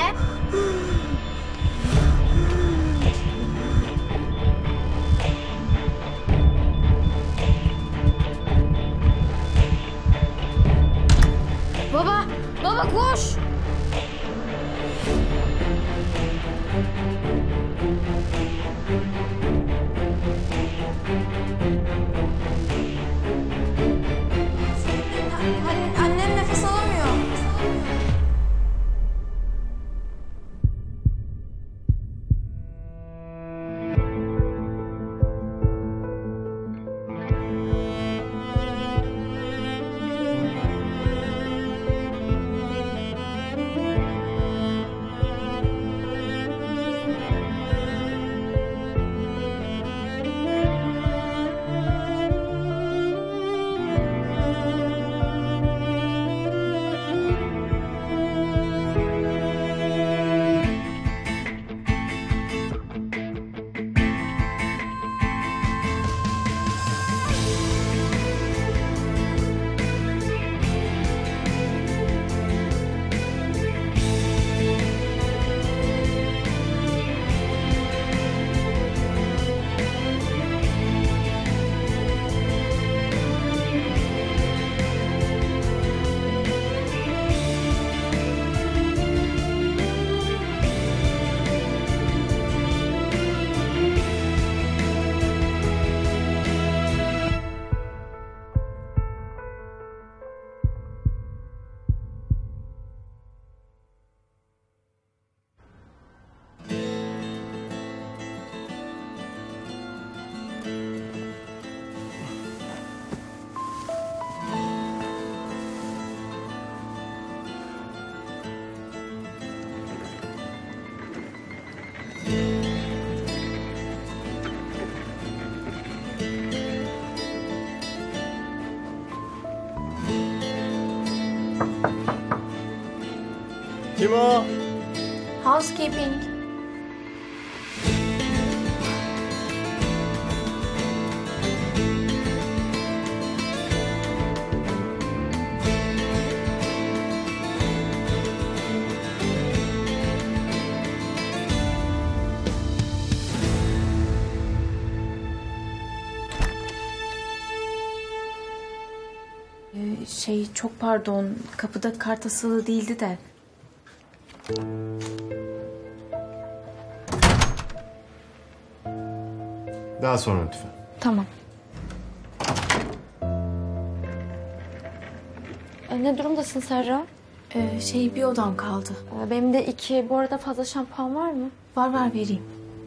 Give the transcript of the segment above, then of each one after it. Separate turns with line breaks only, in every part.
Ne? Baba! Baba koş!
Annem nefes alamıyor.
Kim o?
Housekeeping.
Çok pardon, kapıda kart asılı değildi de.
Daha sonra lütfen.
Tamam.
Ne durumdasın Serra?
Bir odam kaldı.
Benim de 2. Bu arada fazla şampuan var mı?
Var vereyim.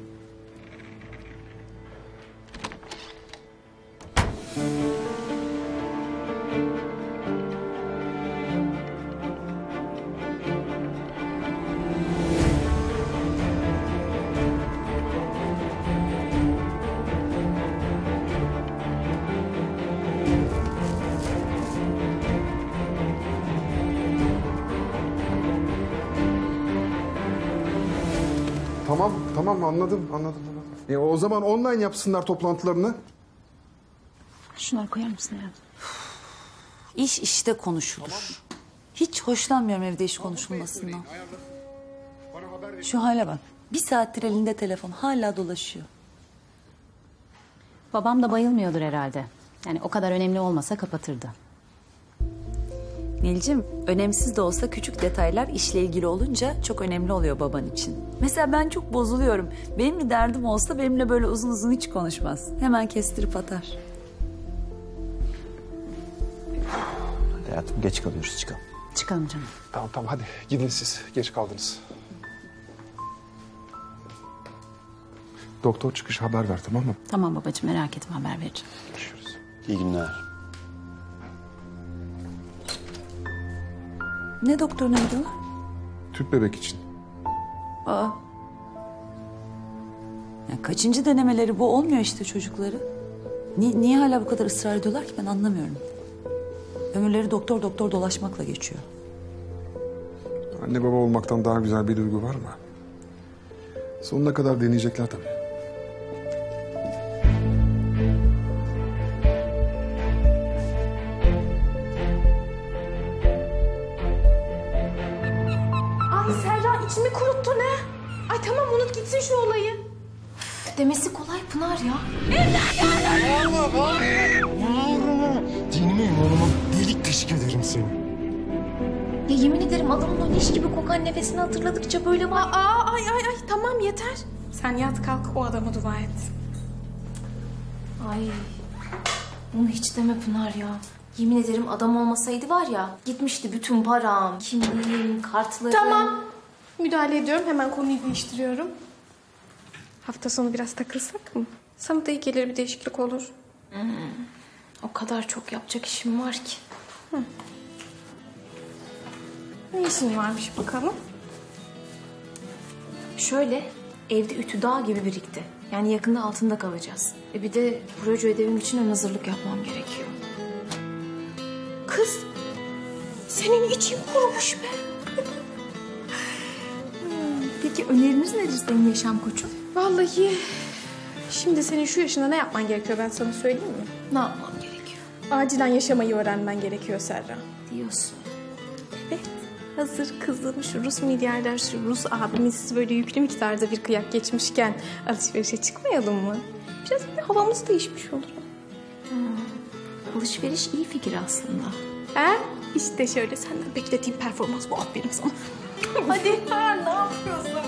Tamam anladım. O zaman online yapsınlar toplantılarını.
Şunları koyar mısın hayatım?
İş işte konuşulur. Hiç hoşlanmıyorum evde iş konuşulmasından. Şu hale bak. 1 saattir elinde telefon hala dolaşıyor.
Babam da bayılmıyordur herhalde. Yani o kadar önemli olmasa kapatırdı.
Nilcim, önemsiz de olsa küçük detaylar işle ilgili olunca çok önemli oluyor baban için. Mesela ben çok bozuluyorum. Benim bir derdim olsa benimle böyle uzun uzun hiç konuşmaz. Hemen kestirip atar.
Hayatım geç kalıyoruz, çıkalım.
Çıkalım canım.
Tamam hadi gidin siz. Geç kaldınız. Doktor çıkış haber ver, tamam mı?
Tamam babacığım, merak etme, haber vereceğim.
Görüşürüz.
İyi günler.
Ne doktoruna gidiyorlar?
Tüp bebek için.
Aa. Ya kaçıncı denemeleri bu, olmuyor işte çocukları. Niye hala bu kadar ısrar ediyorlar ki ben anlamıyorum. Ömürleri doktor dolaşmakla geçiyor.
Anne baba olmaktan daha güzel bir duygu var mı? Sonuna kadar deneyecekler tabii.
içimi kuruttu ne? Ay tamam unut gitsin şu olayı.
Demesi kolay Pınar ya.
Dinime imanıma delik deşik ederim seni.
Ya yemin ederim adamın o leş gibi kokan nefesini hatırladıkça böyle var.
Ay tamam yeter. Sen yat kalk o adama dua et.
Ay bunu hiç deme Pınar ya. Yemin ederim adam olmasaydı var ya gitmişti bütün param, kimliğim, kartlarım.
Tamam. Müdahale ediyorum hemen konuyu değiştiriyorum. Hafta sonu biraz takılsak mı? Sana da iyi gelir bir değişiklik olur.
O kadar çok yapacak işim var ki.
Ne işin varmış bakalım?
Şöyle evde ütü dağ gibi birikti. Yani yakında altında kalacağız. Bir de proje ödevim için ön hazırlık yapmam gerekiyor.
Kız senin için kurumuş be.
Peki öneriniz nedir senin yaşam koçum?
Vallahi şimdi senin şu yaşında ne yapman gerekiyor ben sana söyleyeyim mi?
Ne yapmam gerekiyor
Acilen yaşamayı öğrenmen gerekiyor Serra.
diyorsun.
Evet. Hazır kızım şu Rus milyarder, şu Rus abimiz siz böyle yüklü miktarda bir kıyak geçmişken alışverişe çıkmayalım mı? Biraz böyle havamız değişmiş olur.
Alışveriş iyi fikir aslında.
He? İşte şöyle senden beklediğim performans bu, aferin sana. Hadi ne yapıyorsun?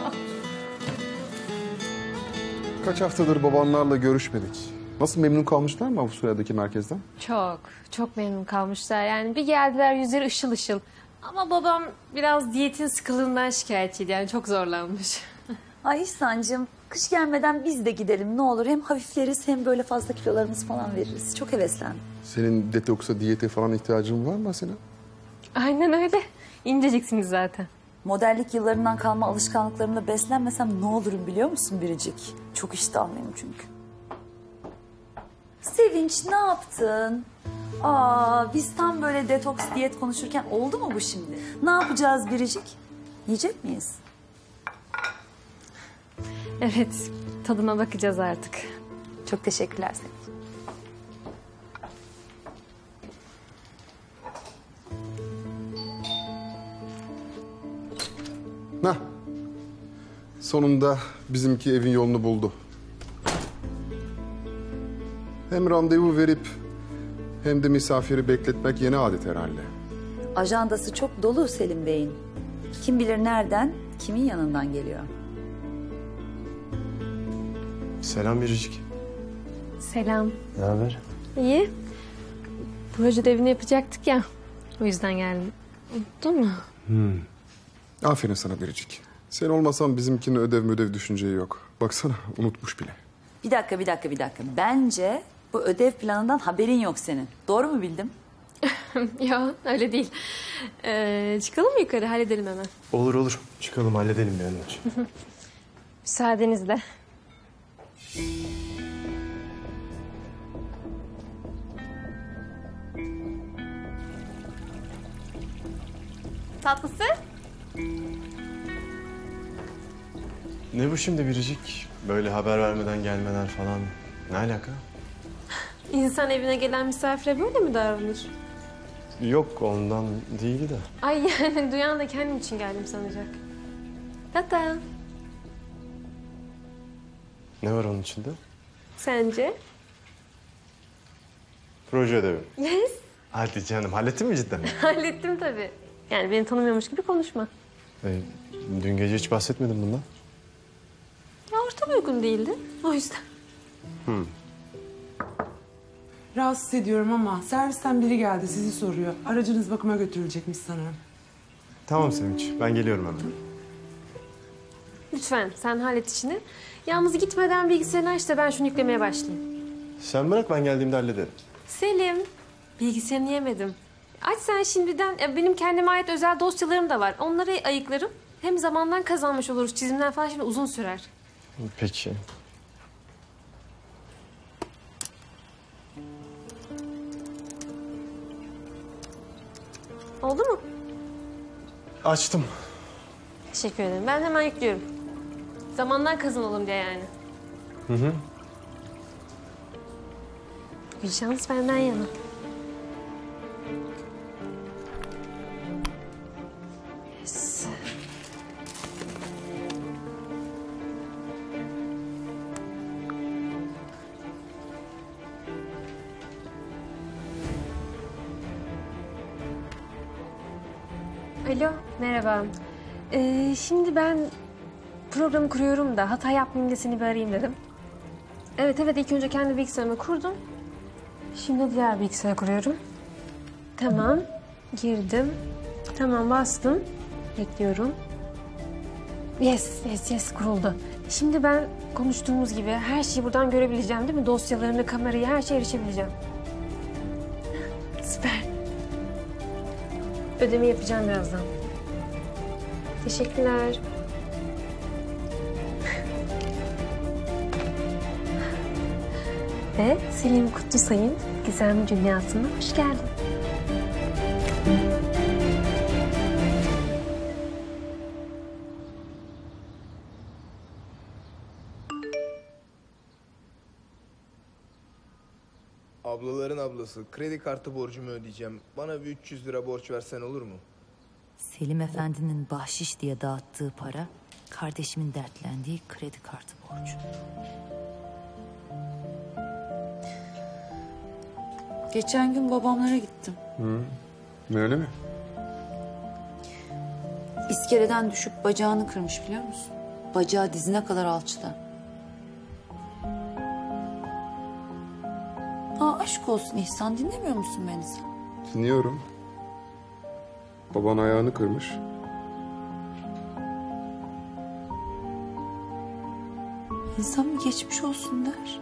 Kaç haftadır babanlarla görüşmedik. Nasıl, memnun kalmışlar mı Avusturya'daki merkezden?
Çok memnun kalmışlar. Yani bir geldiler yüzleri ışıl ışıl. Ama babam biraz diyetin sıkılığından şikayetçiydi. Yani çok zorlanmış.
Ay İhsan'cığım kış gelmeden biz de gidelim ne olur. Hem hafifleriz hem böyle fazla kilolarımız falan veririz. Çok heveslendim.
Senin detoksa, diyete falan ihtiyacın var mı Asena?
Aynen öyle. İnceciksiniz zaten.
Modellik yıllarından kalma alışkanlıklarımla beslenmesem ne olurum biliyor musun Biricik? Çok iştahlıyım çünkü. Sevinç ne yaptın? Biz tam böyle detoks diyet konuşurken oldu mu bu şimdi? Ne yapacağız Biricik? Yiyecek miyiz?
Evet, tadına bakacağız artık.
Çok teşekkürler Sevinç.
Heh. Sonunda bizimki evin yolunu buldu. Hem randevu verip hem de misafiri bekletmek yeni adet herhalde.
Ajandası çok dolu Selim Bey'in. Kim bilir nereden, kimin yanından geliyor.
Selam Biricik.
Selam.
Ne haber?
İyi. Proje ödevini yapacaktık ya. O yüzden geldim. Unuttun mu?
Aferin sana Biricik. Sen olmasan bizimkinin ödev düşünceyi yok. Baksana unutmuş bile.
Bir dakika. Bence bu ödev planından haberin yok senin. Doğru mu bildim?
Ya öyle değil. Çıkalım mı yukarı? Halledelim hemen.
Olur. Çıkalım halledelim bir an önce.
Müsaadenizle. Tatlısı?
Ne bu şimdi Biricik? Böyle haber vermeden gelmeler falan. Ne alaka?
İnsan evine gelen misafire böyle mi davranır?
Yok ondan değil de.
Ay yani duyan da kendim için geldim sanacak. Tata.
Ne var onun içinde?
Sence?
Proje ödevi.
Yes.
Hadi canım, hallettin mi cidden?
Hallettim tabii. Yani beni tanımıyormuş gibi konuşma.
Dün gece hiç bahsetmedin bundan.
Ya ortam uygun değildi. O yüzden.
Rahatsız ediyorum ama servisten biri geldi sizi soruyor. Aracınız bakıma götürülecekmiş sanırım.
Tamam Sevinç, ben geliyorum hemen.
Lütfen sen hallet işini. Yalnız gitmeden bilgisayarını aç da ben şunu yüklemeye başlayayım.
Sen bırak, ben geldiğimde hallederim.
Selim, bilgisayarını yemedim. Aç sen şimdiden. Benim kendime ait özel dosyalarım da var. Onları ayıklarım. Hem zamandan kazanmış oluruz. Çizimler falan şimdi uzun sürer.
Peki.
Oldu mu?
Açtım.
Teşekkür ederim. Ben hemen yüklüyorum. Zamandan kazanalım diye yani.
Hı.
Bir şans benden yana. Yes. Alo, merhaba. Şimdi ben programı kuruyorum da hata yapmayayım da seni bir arayayım dedim. Evet, ilk önce kendi bilgisayarımı kurdum. Şimdi diğer bilgisayarı kuruyorum. Tamam, girdim. Tamam, bastım. Bekliyorum. Yes, kuruldu. Şimdi ben konuştuğumuz gibi her şeyi buradan görebileceğim değil mi? Dosyalarını, kamerayı, her şeye erişebileceğim. Süper. Ödeme yapacağım birazdan. Teşekkürler. Ve Selim Kutlusay'ın gizemli dünyasına hoş geldin.
Ablaların ablası. Kredi kartı borcumu ödeyeceğim. Bana bir 300 lira borç versen olur mu?
Selim Efendi'nin bahşiş diye dağıttığı para, kardeşimin dertlendiği kredi kartı borcu. Geçen gün babamlara gittim.
Öyle mi?
İskeleden düşüp bacağını kırmış biliyor musun? Bacağı dizine kadar alçıda. Aşk olsun İhsan, dinlemiyor musun beni sen?
Dinliyorum. Baban ayağını kırmış.
İnsan bir geçmiş olsun der.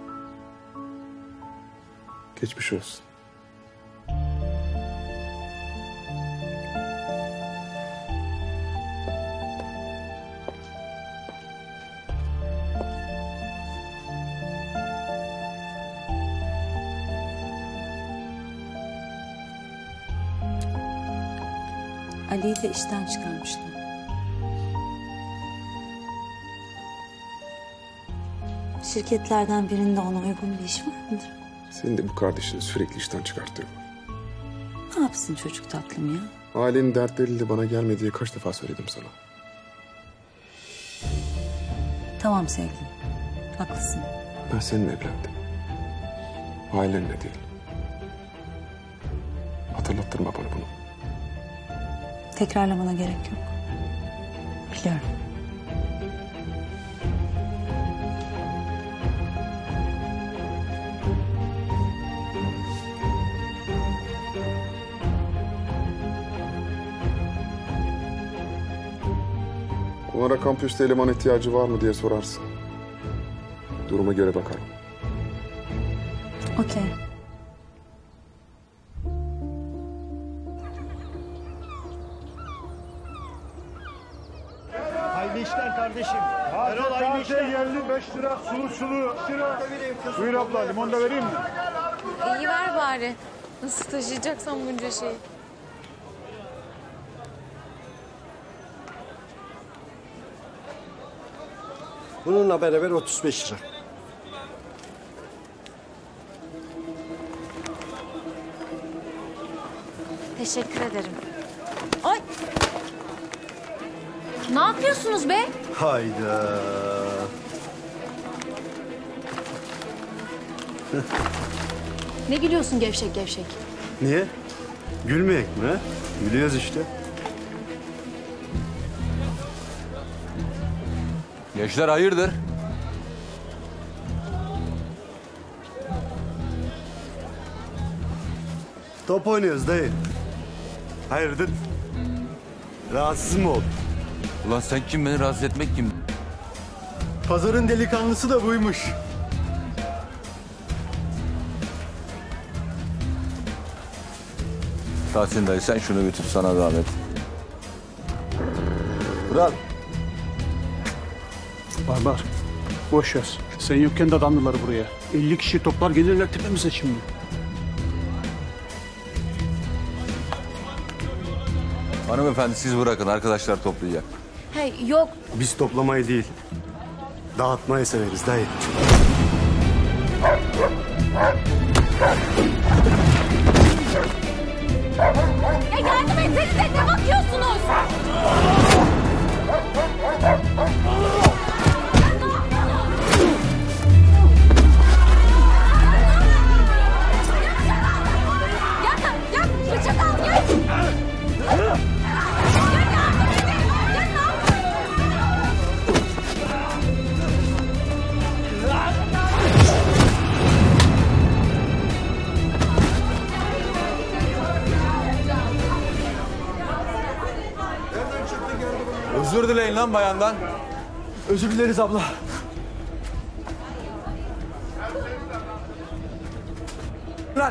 Geçmiş olsun.
Ali'yi de işten çıkarmışlar. Şirketlerden birinde ona uygun bir iş var mıdır?
Senin de bu kardeşini sürekli işten çıkartıyor.
Ne yapsın çocuk tatlım ya?
Ailenin dertleriyle bana gelme diye kaç defa söyledim sana.
Tamam sevgilim, haklısın.
Ben seninle evlendim. Ailenle değil. Hatırlattırma bana bunu.
Tekrarlamana gerek yok. Biliyorum.
Onlara kampüste eleman ihtiyacı var mı diye sorarsın. Duruma göre bakarım.
Okey.
Hayırlı işler kardeşim. Erol hayırlı işler. Geldi 5 lira sulu. Buyur abla, limon da vereyim mi?
İyi ver bari. Nasıl taşıyacaksan bunca şeyi.
Bununla beraber 35 lira.
Teşekkür ederim. Ay! Ne yapıyorsunuz be?
Hayda.
Ne gülüyorsun gevşek?
Niye? Gülmeyek mi? Gülüyoruz işte.
Gençler hayırdır?
Top oynuyoruz dayı. Hayırdır? Rahatsız mı oldun?
Ulan sen kim, beni rahatsız etmek kim?
Pazarın delikanlısı da buymuş.
Tahsin dayı sen şunu götür, sana zahmet.
Kral.
Barbar. Boş ver. Sen yokken de adamdılar buraya. 50 kişi toplar gelirler tepemize şimdi.
Hanımefendi siz bırakın, arkadaşlar toplayacak.
Hey yok.
Biz toplamayı değil, dağıtmayı severiz dayı.
Ya yardım etsenize, ne bakıyorsunuz? Ya bıçak al, gel.
dileyin lan bayandan.
Özür dileriz abla.
Lan.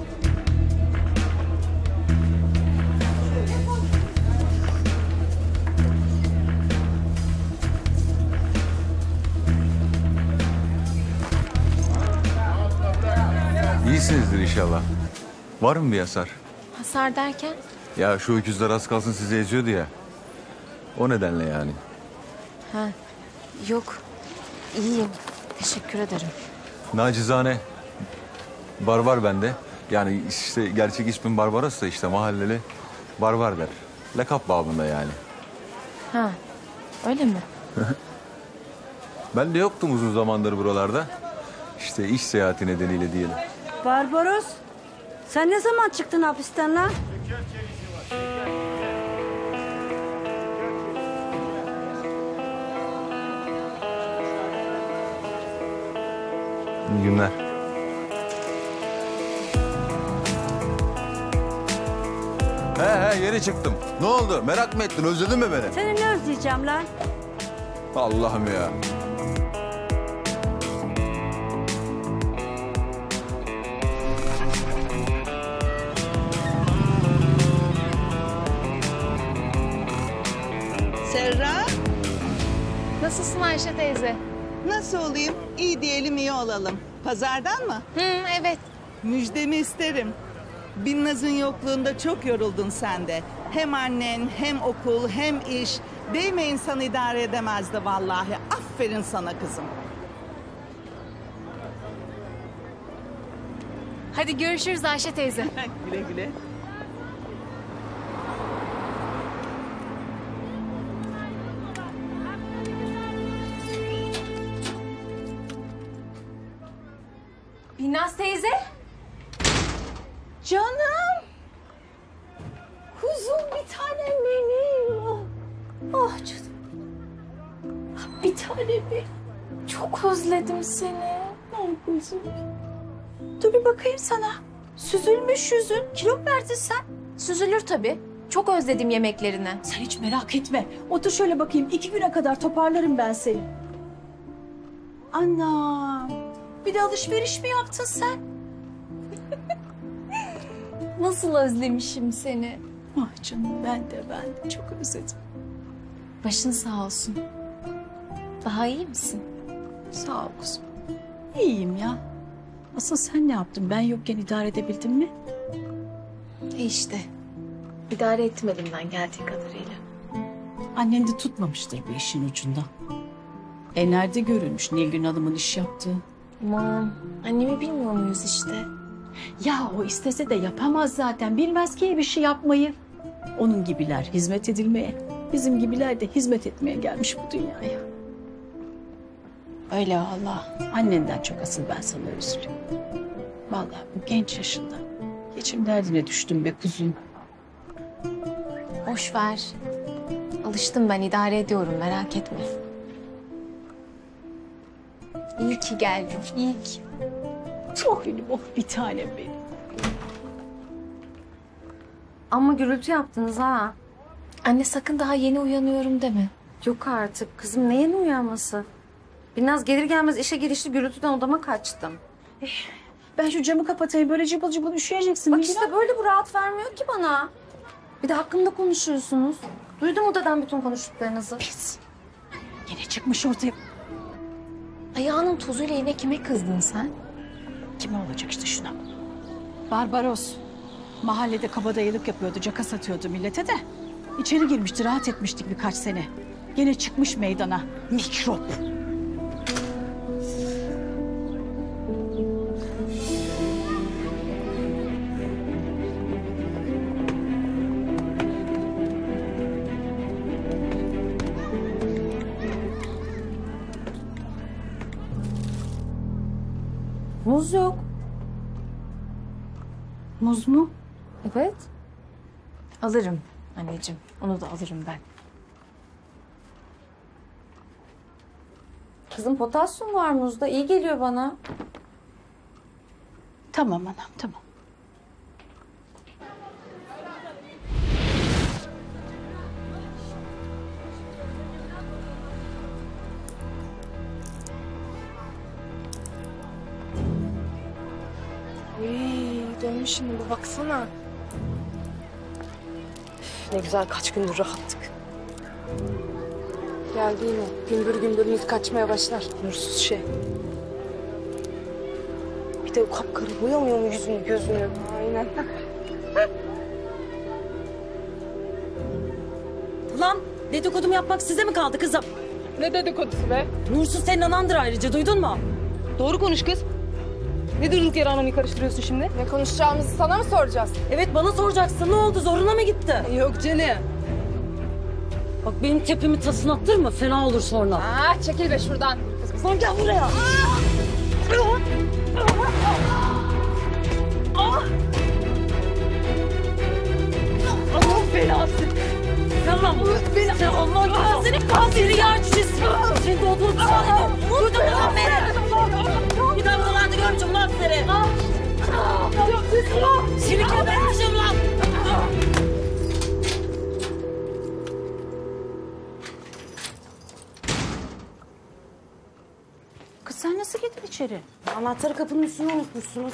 İyisinizdir inşallah. Var mı bir hasar?
Hasar derken?
Ya şu öküzler az kalsın sizi eziyordu ya. O nedenle yani.
Ha, yok. İyiyim. Teşekkür ederim.
Nacizane Barbar bende. Yani işte gerçek ismim Barbaros da işte mahalleli Barbar der. Lakap babında yani.
Ha, öyle mi?
Ben de yoktum uzun zamandır buralarda. İşte iş seyahati nedeniyle diyelim.
Barbaros, sen ne zaman çıktın hapisten lan?
İyi günler. He yeni çıktım. Ne oldu? Merak mı ettin? Özledin mi beni?
Seni ne özleyeceğim lan?
Allah'ım ya.
Serra,
Nasılsın Ayşe teyze?
nasıl olayım? İyi diyelim, iyi olalım. Pazardan mı?
Evet.
Müjdemi isterim. Binnaz'ın yokluğunda çok yoruldun sen de. Hem annen, hem okul, hem iş. Değme insan idare edemezdi vallahi. Aferin sana kızım.
Hadi görüşürüz Ayşe teyze.
Güle güle.
Binnaz teyze.
Canım. Kuzum bir tanem benim. Ah canım. Bir tanem benim.
Çok özledim seni.
Ah kuzum. Dur bir bakayım sana. Süzülmüş yüzün. Kilo mu verdin sen?
Süzülür tabii. Çok özledim yemeklerini.
Sen hiç merak etme. Otur şöyle bakayım. 2 güne kadar toparlarım ben seni. Anam. Bir de alışveriş mi yaptın sen?
Nasıl özlemişim seni.
Ah canım ben de çok özledim.
Başın sağ olsun. Daha iyi misin?
Sağ ol kuzum. İyiyim ya. Asıl sen ne yaptın? Ben yokken idare edebildin mi?
İşte. İdare ettim elimden geldiği kadarıyla.
Annen de tutmamıştır bu işin ucunda. Nerede görülmüş Nilgün Hanım'ın iş yaptığı?
Aman annemi bilmiyor muyuz işte?
Ya o istese de yapamaz zaten. Bilmez ki bir şey yapmayı. Onun gibiler hizmet edilmeye. Bizim gibiler de hizmet etmeye gelmiş bu dünyaya.
Öyle vallahi.
Annenden çok asıl ben sana üzülüyorum. Vallahi bu genç yaşında. Geçim derdine düştüm be kuzum.
Boş ver. Alıştım ben, idare ediyorum, merak etme. İyi ki geldin, iyi ki.
Oh benim, oh bir tanem benim.
Ama gürültü yaptınız ha.
Anne sakın daha yeni uyanıyorum deme.
Yok artık kızım, ne yeni uyanması? Binnaz gelir gelmez işe girişti, gürültüden odama kaçtım.
Ben şu camı kapatayım, böyle cıbıl cıbıl üşüyeceksin.
Bak işte böyle bu rahat vermiyor ki bana. Bir de hakkımda konuşuyorsunuz. Duydum odadan bütün konuştuklarınızı.
Pis. Yine çıkmış ortaya.
Ayağının tozuyla yine kime kızdın sen?
Kime olacak işte şuna. Barbaros. Mahallede kabadayılık yapıyordu, caka satıyordu millete de. İçeri girmişti, rahat etmiştik birkaç sene. Gene çıkmış meydana. Mikrop.
Muz yok.
Muz mu?
Evet. Alırım anneciğim. Onu da alırım ben.
Kızım potasyum var muzda, iyi geliyor bana.
Tamam anam, tamam.
Görmüş şimdi baksana. Ne güzel kaç gündür rahattık. Geldi yine. Gümbür gümbür kaçmaya başlar. Nursuz şey. Bir de o kapkarı boyamıyor mu yüzünü gözünü? Aynen.
Lan dedikodumu yapmak size mi kaldı kızım?
Ne dedikodusu be?
Nursuz senin anandır ayrıca, duydun mu?
Doğru konuş kız. Ne durduk yere anamı karıştırıyorsun şimdi? Ne konuşacağımızı sana mı soracağız?
Evet, bana soracaksın. Ne oldu, zoruna mı gitti?
Yok canım.
Bak benim tepemi tasın attırma, fena olur sonra.
Çekil be şuradan.
Sen gel buraya. Allah belası. Tamam. Sen Allah gözünü kanseri yerçiz. Senin doğduğun sahne. Duydun mu lan beni? Bir daha buralarda görmeyeceğim lan seni. Seni geberteceğim lan.
Kız sen nasıl girdin içeri?
Anahtarı kapının üstüne unutmuşsunuz.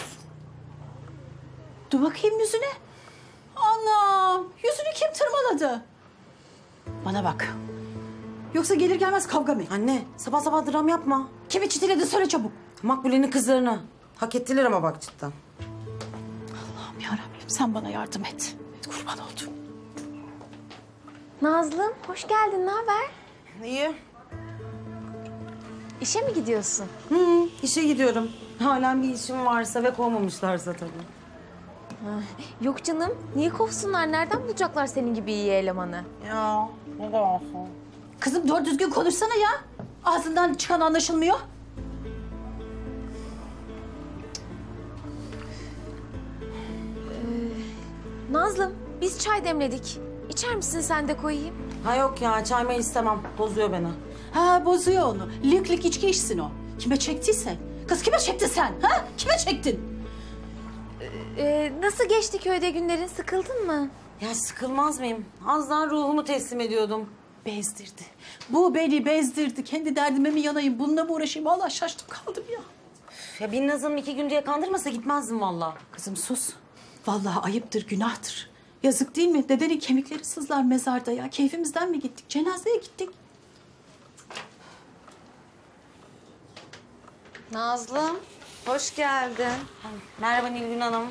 Dur bakayım yüzüne. Anam, yüzünü kim tırmaladı? Bana bak. Yoksa gelir gelmez kavga mı?
Anne, sabah sabah dram yapma.
Kimi çitiledi söyle çabuk.
Makbule'nin kızlarını. Hak ettiler ama bak cidden.
Allah'ım yarabbim sen bana yardım et. Kurban oldum.
Nazlım, hoş geldin. Ne haber?
İyi.
İşe mi gidiyorsun?
İşe gidiyorum. Halen bir işim varsa ve kovmamışlarsa tabii.
Yok canım. Niye kovsunlar? Nereden bulacaklar senin gibi iyi elemanı?
Ya, ne de olsun.
Kızım doğru düzgün konuşsana ya. Ağzından çıkan anlaşılmıyor.
Nazlım, biz çay demledik. İçer misin sen de koyayım?
Ha yok ya, çaymayı istemem. Bozuyor beni.
Ha bozuyor onu. Lik lik içki içsin o. Kime çektiyse. Kız kime çektin sen? Ha? Kime çektin?
Nasıl geçti köyde günlerin? Sıkıldın mı?
Ya sıkılmaz mıyım? Az daha ruhumu teslim ediyordum.
Bezdirdi. Bu beni bezdirdi. Kendi derdime mi yanayım? Bununla mı uğraşayım? Vallahi şaştım kaldım ya.
Ya Binnaz Hanım 2 gün diye kandırmasa gitmezdim vallahi.
Kızım sus. Vallahi ayıptır, günahtır. Yazık değil mi? Dedenin kemikleri sızlar mezarda ya. Keyfimizden mi gittik? Cenazeye gittik.
Nazlım, hoş geldin.
Merhaba Nilgün Hanım.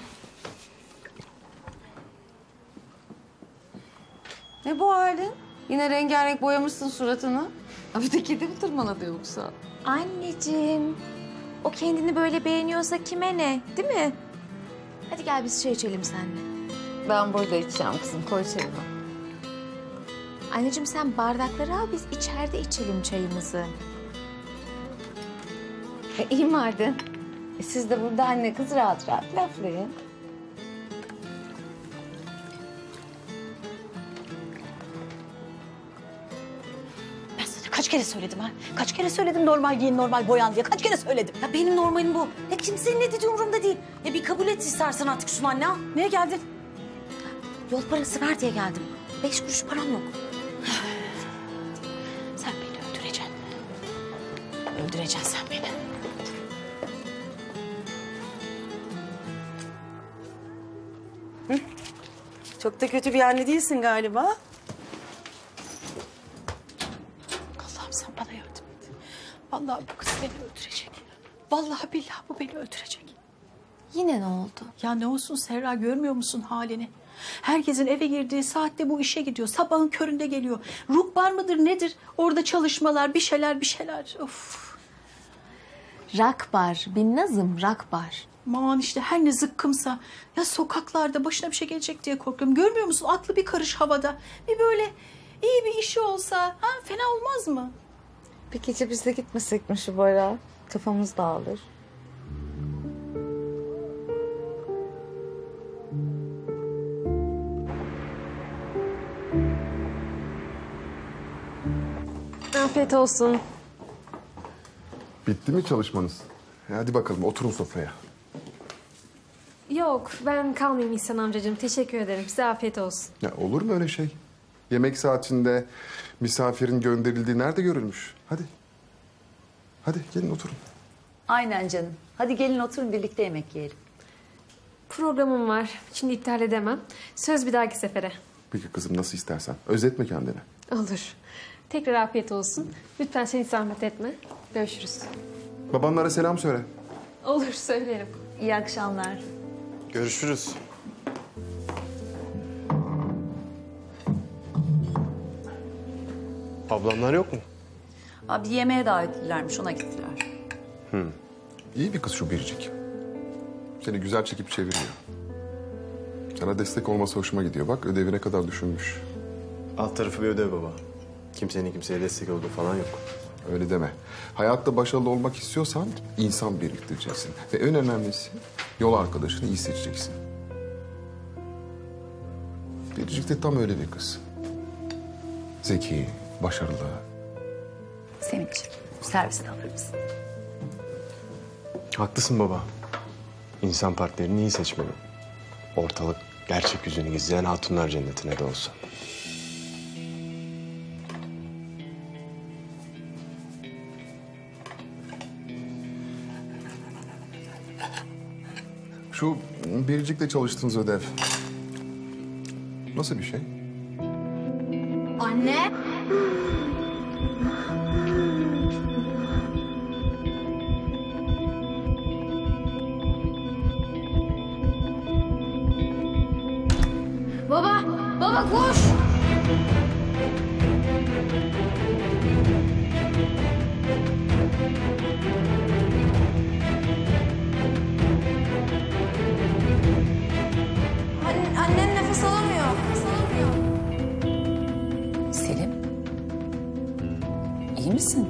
Ne bu halin? Yine rengarenk boyamışsın suratını. Bir de kedi mi tırmaladı yoksa?
Anneciğim, o kendini böyle beğeniyorsa kime ne? Değil mi? Hadi gel biz çay içelim seninle.
Ben burada içeceğim kızım, koy çayını.
Anneciğim sen bardakları al, biz içeride içelim çayımızı.
İyi madem. Siz de burada anne kız rahat rahat laflayın.
Ben sana kaç kere söyledim ha? Kaç kere söyledim normal giyin, normal boyan diye. Kaç kere söyledim.
Ya benim normalim bu. Ya kimsenin ne dediği umurumda değil. Ya bir kabul et istersen artık şunu anne.
Niye geldin?
Yol parası ver diye geldim. 5 kuruş param yok.
Sen beni öldüreceksin. Öldüreceksin sen beni.
Çok da kötü bir anne değilsin galiba.
Allah'ım sen bana yardım et. Vallahi bu kız beni öldürecek. Vallahi billahi bu beni öldürecek.
Yine ne oldu?
Ya ne olsun Serra, görmüyor musun halini? Herkesin eve girdiği saatte bu işe gidiyor. Sabahın köründe geliyor. Ruhbar mıdır nedir? Orada çalışmalar, bir şeyler. Of.
Rakbar, Binnaz'ım rakbar.
Aman işte her ne zıkkımsa. Ya sokaklarda başına bir şey gelecek diye korkuyorum. Görmüyor musun? Aklı bir karış havada. Bir böyle iyi bir işi olsa fena olmaz mı?
Bir gece biz de gitmesek mi şu bara? Kafamız dağılır.
Afiyet olsun.
Bitti mi çalışmanız? Hadi bakalım oturun sofraya.
Yok, ben kalmayayım İhsan amcacığım. Teşekkür ederim. Size afiyet olsun.
Ya olur mu öyle şey? Yemek saatinde misafirin gönderildiği nerede görülmüş? Hadi. Hadi gelin oturun.
Aynen canım. Hadi gelin oturun birlikte yemek yiyelim.
Programım var. Şimdi iptal edemem. Söz bir dahaki sefere.
Peki kızım, nasıl istersen. Özetme kendini.
Olur. Tekrar afiyet olsun. Lütfen sen hiç zahmet etme. Görüşürüz.
Babanlara selam söyle.
Olur, söylerim.
İyi akşamlar.
Görüşürüz. Ablamlar yok mu?
Abi yemeğe davetlilermiş, ona gittiler.
İyi bir kız şu Biricik. Seni güzel çekip çeviriyor. Sana destek olması hoşuma gidiyor. Bak, ödevine kadar düşünmüş.
Alt tarafı bir ödev baba. Kimsenin kimseye destek olduğu falan yok.
Öyle deme. Hayatta başarılı olmak istiyorsan insan biriktireceksin. Ve en önemlisi yol arkadaşını iyi seçeceksin. Biricik de tam öyle bir kız. Zeki, başarılı.
Sevinç, servisten alır mısın?
Haklısın baba. İnsan partnerini iyi seçmeli. Ortalık gerçek yüzünü gizleyen hatunlar cennetine de olsa.
Şu Biricik'le çalıştığınız ödev nasıl bir şey?
Anne. Baba koş. Annen nefes alamıyor.
Selim, iyi misin?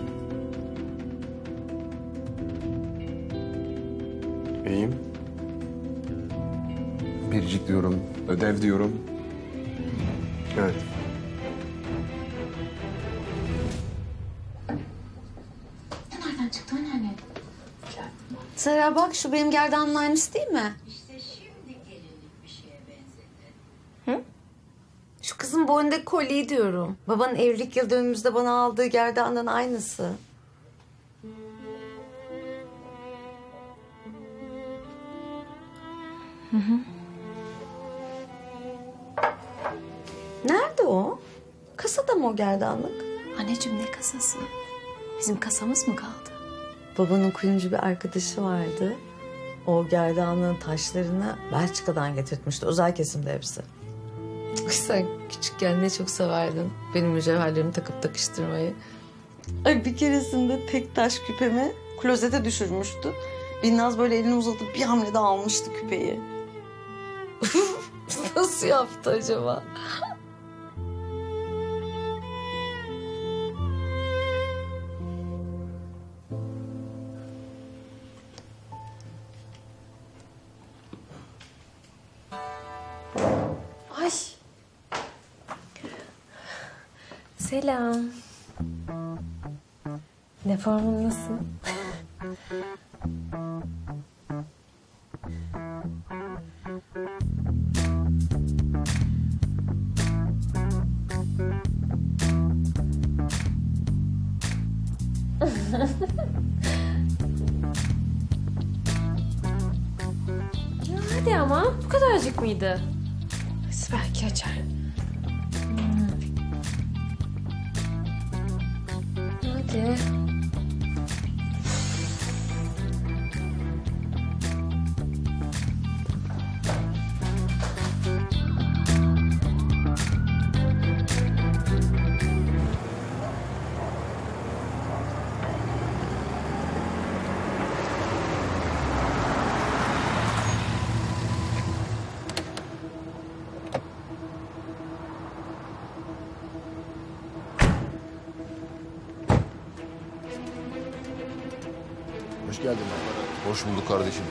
İyiyim.
Biricik diyorum, ödev diyorum.
Evet.
Nereden çıktı anneanne?
Serra bak, şu benim gerdanlığın aynısı değil mi? Şu kızın boynundaki kolyeyi diyorum. Babanın evlilik yıl dönümümüzde bana aldığı gerdanlığın aynısı. Nerede o? Kasada mı o gerdanlık?
Anneciğim ne kasası? Bizim kasamız mı kaldı?
Babanın kuyumcu bir arkadaşı vardı. O gerdanlığın taşlarını Belçika'dan getirtmişti. Özel kesimde hepsi. Sen küçükken ne çok severdin benim mücevherlerimi takıp takıştırmayı. Ay bir keresinde tek taş küpemi klozete düşürmüştü. Binnaz böyle elini uzatıp bir hamlede almıştı küpeyi. Nasıl yaptı acaba?
Ay. Selam. Ne formun nasıl? Ya hadi ama bu kadarcık mıydı? Belki açar. Hadi.
Hoş geldin. Hoş bulduk kardeşim.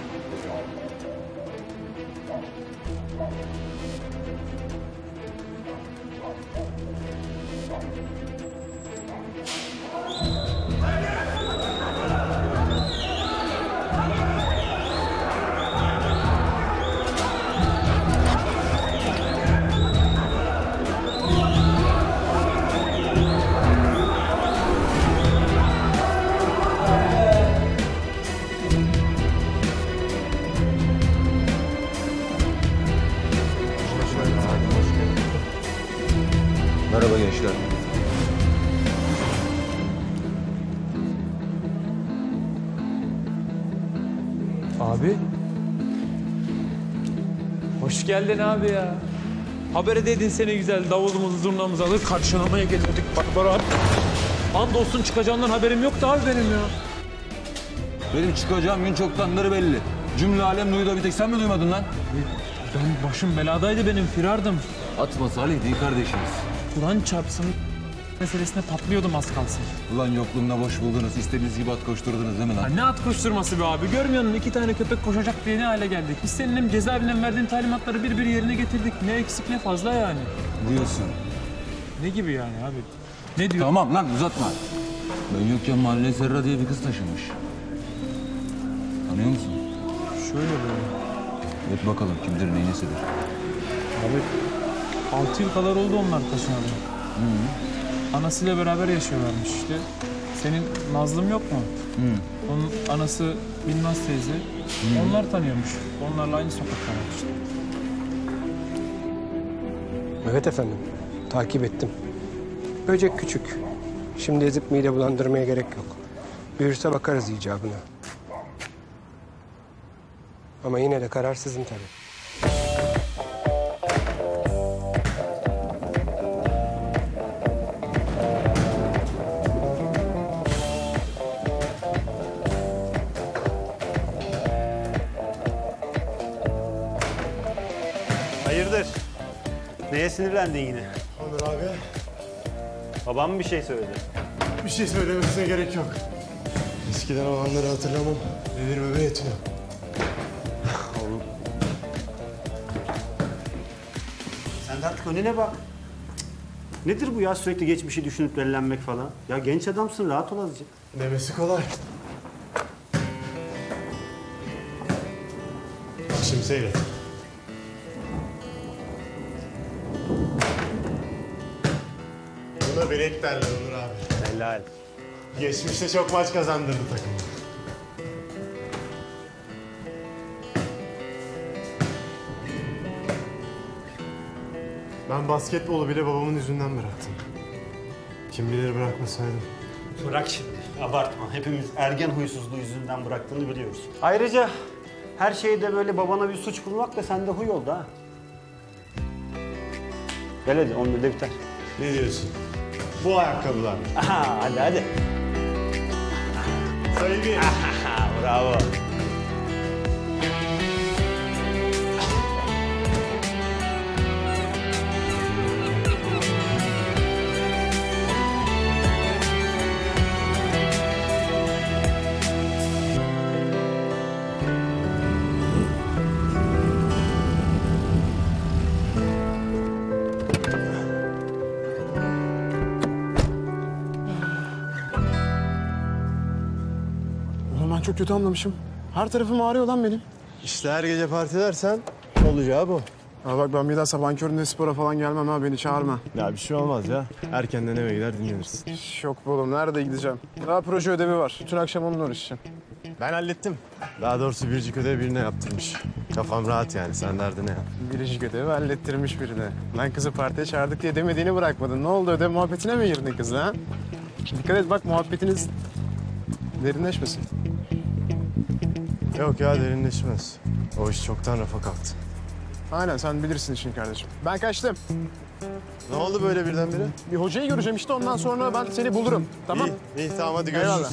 Abi. Hoş geldin abi ya. Haber edeydin seni güzel davulumuzu zurnamızı alır karşılamaya gelirdik Barbara. Andolsun çıkacağından haberim yoktu abi benim ya.
Benim çıkacağım gün çoktandır belli. Cümle alem duydu, bir tek sen mi duymadın lan?
Ben başım beladaydı benim, firardım.
Atma Salih, değil kardeşimiz.
Kur'an çarpsın meselesine patlıyordum az kalsın.
Ulan yokluğumda boş buldunuz, istediğiniz gibi at koşturdunuz değil mi lan?
Ya ne at koşturması be abi, görmüyor musun? 2 tane köpek koşacak diye ne hale geldik? Biz senin hem cezaevinden verdiğin talimatları bir yerine getirdik. Ne eksik ne fazla yani.
Diyorsun.
Ne gibi yani abi? Ne diyor?
Tamam lan uzatma. Ben yokken mahalleye Serra diye bir kız taşınmış. Tanıyor musun?
Şöyle böyle.
Et bakalım kimdir, neynesidir?
Abi 6 yıl kadar oldu onlar taşınalı. Anasıyla beraber yaşıyorlarmış işte. Senin Nazlım yok mu? Onun anası Binnaz teyze. Onlar tanıyormuş. Onlarla aynı sokaktalar işte.
Evet efendim. Takip ettim. Böcek küçük. Şimdi ezip mide bulandırmaya gerek yok. Büyürse bakarız icabına. Ama yine de karar sizin tabii.
Hayırdır? Neye sinirlendin yine?
Onur abi.
Babam mı bir şey söyledi?
Bir şey söylemesine gerek yok. Eskiden olanları hatırlamam. Delirmeme yetiyor.
Oğlum. Sen de artık önüne bak. Nedir bu ya, sürekli geçmişi düşünüp delilenmek falan? Ya genç adamsın, rahat ol azıcık.
Demesi kolay. Bak şimdi seyret. Buna bilek derler Onur abi.
Helal.
Geçmişte çok maç kazandırdı takımı. Ben basketbolu bile babamın yüzünden bıraktım. Kim bilir bırakmasaydım.
Bırak şimdi, abartma. Hepimiz ergen huysuzluğu yüzünden bıraktığını biliyoruz. Ayrıca her şeyde böyle babana bir suç bulmak da sende huy oldu ha. Gel hadi, 11'de biter.
Ne diyorsun? Bu ayakkabılar.
Aha, hadi.
Sayı bir.
Bravo.
Ben çok kötü anlamışım. Her tarafım ağrıyor lan benim. İşte her gece partilersen olacağı bu. Ya bak ben bir daha sabahın köründe spora falan gelmem ha, beni çağırma. Ya bir şey olmaz ya. Erkenden eve gider dinlenirsin. Yok be oğlum, nerede gideceğim? Daha proje ödevi var. Bütün akşam onunla uğraşacağım. Ben hallettim. Daha doğrusu biricik ödev birine yaptırmış. Kafam rahat yani, sen derdine yap. Biricik ödevi hallettirmiş birine. Lan kızı partiye çağırdık diye demediğini bırakmadın. Ne oldu, ödev muhabbetine mi girdin kızla ha? Dikkat et bak, muhabbetiniz derinleşmesin. Yok ya, derinleşmez. O iş çoktan rafa kalktı. Aynen, sen bilirsin işin kardeşim. Ben kaçtım. Ne oldu böyle birdenbire? Bir hocayı göreceğim işte, ondan sonra ben seni bulurum. Tamam? İyi tamam, hadi görüşürüz. Eyvallah.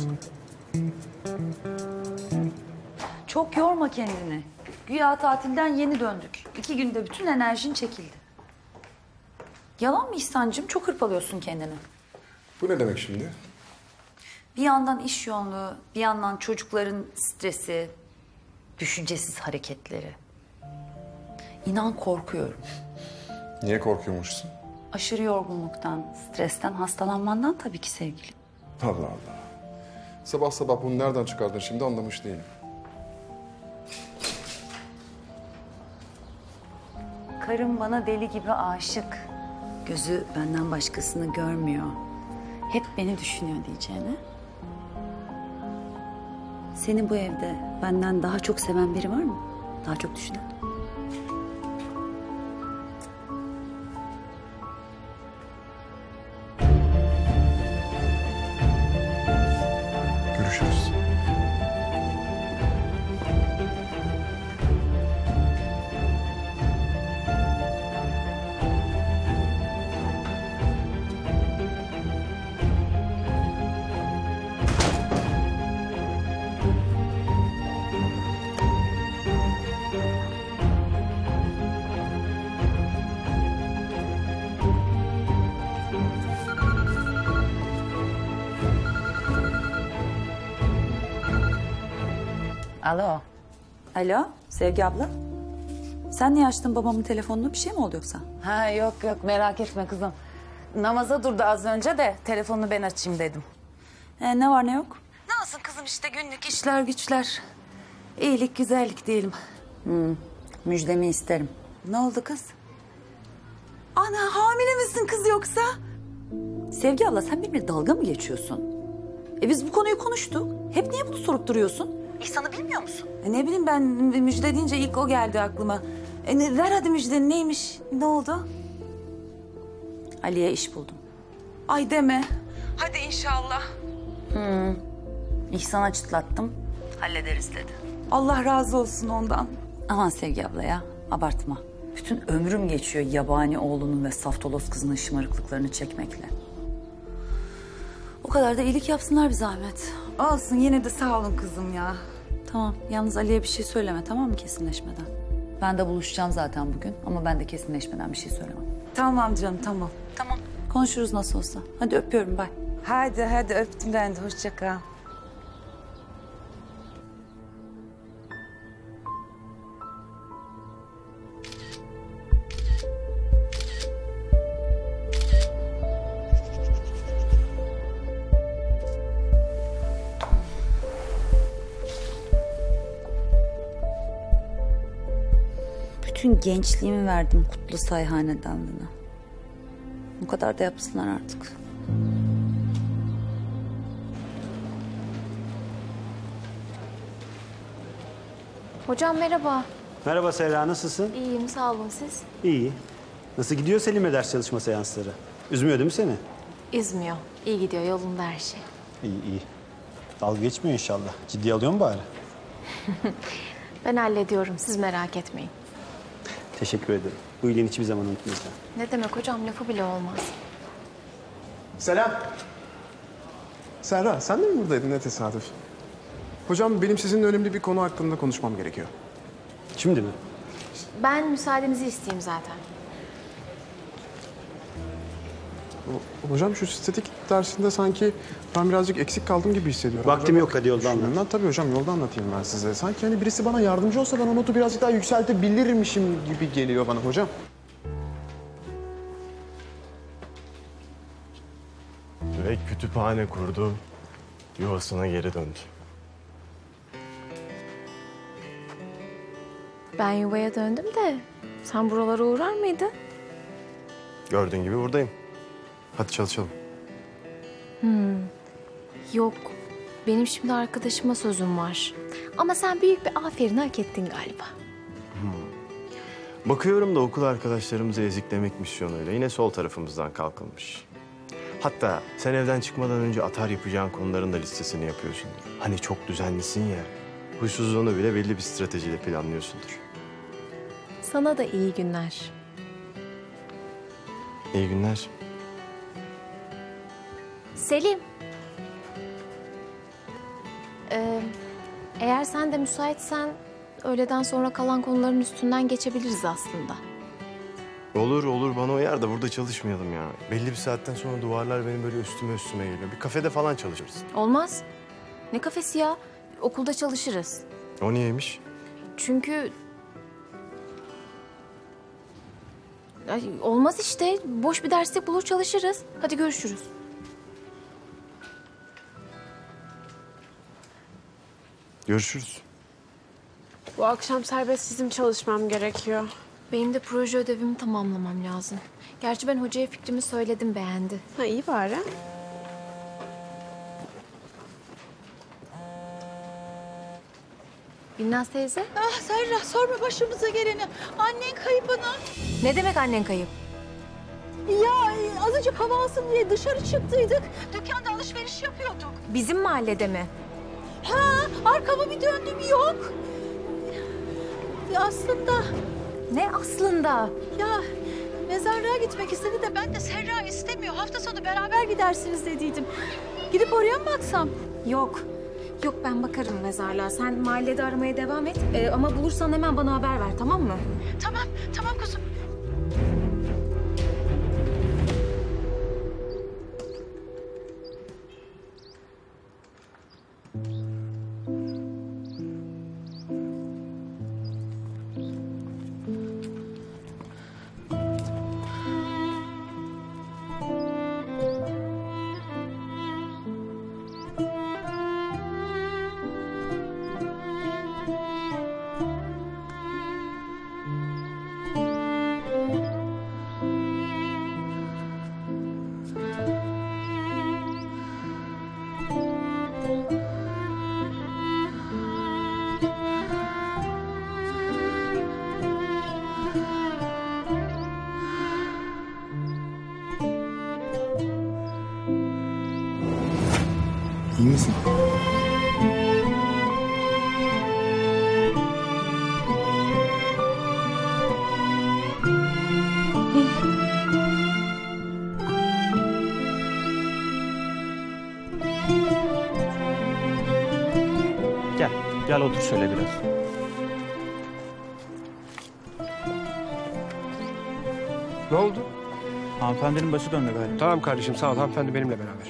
Çok yorma kendini. Güya tatilden yeni döndük. 2 günde bütün enerjin çekildi. Yalan mı İhsan'cığım? Çok hırpalıyorsun kendini.
Bu ne demek şimdi?
Bir yandan iş yoğunluğu, bir yandan çocukların stresi, düşüncesiz hareketleri. İnan korkuyorum.
Niye korkuyormuşsun?
Aşırı yorgunluktan, stresten, hastalanmandan tabii ki sevgilim.
Allah Allah. Sabah sabah bunu nereden çıkardın şimdi anlamış değilim.
Karım bana deli gibi aşık. Gözü benden başkasını görmüyor. Hep beni düşünüyor diyeceğine. Seni bu evde benden daha çok seven biri var mı? Daha çok düşünen?
Görüşürüz.
Alo. Alo, Sevgi abla. Sen niye açtın babamın telefonunu? Bir şey mi oldu yoksa?
Ha yok merak etme kızım. Namaza durdu az önce de telefonunu ben açayım dedim.
Ne var ne yok?
Ne olsun kızım işte günlük işler güçler. İyilik güzellik diyelim.
Müjdemi isterim.
Ne oldu kız? Ana hamile misin kız yoksa?
Sevgi abla sen benimle dalga mı geçiyorsun? Biz bu konuyu konuştuk. Hep niye bunu sorup duruyorsun?
İhsan'ı bilmiyor musun? Ne bileyim ben müjde deyince ilk o geldi aklıma. Ver hadi müjdeni neymiş? Ne oldu?
Ali'ye iş buldum.
Ay deme. Hadi inşallah.
İhsan'a çıtlattım. Hallederiz dedi.
Allah razı olsun ondan.
Aman Sevgi abla ya abartma. Bütün ömrüm geçiyor yabani oğlunun ve saftolos kızının şımarıklıklarını çekmekle. O kadar da iyilik yapsınlar bir zahmet.
Olsun yine de sağ olun kızım ya.
Tamam yalnız Ali'ye bir şey söyleme tamam mı kesinleşmeden? Ben de buluşacağım zaten bugün ama ben de kesinleşmeden bir şey söylemem.
Tamam canım tamam.
Tamam. Konuşuruz nasıl olsa. Hadi öpüyorum bay.
Hadi öptüm ben de hoşça kal.
Bütün gençliğimi verdim Kutlu Sayhanedanlığına. Bu kadar da yapsınlar artık.
Hocam merhaba.
Merhaba Serra, nasılsın?
İyiyim, sağ olun siz.
İyi. Nasıl gidiyor Selim'le ders çalışma seansları? Üzmüyor değil mi seni?
Üzmüyor. İyi gidiyor, yolunda her şey.
İyi. Dalga geçmiyor inşallah. Ciddiye alıyor mu bari?
Ben hallediyorum, siz merak etmeyin.
Teşekkür ederim. Bu iyiliğini hiçbir zaman unutmayacağım.
Ne demek hocam, lafı bile olmaz.
Selam. Serra, sen de mi buradaydın? Ne tesadüf. Hocam, benim sizinle önemli bir konu hakkında konuşmam gerekiyor.
Şimdi mi?
Ben müsaadenizi isteyeyim zaten.
Hocam şu statik dersinde sanki ben birazcık eksik kaldım gibi hissediyorum.
Vaktim yok, hadi yolda anlat.
Tabii hocam, yolda anlatayım ben size. Sanki hani birisi bana yardımcı olsa ben o notu birazcık daha yükseltebilirmişim gibi geliyor bana hocam.
Ve kütüphane kurdu, yuvasına geri döndü.
Ben yuvaya döndüm de sen buralara uğrar mıydın?
Gördüğün gibi buradayım. Hadi çalışalım.
Yok, benim şimdi arkadaşıma sözüm var. Ama sen büyük bir aferin hak ettin galiba.
Bakıyorum da okul arkadaşlarımızı eziklemek misyonuyla yine sol tarafımızdan kalkılmış. Hatta sen evden çıkmadan önce atar yapacağın konuların da listesini yapıyorsundur. Hani çok düzenlisin ya, huysuzluğunu bile belli bir stratejiyle planlıyorsundur.
Sana da iyi günler.
İyi günler.
Selim. Eğer sen de müsaitsen öğleden sonra kalan konuların üstünden geçebiliriz aslında.
Olur bana uyar da burada çalışmayalım ya. Belli bir saatten sonra duvarlar benim böyle üstüme geliyor. Bir kafede falan çalışırız.
Olmaz. Ne kafesi ya? Okulda çalışırız.
O niyeymiş?
Çünkü... Ay, olmaz işte. Boş bir derslik bulur çalışırız. Hadi görüşürüz.
Görüşürüz.
Bu akşam serbest izin çalışmam gerekiyor.
Benim de proje ödevimi tamamlamam lazım. Gerçi ben hocaya fikrimi söyledim, beğendi.
Ha iyi bari.
Binnaz teyze.
Ah Serra sorma başımıza geleni. Annen kayıp ana.
Ne demek annen kayıp?
Ya azıcık hava alsın diye dışarı çıktıydık. Dükkanda alışveriş yapıyorduk.
Bizim mahallede mi?
Ha arkamı bir döndüm yok. Aslında.
Ne aslında?
Ya mezarlığa gitmek istedi de ben de Serra istemiyor. Hafta sonu beraber gidersiniz dediydim. Gidip oraya mı baksam?
Yok ben bakarım mezarlığa. Sen mahallede aramaya devam et. Ama bulursan hemen bana haber ver, tamam mı?
Tamam kuzum.
İyi misin?
Gel otur şöyle biraz.
Ne oldu?
Hanımefendinin başı döndü galiba.
Tamam kardeşim sağ ol. Hanımefendi benimle beraber.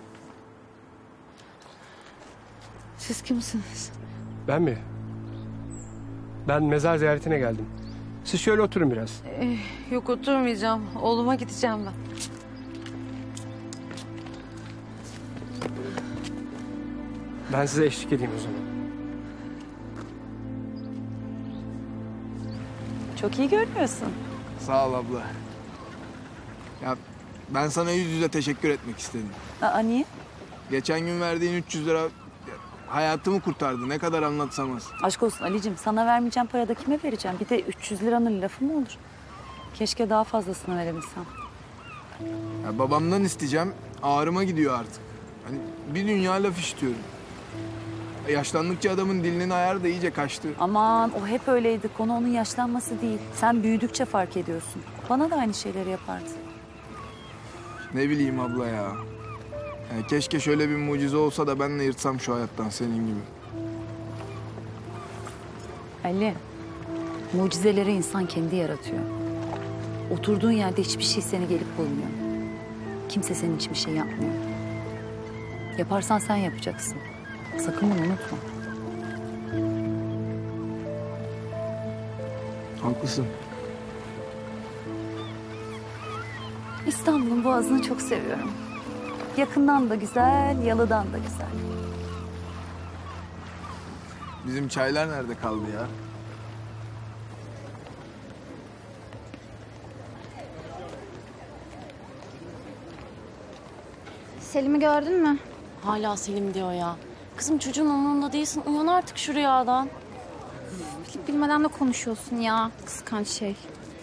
Siz kimsiniz?
Ben mi? Ben mezar ziyaretine geldim. Siz şöyle oturun biraz.
Yok oturmayacağım. Oğluma gideceğim ben.
Ben size eşlik edeyim o zaman.
Çok iyi görünüyorsun.
Sağ ol abla. Ya ben sana yüz yüze teşekkür etmek istedim.
Aa, niye?
Geçen gün verdiğin 300 lira hayatımı kurtardı. Ne kadar anlatsam az.
Aşk olsun Ali'cim, sana vermeyeceğim parada kime vereceğim? Bir de 300 liranın lafı mı olur? Keşke daha fazlasını verebilsem.
Ya babamdan isteyeceğim. Ağrıma gidiyor artık. Hani bir dünya laf işitiyorum. Yaşlandıkça adamın dilinin ayarı da iyice kaçtı.
Aman o hep öyleydi. Konu onun yaşlanması değil. Sen büyüdükçe fark ediyorsun. Bana da aynı şeyleri yapardı.
Ne bileyim abla ya. Yani keşke şöyle bir mucize olsa da ben de yırtsam şu hayattan senin gibi.
Ali, mucizeleri insan kendi yaratıyor. Oturduğun yerde hiçbir şey seni gelip bulmuyor. Kimse senin için bir şey yapmıyor. Yaparsan sen yapacaksın. Sakın bunu unutma.
Haklısın.
İstanbul'un boğazını çok seviyorum. Yakından da güzel, yalıdan da güzel.
Bizim çaylar nerede kaldı ya?
Selim'i gördün mü? Hala Selim diyor ya. Kızım çocuğun umurunda değilsin. Uyan artık şu rüyadan. Bilip bilmeden de konuşuyorsun ya. Kıskanç şey.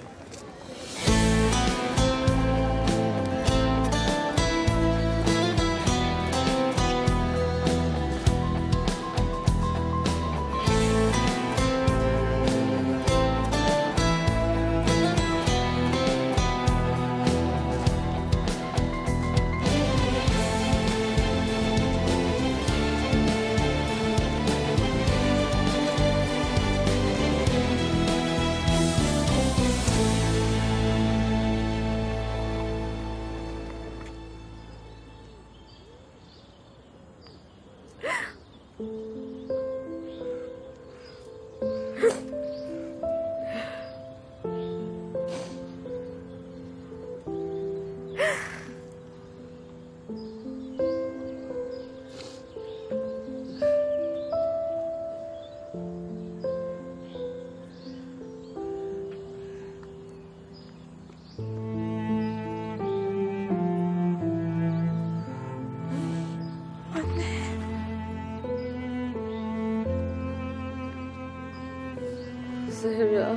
Zehra.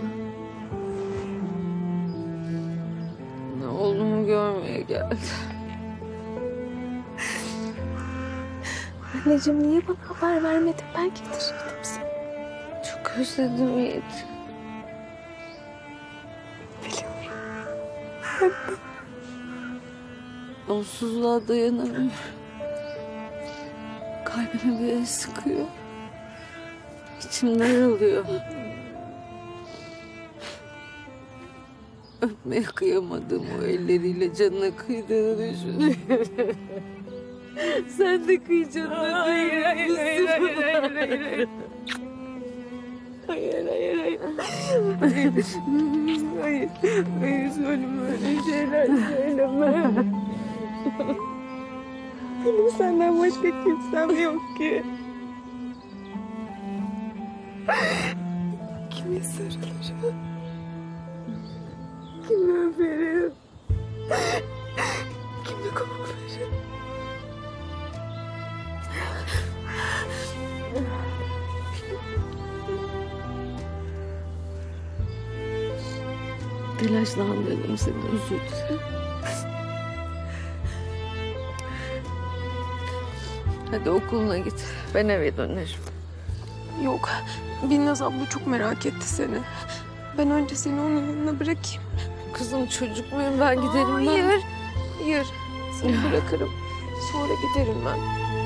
Ne oğlumu görmeye geldi.
Anneciğim niye bana haber vermedin? Ben getirirdim seni.
Çok özledim Yiğit.
Biliyorum.
Onsuzluğa dayanamıyorum. Kalbime bir el sıkıyor. İçimden alıyor. Öpmeye kıyamadım o elleriyle canına kıydığını düşünüyorum. Sen de kıyacaksın.
Hayır. Hayır söyleme öyle şeyler söyleme. Benim senden başka kimsem yok ki. Kime sarılırım? Kimi öperim? Kimi koklarım?
Telaşlandırdım seni, özür dilerim. Hadi okuluna git. Ben eve dönerim.
Yok. Binnaz abla çok merak etti seni. Ben önce seni onun yanına bırakayım.
Kızım çocuk muyum ben giderim ben.
Hayır. Hayır. Seni bırakırım. Sonra giderim ben.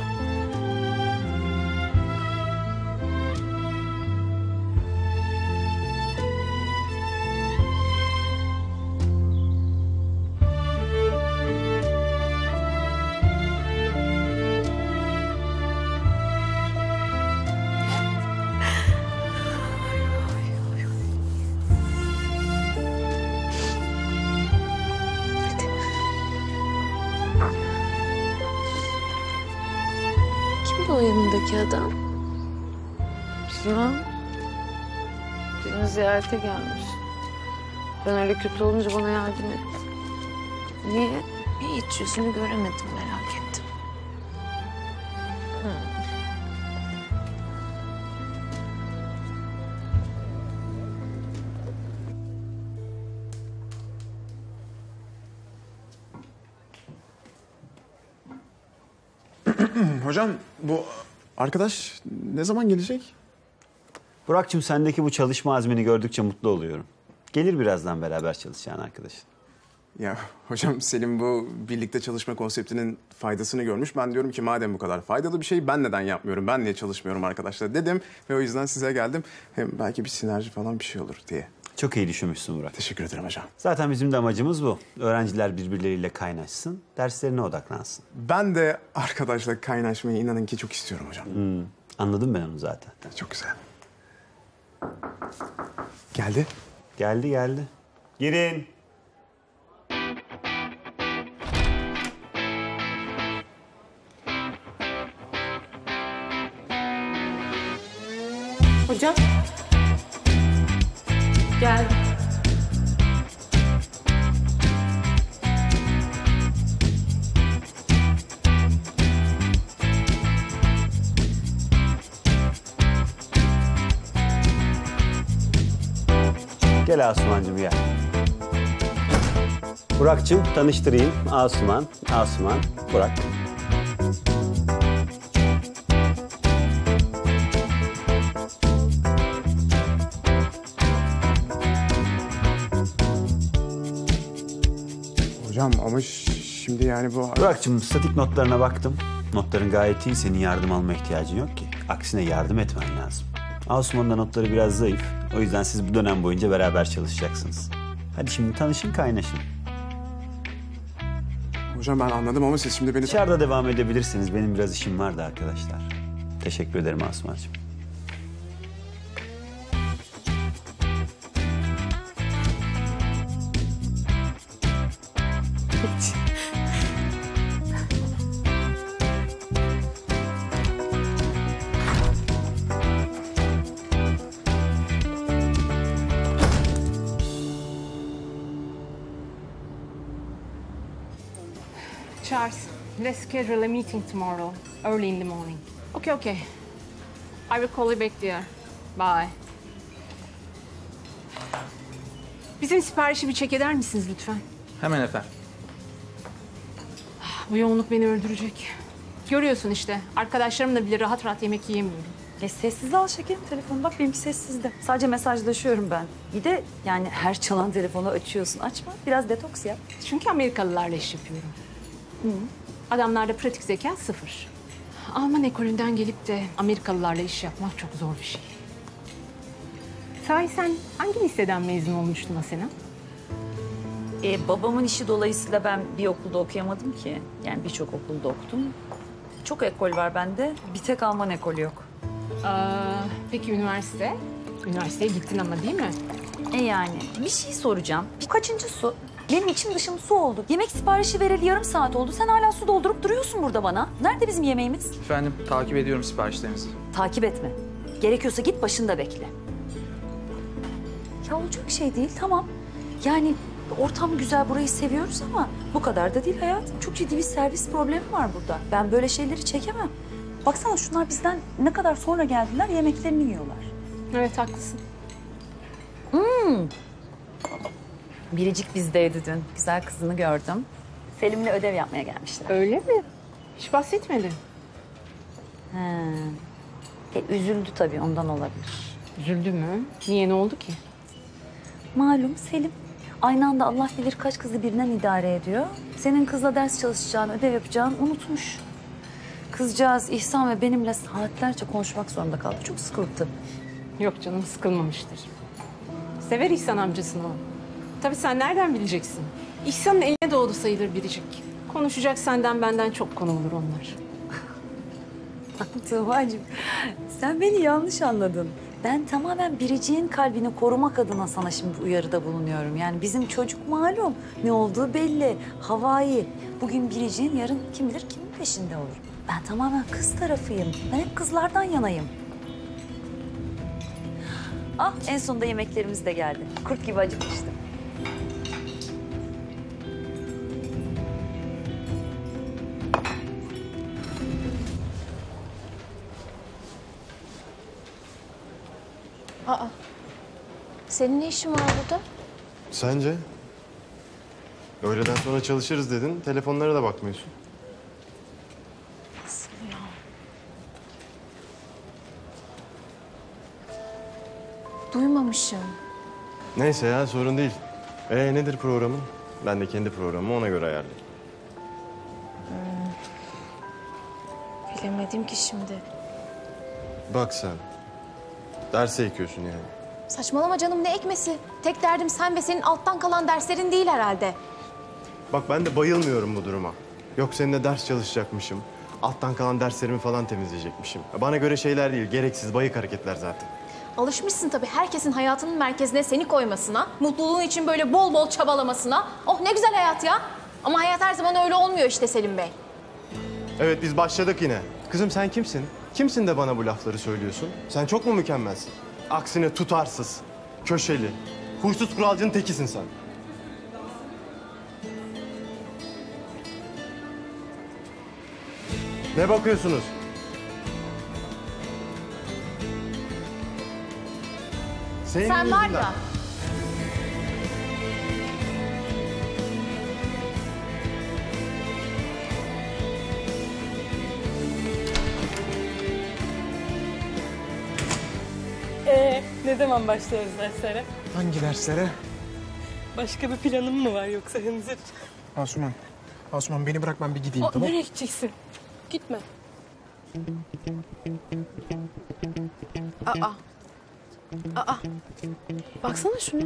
Kimdi o yanındaki adam? Bilmem. Beni ziyarete gelmiş. Ben öyle kötü olunca bana yardım etti. Niye? Hiç yüzünü göremedim, merak ettim.
Hocam bu arkadaş ne zaman gelecek?
Burak'cığım sendeki bu çalışma azmini gördükçe mutlu oluyorum. Gelir birazdan beraber çalışacağın arkadaşın.
Ya hocam Selim bu birlikte çalışma konseptinin faydasını görmüş. Ben diyorum ki madem bu kadar faydalı bir şey ben neden yapmıyorum? Ben niye çalışmıyorum arkadaşlar dedim. Ve o yüzden size geldim. Hem belki bir sinerji falan bir şey olur diye.
Çok iyi düşünmüşsün Burak.
Teşekkür ederim hocam.
Zaten bizim de amacımız bu. Öğrenciler birbirleriyle kaynaşsın, derslerine odaklansın.
Ben de arkadaşla kaynaşmayı inanın ki çok istiyorum hocam.
Anladım ben onu zaten.
Çok güzel. Geldi.
Geldi. Girin.
Hocam. Gel.
Gel Asumancığım gel. Burak'cığım tanıştırayım. Asuman, Burak.
Hocam ama şimdi yani bu...
Burak'cığım statik notlarına baktım. Notların gayet iyi. Senin yardım alma ihtiyacın yok ki. Aksine yardım etmen lazım. Asuman'ın da notları biraz zayıf. O yüzden siz bu dönem boyunca beraber çalışacaksınız. Hadi şimdi tanışın, kaynaşın.
Hocam ben anladım ama siz şimdi beni...
Dışarıda devam edebilirsiniz. Benim biraz işim vardı arkadaşlar. Teşekkür ederim Asuman'cığım.
Charles, let's schedule a meeting tomorrow, early in the morning. Okay. I will call you back dear. Bye. Bizim siparişi bir çek eder misiniz lütfen?
Hemen efendim.
Bu yoğunluk beni öldürecek. Görüyorsun işte, arkadaşlarımla bile rahat rahat yemek yiyemiyorum.
Sessize al şekerim telefonu. Bak benimki sessizde. Sadece mesajlaşıyorum ben. Bir de yani her çalan telefonu açıyorsun. Açma. Biraz detoks yap.
Çünkü Amerikalılarla iş yapıyorum. Adamlarda pratik zeka sıfır. Alman ekolünden gelip de Amerikalılarla iş yapmak çok zor bir şey. Sahi sen hangi liseden mezun olmuştun Asena?
Babamın işi dolayısıyla ben bir okulda okuyamadım ki. Yani birçok okulda okudum. Çok ekol var bende. Bir tek Alman ekolü yok.
Peki üniversite? Üniversiteye gittin ama değil mi?
Yani bir şey soracağım. Bu kaçıncı su? Benim içim dışım su oldu. Yemek siparişi vereli yarım saat oldu. Sen hala su doldurup duruyorsun burada bana. Nerede bizim yemeğimiz?
Efendim takip ediyorum siparişlerinizi.
Takip etme. Gerekiyorsa git başında bekle. Ya olacak şey değil, tamam. Yani ortam güzel, burayı seviyoruz ama bu kadar da değil hayatım. Çok ciddi bir servis problemi var burada. Ben böyle şeyleri çekemem. Baksana şunlar bizden ne kadar sonra geldiler, yemeklerini yiyorlar.
Evet, haklısın.
Biricik bizdeydi dün. Güzel kızını gördüm. Selim'le ödev yapmaya gelmişler.
Öyle mi? Hiç bahsetmedin.
Üzüldü tabii, ondan olabilir.
Üzüldü mü? Niye, ne oldu ki?
Malum Selim. Aynı anda Allah bilir kaç kızı birden idare ediyor. Senin kızla ders çalışacağını, ödev yapacağını unutmuş. Kızcağız İhsan ve benimle saatlerce konuşmak zorunda kaldı. Çok sıkıldı.
Yok canım, sıkılmamıştır. Sever İhsan amcasını o. Tabii sen nereden bileceksin? İhsan'ın eline doğdu sayılır biricik. Konuşacak senden benden çok konu olur onlar.
Tuğba'cığım, sen beni yanlış anladın. Ben tamamen Biricik'in kalbini korumak adına sana şimdi uyarıda bulunuyorum. Yani bizim çocuk malum. Ne olduğu belli. Havai. Bugün Biricik'in, yarın kim bilir kimin peşinde olur. Ben tamamen kız tarafıyım. Ben hep kızlardan yanayım. Ah, en sonunda yemeklerimiz de geldi. Kurt gibi acıkmıştım.
Aa, senin ne işin var burada?
Sence? Öğleden sonra çalışırız dedin, telefonlara da bakmıyorsun.
Nasıl ya? Duymamışım.
Neyse ya, sorun değil. Nedir programın? Ben de kendi programımı ona göre ayarlayayım.
Bilemedim ki şimdi.
Bak sen, derse ekiyorsun yani.
Saçmalama canım, ne ekmesi? Tek derdim sen ve senin alttan kalan derslerin değil herhalde.
Bak ben de bayılmıyorum bu duruma. Yok seninle ders çalışacakmışım. Alttan kalan derslerimi falan temizleyecekmişim. Bana göre şeyler değil, gereksiz, bayık hareketler zaten.
Alışmışsın tabii herkesin hayatının merkezine seni koymasına, mutluluğun için böyle bol bol çabalamasına. Oh ne güzel hayat ya. Ama hayat her zaman öyle olmuyor işte Selim Bey.
Evet, biz başladık yine. Kızım sen kimsin? Kimsin de bana bu lafları söylüyorsun? Sen çok mu mükemmelsin? Aksine tutarsız, köşeli, huysuz kuralcının tekisin sen. Ne bakıyorsunuz?
Sen var ya.
Ne zaman başlıyoruz derslere?
Hangi derslere?
Başka bir planın mı var yoksa Hınzır?
Asuman beni bırak, ben bir gideyim, tamam?
Nereye gideceksin? Gitme. Aa. Baksana şuna.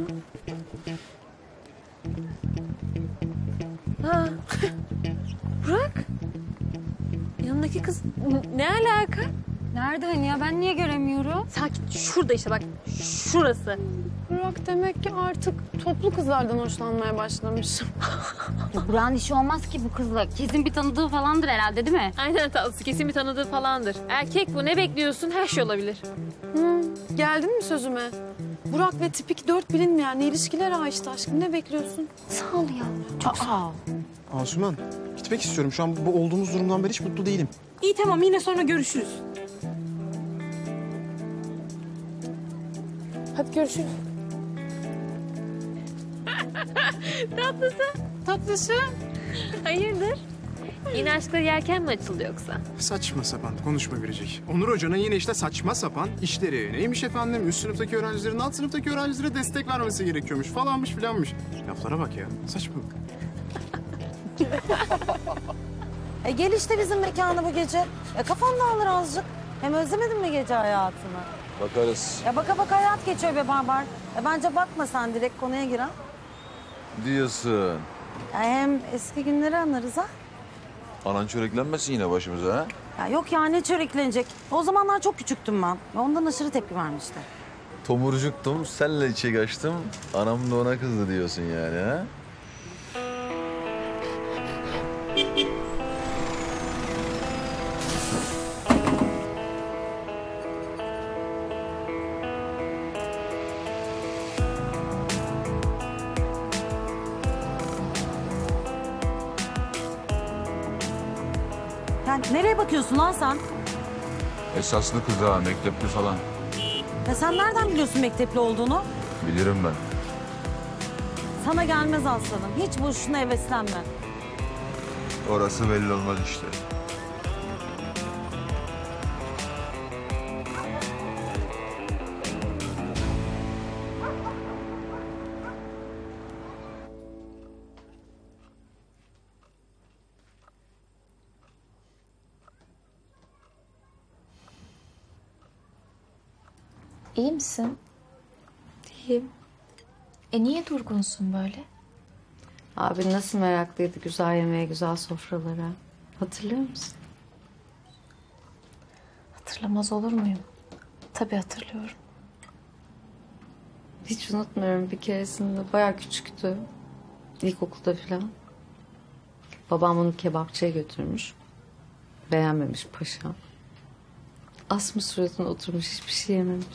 Ha. Burak. Yanındaki kız ne alaka?
Nerede hani ya? Ben niye göremiyorum?
Sakin. Şurada işte bak. Şurası.
Burak demek ki artık toplu kızlardan hoşlanmaya başlamış.
Burak'ın işi olmaz ki bu kızla. Kesin bir tanıdığı falandır herhalde, değil mi?
Aynen tatlısı. Kesin bir tanıdığı falandır. Erkek bu. Ne bekliyorsun? Her şey olabilir.
Geldin mi sözüme? Burak ve tipik 4 bilinmeyen ilişkiler açtı aşkım. Ne bekliyorsun?
Sağ ol ya. Çok sağ ol.
Asuman, gitmek istiyorum. Şu an bu olduğumuz durumdan beri hiç mutlu değilim.
İyi tamam. Yine sonra görüşürüz.
Hadi görüşürüz.
Tatlısı. Hayırdır? Yine aşkla yelken mi açıldı yoksa?
Saçma sapan konuşma Biricik. Onur Hoca'nın yine işte saçma sapan işleri. Neymiş efendim? Üst sınıftaki öğrencilerin alt sınıftaki öğrencilere destek vermesi gerekiyormuş falanmış filanmış. Laflara bak ya. Saçmalık.
Gel işte bizim mekana bu gece. Kafan dağılır azıcık. Hem özlemedin mi gece hayatını?
Bakarız.
Baka baka hayat geçiyor be Barbar. Bence bakma sen, direkt konuya gir ha.
Diyorsun.
Hem eski günleri anlarız ha.
Anan çöreklenmesin yine başımıza ha?
Yok ya, ne çöreklenecek. O zamanlar çok küçüktüm ben. Ondan aşırı tepki vermişti.
Tomurcuktum, senle içe kaçtım. Anam da ona kızdı diyorsun yani ha?
Nereye bakıyorsun lan sen?
Esaslı kız ha, mektepli falan.
Sen nereden biliyorsun mektepli olduğunu?
Bilirim ben.
Sana gelmez aslanım. Hiç boşuna heveslenme.
Orası belli olmaz işte.
İyi misin?
İyiyim.
Niye durgunsun böyle?
Abi nasıl meraklıydı güzel yemeğe, güzel sofralara. Hatırlıyor musun?
Hatırlamaz olur muyum? Tabii hatırlıyorum.
Hiç unutmuyorum bir keresinde. Bayağı küçüktü. İlkokulda falan. Babam onu kebapçıya götürmüş. Beğenmemiş paşa. Asmış suratına oturmuş, hiçbir şey yememiş.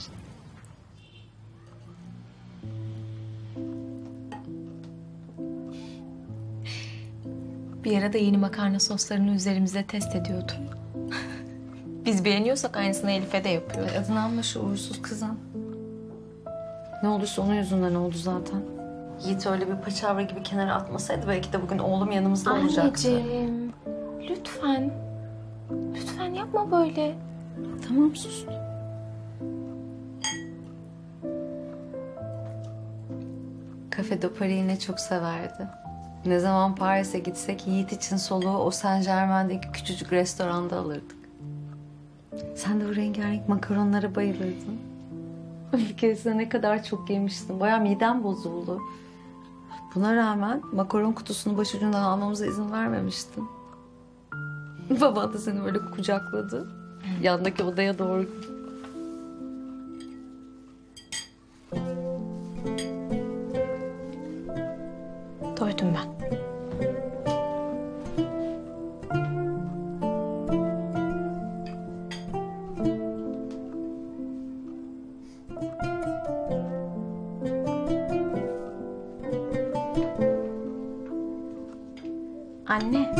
Bir ara da yeni makarna soslarını üzerimize test ediyordu. Biz beğeniyorsak aynısını Elif'e de yapıyor.
Adını anma şu uğursuz kızın. Ne olduysa onun yüzünden oldu zaten. Yiğit öyle bir paçavra gibi kenara atmasaydı belki de bugün oğlum yanımızda olacaktı.
Anneciğim, lütfen. Lütfen yapma böyle.
Tamam sus. Cafe de Paris'i yine çok severdi. Ne zaman Paris'e gitsek Yiğit için soluğu o Saint Germain'deki küçücük restoranda alırdık. Sen de o rengarenk makaronlara bayılırdın. Bir keresinde ne kadar çok yemiştim. Bayağı midem bozuldu. Buna rağmen makaron kutusunu başucundan almamıza izin vermemiştin. Baban da seni böyle kucakladı. Yandaki odaya doğru.
Doydum ben. Anne.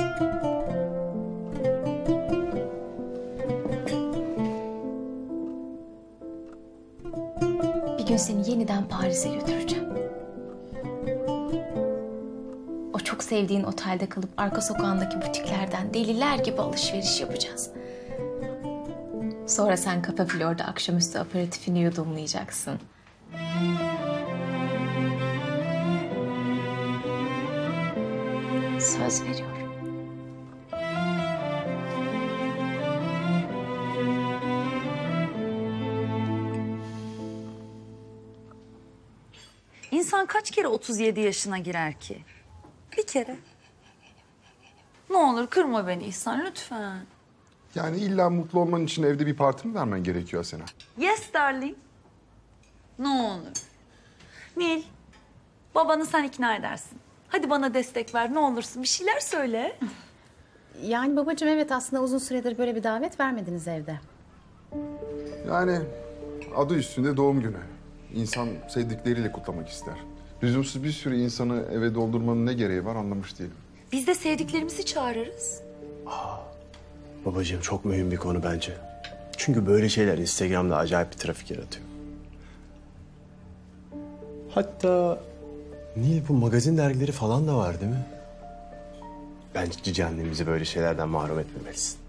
Bir gün seni yeniden Paris'e götüreceğim. O çok sevdiğin otelde kalıp arka sokağındaki butiklerden deliler gibi alışveriş yapacağız. Sonra sen Cafe Flor'da akşamüstü aperatifini yudumlayacaksın. Söz veriyorum.
İnsan kaç kere 37 yaşına girer ki? Bir kere. Ne olur kırma beni İhsan lütfen.
Yani illa mutlu olman için evde bir parti mi vermen gerekiyor Asena?
Yes darling. Ne olur. Nil, babanı sen ikna edersin. Hadi bana destek ver ne olursun bir şeyler söyle.
Yani babacığım evet aslında uzun süredir böyle bir davet vermediniz evde.
Yani adı üstünde doğum günü. İnsan sevdikleriyle kutlamak ister. Lüzumsuz bir sürü insanı eve doldurmanın ne gereği var anlamış değilim.
Biz de sevdiklerimizi çağırırız.
Babacığım çok mühim bir konu bence. Çünkü böyle şeyler Instagram'da acayip bir trafik yaratıyor. Hatta Nil bu magazin dergileri falan da var değil mi? Bence cici annemizi böyle şeylerden mahrum etmemelisin.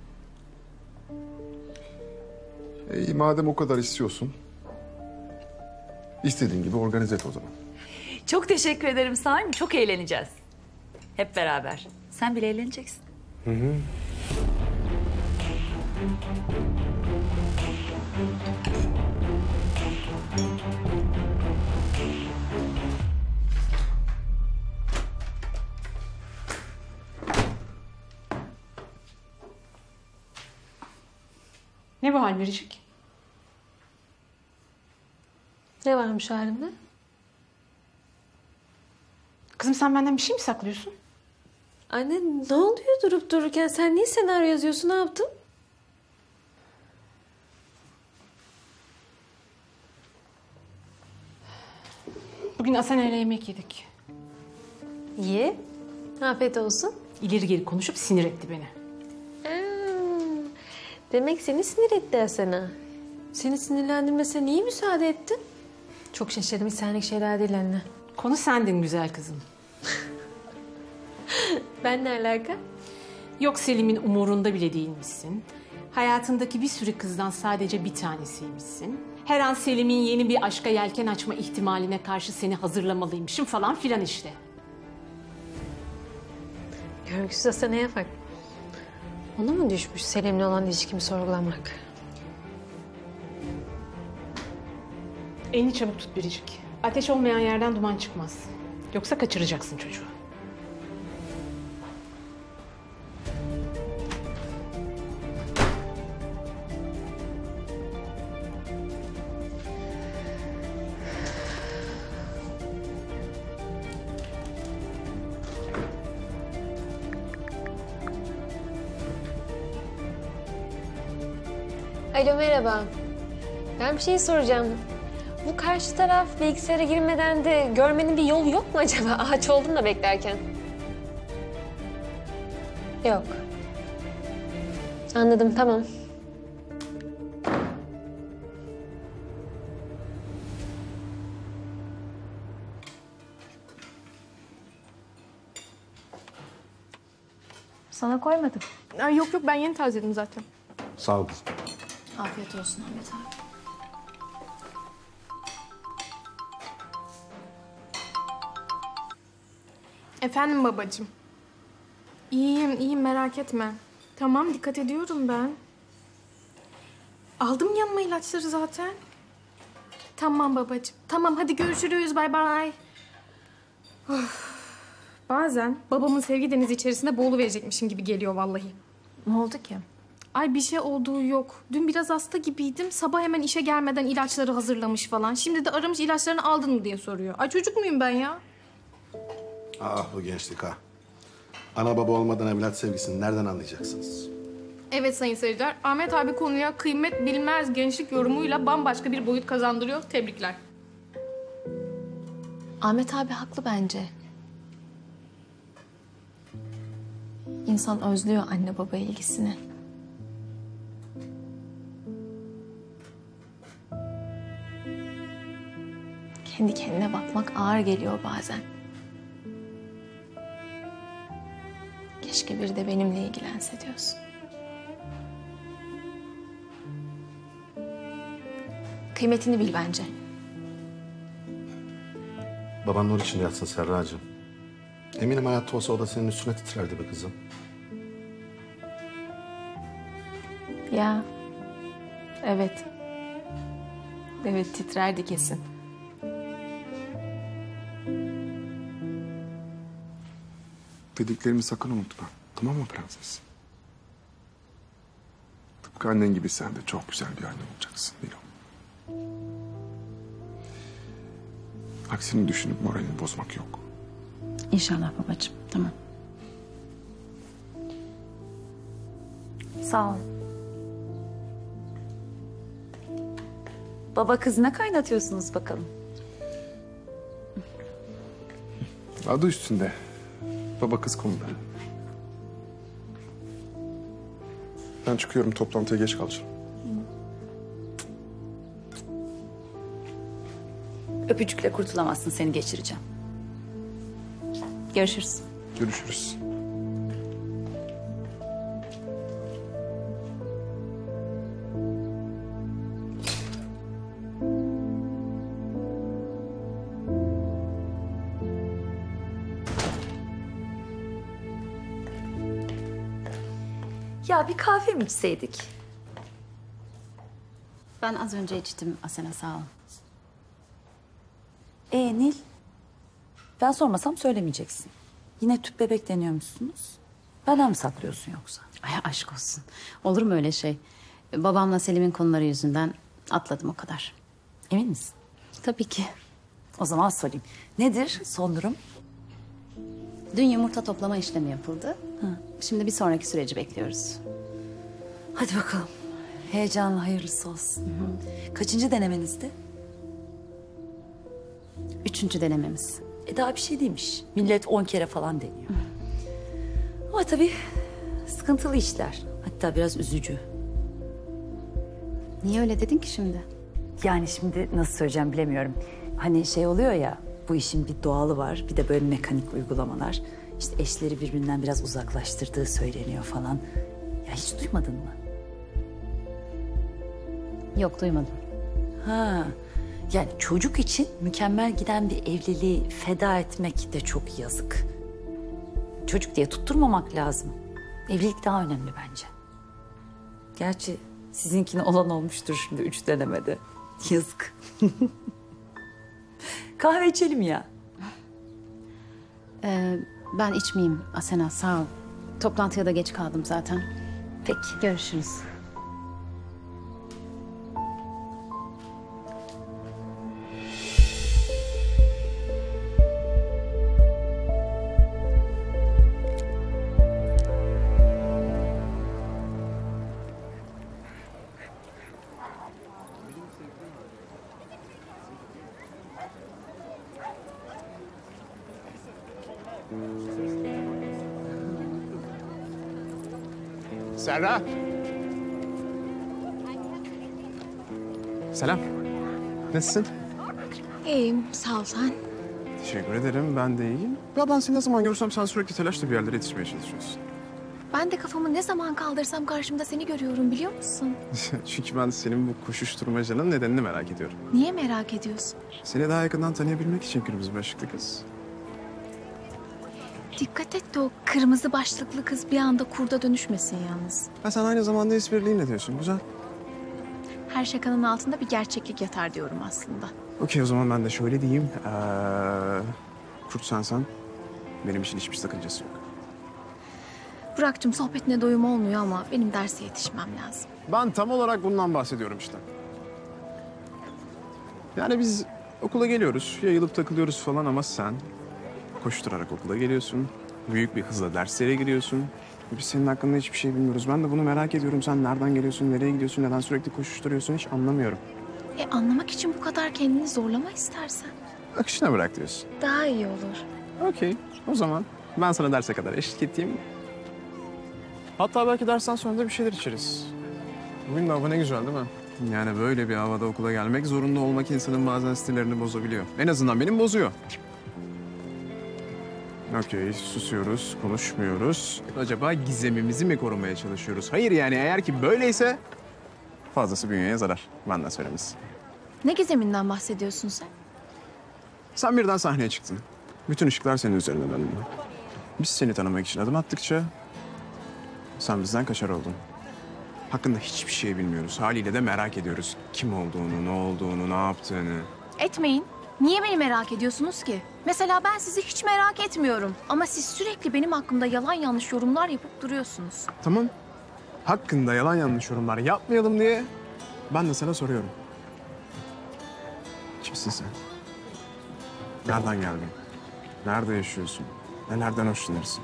İyi madem o kadar istiyorsun. İstediğin gibi organize et o zaman.
Çok teşekkür ederim Saim. Çok eğleneceğiz. Hep beraber. Sen bile eğleneceksin.
Hı hı.
Ne bu hal Biricik?
Ne varmış halimde?
Kızım sen benden bir şey mi saklıyorsun?
Anne ne oluyor durup dururken? Sen niye senaryo yazıyorsun? Ne yaptın?
Bugün Asena ile yemek yedik.
İyi. Afiyet olsun.
İleri geri konuşup sinir etti beni.
Demek seni sinir etti Asena. Seni sinirlendirmesine niye müsaade ettin? Çok şaşırdım. Hiç senlik şeyler değil anne.
Konu sendin güzel kızım.
Ben ne alaka?
Yok Selim'in umurunda bile değilmişsin. Hayatındaki bir sürü kızdan sadece bir tanesiymişsin. Her an Selim'in yeni bir aşka yelken açma ihtimaline karşı seni hazırlamalıymışım falan filan işte.
Görgüsüz Asena'ya bak. Ona mı düşmüş Selim'le olan ilişkimi sorgulamak?
Elini çabuk tut Biricik. Ateş olmayan yerden duman çıkmaz. Yoksa kaçıracaksın çocuğu.
Alo merhaba. Ben bir şey soracağım. Bu karşı taraf bilgisayara girmeden de görmenin bir yolu yok mu acaba? Ağaç oldum da beklerken. Yok. Anladım, tamam.
Sana koymadım.
Yok ben yeni tazeledim zaten.
Sağ ol kızım.
Afiyet olsun Ahmet abi.
Efendim babacığım. İyiyim merak etme. Tamam dikkat ediyorum ben. Aldım yanıma ilaçları zaten. Tamam babacığım. Tamam hadi görüşürüz bay bay. Bazen babamın sevgi denizi içerisinde boğuluverecekmişim gibi geliyor vallahi.
Ne oldu ki?
Ay bir şey olduğu yok. Dün biraz hasta gibiydim. Sabah hemen işe gelmeden ilaçları hazırlamış falan. Şimdi de aramış ilaçlarını aldın mı diye soruyor. Ay çocuk muyum ben ya?
Ah bu gençlik ha. Ana baba olmadan evlat sevgisini nereden anlayacaksınız?
Evet sayın seyirciler. Ahmet abi konuya kıymet bilmez gençlik yorumuyla bambaşka bir boyut kazandırıyor. Tebrikler.
Ahmet abi haklı bence. İnsan özlüyor anne baba ilgisini. Kendi kendine bakmak ağır geliyor bazen. Keşke biri de benimle ilgilense diyorsun. Kıymetini bil bence.
Baban nur içinde yatsın Serracığım. Eminim hayatta olsa o da senin üstüne titrerdi be kızım.
Ya, evet. Evet, titrerdi kesin.
Dediklerimi sakın unutma. Tamam mı prenses? Tıpkı annen gibi sen de çok güzel bir anne olacaksın Milo. Aksini düşünüp moralini bozmak yok.
İnşallah babacığım. Tamam. Sağ ol. Baba kız ne kaynatıyorsunuz bakalım?
Adı üstünde. Baba kız konuları. Ben çıkıyorum, toplantıya geç kalacağım.
Öpücükle kurtulamazsın, seni geçireceğim. Görüşürüz.
Görüşürüz.
Ya bir kahve mi içseydik?
Ben az önce içtim Asena, sağ ol.
Nil? Ben sormasam söylemeyeceksin. Yine tüp bebek deniyormuşsunuz. Benden mi saklıyorsun yoksa?
Ay aşk olsun. Olur mu öyle şey? Babamla Selim'in konuları yüzünden atladım o kadar.
Emin misin?
Tabii ki.
O zaman sorayım. Nedir son durum?
Dün yumurta toplama işlemi yapıldı. Şimdi bir sonraki süreci bekliyoruz.
Hadi bakalım. Heyecanlı hayırlısı olsun. Kaçıncı denemenizdi?
3. denememiz.
Daha bir şey değilmiş. Millet 10 kere falan deniyor. Ama tabii sıkıntılı işler. Hatta biraz üzücü.
Niye öyle dedin ki şimdi?
Yani şimdi nasıl söyleyeceğim bilemiyorum. Hani şey oluyor ya, bu işin bir doğalı var. Bir de böyle mekanik uygulamalar. İşte eşleri birbirinden biraz uzaklaştırdığı söyleniyor falan. Ya hiç duymadın mı?
Yok, duymadım.
Ha, yani çocuk için mükemmel giden bir evliliği feda etmek de çok yazık. Çocuk diye tutturmamak lazım. Evlilik daha önemli bence. Gerçi sizinkine olan olmuştur şimdi 3 denemede. Yazık.
Kahve içelim ya.
Ben içmeyeyim Asena, sağ ol. Toplantıya da geç kaldım zaten.
Peki.
Görüşürüz.
Serra. Selam. Nasılsın?
İyiyim, sağ ol sen.
Teşekkür ederim. Ben de iyiyim. Ya ben seni ne zaman görsem sen sürekli telaşla bir yerlere yetişmeye çalışıyorsun.
Ben de kafamı ne zaman kaldırsam karşımda seni görüyorum biliyor musun?
Çünkü ben senin bu koşuşturmacanın nedenini merak ediyorum.
Niye merak ediyorsun?
Seni daha yakından tanıyabilmek için kırmızı başlıklı kız.
Dikkat et de o kırmızı başlıklı kız bir anda kurda dönüşmesin yalnız.
Ha, sen aynı zamanda espriliğin ne diyorsun? Güzel.
Her şakanın altında bir gerçeklik yatar diyorum aslında.
Okey, o zaman ben de şöyle diyeyim. Kurt sensen benim için hiçbir sakıncası yok.
Burak'cığım sohbetine doyum olmuyor ama benim derse yetişmem lazım.
Ben tam olarak bundan bahsediyorum işte. Yani biz okula geliyoruz, yayılıp takılıyoruz falan ama sen koşturarak okula geliyorsun. Büyük bir hızla derslere giriyorsun. Biz senin hakkında hiçbir şey bilmiyoruz. Ben de bunu merak ediyorum. Sen nereden geliyorsun, nereye gidiyorsun, neden sürekli koşuşturuyorsun hiç anlamıyorum.
Anlamak için bu kadar kendini zorlama istersen.
Akışına bırak diyorsun.
Daha iyi olur.
Okey, o zaman ben sana derse kadar eşlik edeyim. Hatta belki dersten sonra da bir şeyler içeriz. Bugün de hava ne güzel değil mi? Yani böyle bir havada okula gelmek zorunda olmak insanın bazen sinirlerini bozabiliyor. En azından benim bozuyor. Okey, susuyoruz, konuşmuyoruz. Acaba gizemimizi mi korumaya çalışıyoruz? Hayır yani eğer ki böyleyse fazlası bünyeye zarar. Benden söylemesi.
Ne gizeminden bahsediyorsun sen?
Sen birden sahneye çıktın. Bütün ışıklar senin üzerine döndü. Biz seni tanımak için adım attıkça sen bizden kaçar oldun. Hakkında hiçbir şey bilmiyoruz. Haliyle de merak ediyoruz. Kim olduğunu, ne olduğunu, ne yaptığını.
Etmeyin. Niye beni merak ediyorsunuz ki? Mesela ben sizi hiç merak etmiyorum. Ama siz sürekli benim hakkımda yalan yanlış yorumlar yapıp duruyorsunuz.
Tamam. Hakkında yalan yanlış yorumlar yapmayalım diye ben de sana soruyorum. Kimsin sen? Nereden geldin? Nerede yaşıyorsun? Nelerden hoşlanırsın?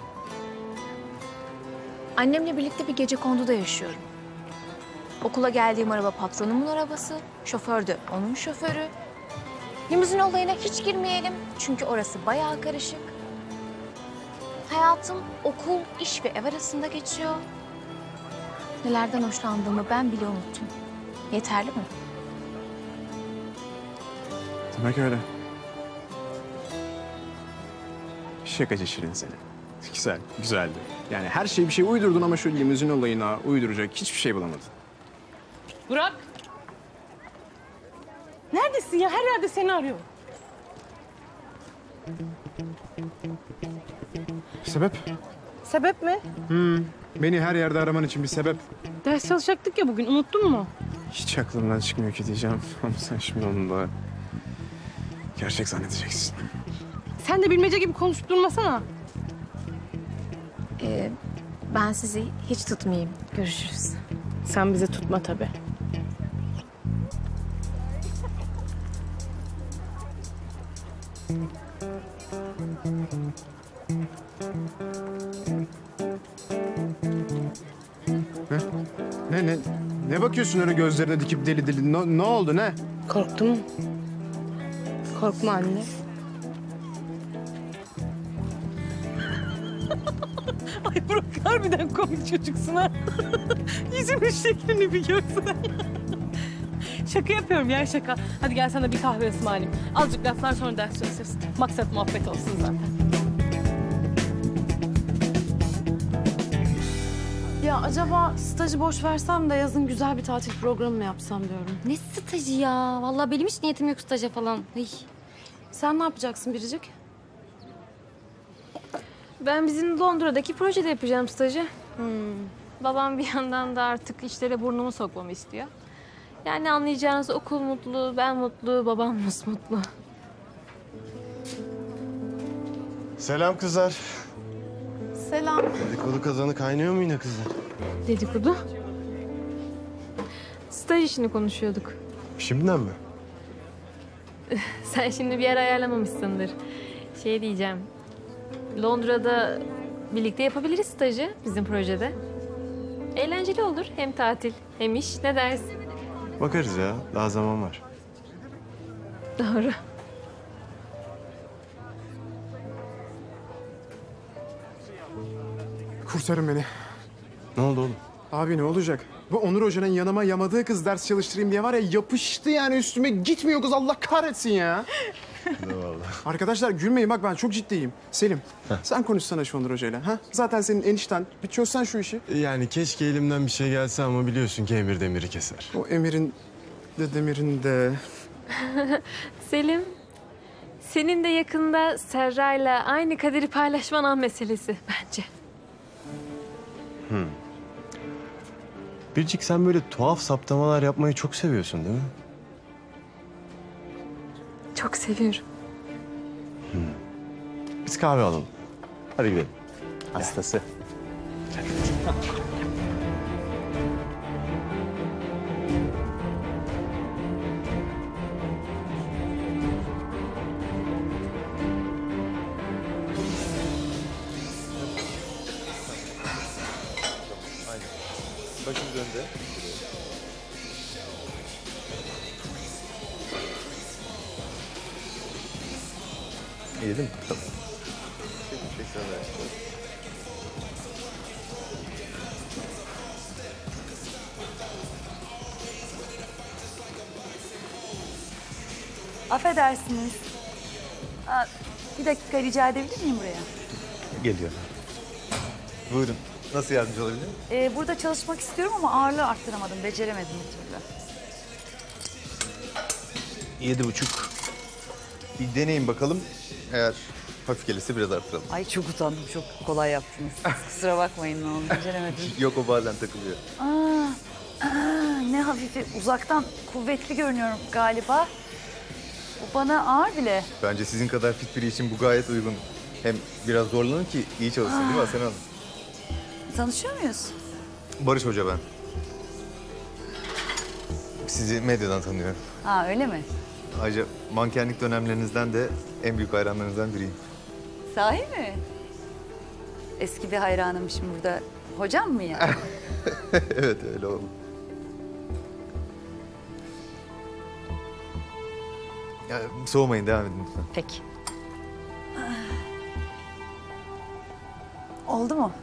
Annemle birlikte bir gecekonduda yaşıyorum. Okula geldiğim araba patronumun arabası, şoför de onun şoförü. Limuzin olayına hiç girmeyelim çünkü orası bayağı karışık. Hayatım okul, iş ve ev arasında geçiyor. Nelerden hoşlandığımı ben bile unuttum. Yeterli mi?
Demek öyle. Şakacı Şirin seni. Güzel, güzeldi. Yani her şeyi bir şey uydurdun ama şu limuzin olayına uyduracak hiçbir şey bulamadın.
Burak. Neredesin ya? Her yerde seni arıyorum.
Sebep?
Sebep mi?
Beni her yerde araman için bir sebep.
Ders çalışacaktık ya bugün. Unuttun mu?
Hiç aklımdan çıkmıyor ki diyeceğim. Ama sen şimdi onu da gerçek zannedeceksin.
Sen de bilmece gibi konuşup durmasana.
Ben sizi hiç tutmayayım. Görüşürüz.
Sen bizi tutma tabii.
Ne bakıyorsun öyle gözlerine dikip deli deli? Ne oldu ne?
Korktun mu? Korkma anne. Ay Burak harbiden komik çocuksun ha. Yüzümün şeklini bir görsen. Şaka yapıyorum ya şaka. Hadi gel sana bir kahve ısmarlayayım. Azıcık laflar sonra ders çalışırız. Maksat muhabbet olsun zaten. Ya acaba stajı boş versem de yazın güzel bir tatil programı mı yapsam diyorum.
Ne stajı ya? Vallahi benim hiç niyetim yok staja falan. Ay.
Sen ne yapacaksın Biricik?
Ben bizim Londra'daki projede yapacağım stajı. Babam bir yandan da artık işlere burnumu sokmamı istiyor. Yani anlayacağınız okul mutlu, ben mutlu, babam mutlu.
Selam kızlar.
Selam.
Dedikodu kazanı kaynıyor mu yine kızlar?
Dedikodu? Staj işini konuşuyorduk.
Şimdiden mi?
Sen şimdi bir yer ayarlamamışsındır. Şey diyeceğim. Londra'da birlikte yapabiliriz stajı bizim projede. Eğlenceli olur. Hem tatil hem iş. Ne dersin?
Bakarız ya. Daha zaman var.
Doğru.
Kurtarın beni.
Ne oldu oğlum?
Abi ne olacak? Bu Onur Hoca'nın yanıma yamadığı kız ders çalıştırayım diye var ya yapıştı yani üstüme gitmiyor kız Allah kahretsin ya.
Vallahi.
Arkadaşlar gülmeyin bak ben çok ciddiyim. Selim sen konuşsana şu Onur Hoca'yla. Ha? Zaten senin enişten. Bir çözsen şu işi.
Yani keşke elimden bir şey gelse ama biliyorsun ki emir demiri keser.
O emirin de demirin de.
Selim, senin de yakında Serra'yla aynı kaderi paylaşman an meselesi bence.
Biricik sen böyle tuhaf saptamalar yapmayı çok seviyorsun değil mi?
Çok seviyorum.
Biz kahve alalım. Hadi gidelim. Hastası.
Başımız önde. İyi değil mi? Tamam. Teşekkürler.
Affedersiniz. Bir dakika rica edebilir miyim buraya?
Geliyor. Buyurun. Nasıl yardımcı olabilirim?
Burada çalışmak istiyorum ama ağırlığı arttıramadım, beceremedim bir türlü.
7,5. Bir deneyin bakalım. Eğer hafif gelirse biraz arttıralım.
Ay çok utandım, çok kolay yaptınız. Kusura bakmayın ne oldu, beceremedim.
Yok o bazen takılıyor.
Ne hafifi, uzaktan kuvvetli görünüyorum galiba. Bu bana ağır bile.
Bence sizin kadar fit biri için bu gayet uygun. Hem biraz zorlanın ki iyi çalışsın değil mi Asena Hanım?
Tanışıyor muyuz?
Barış Hoca ben. Sizi medyadan tanıyorum.
Öyle mi?
Ayrıca mankenlik dönemlerinizden de en büyük hayranlarınızdan biriyim.
Sahi mi? Eski bir hayranımmışım burada. Hocam mı ya?
Evet öyle oldu. Ya, soğumayın devam edin lütfen.
Peki. Oldu mu?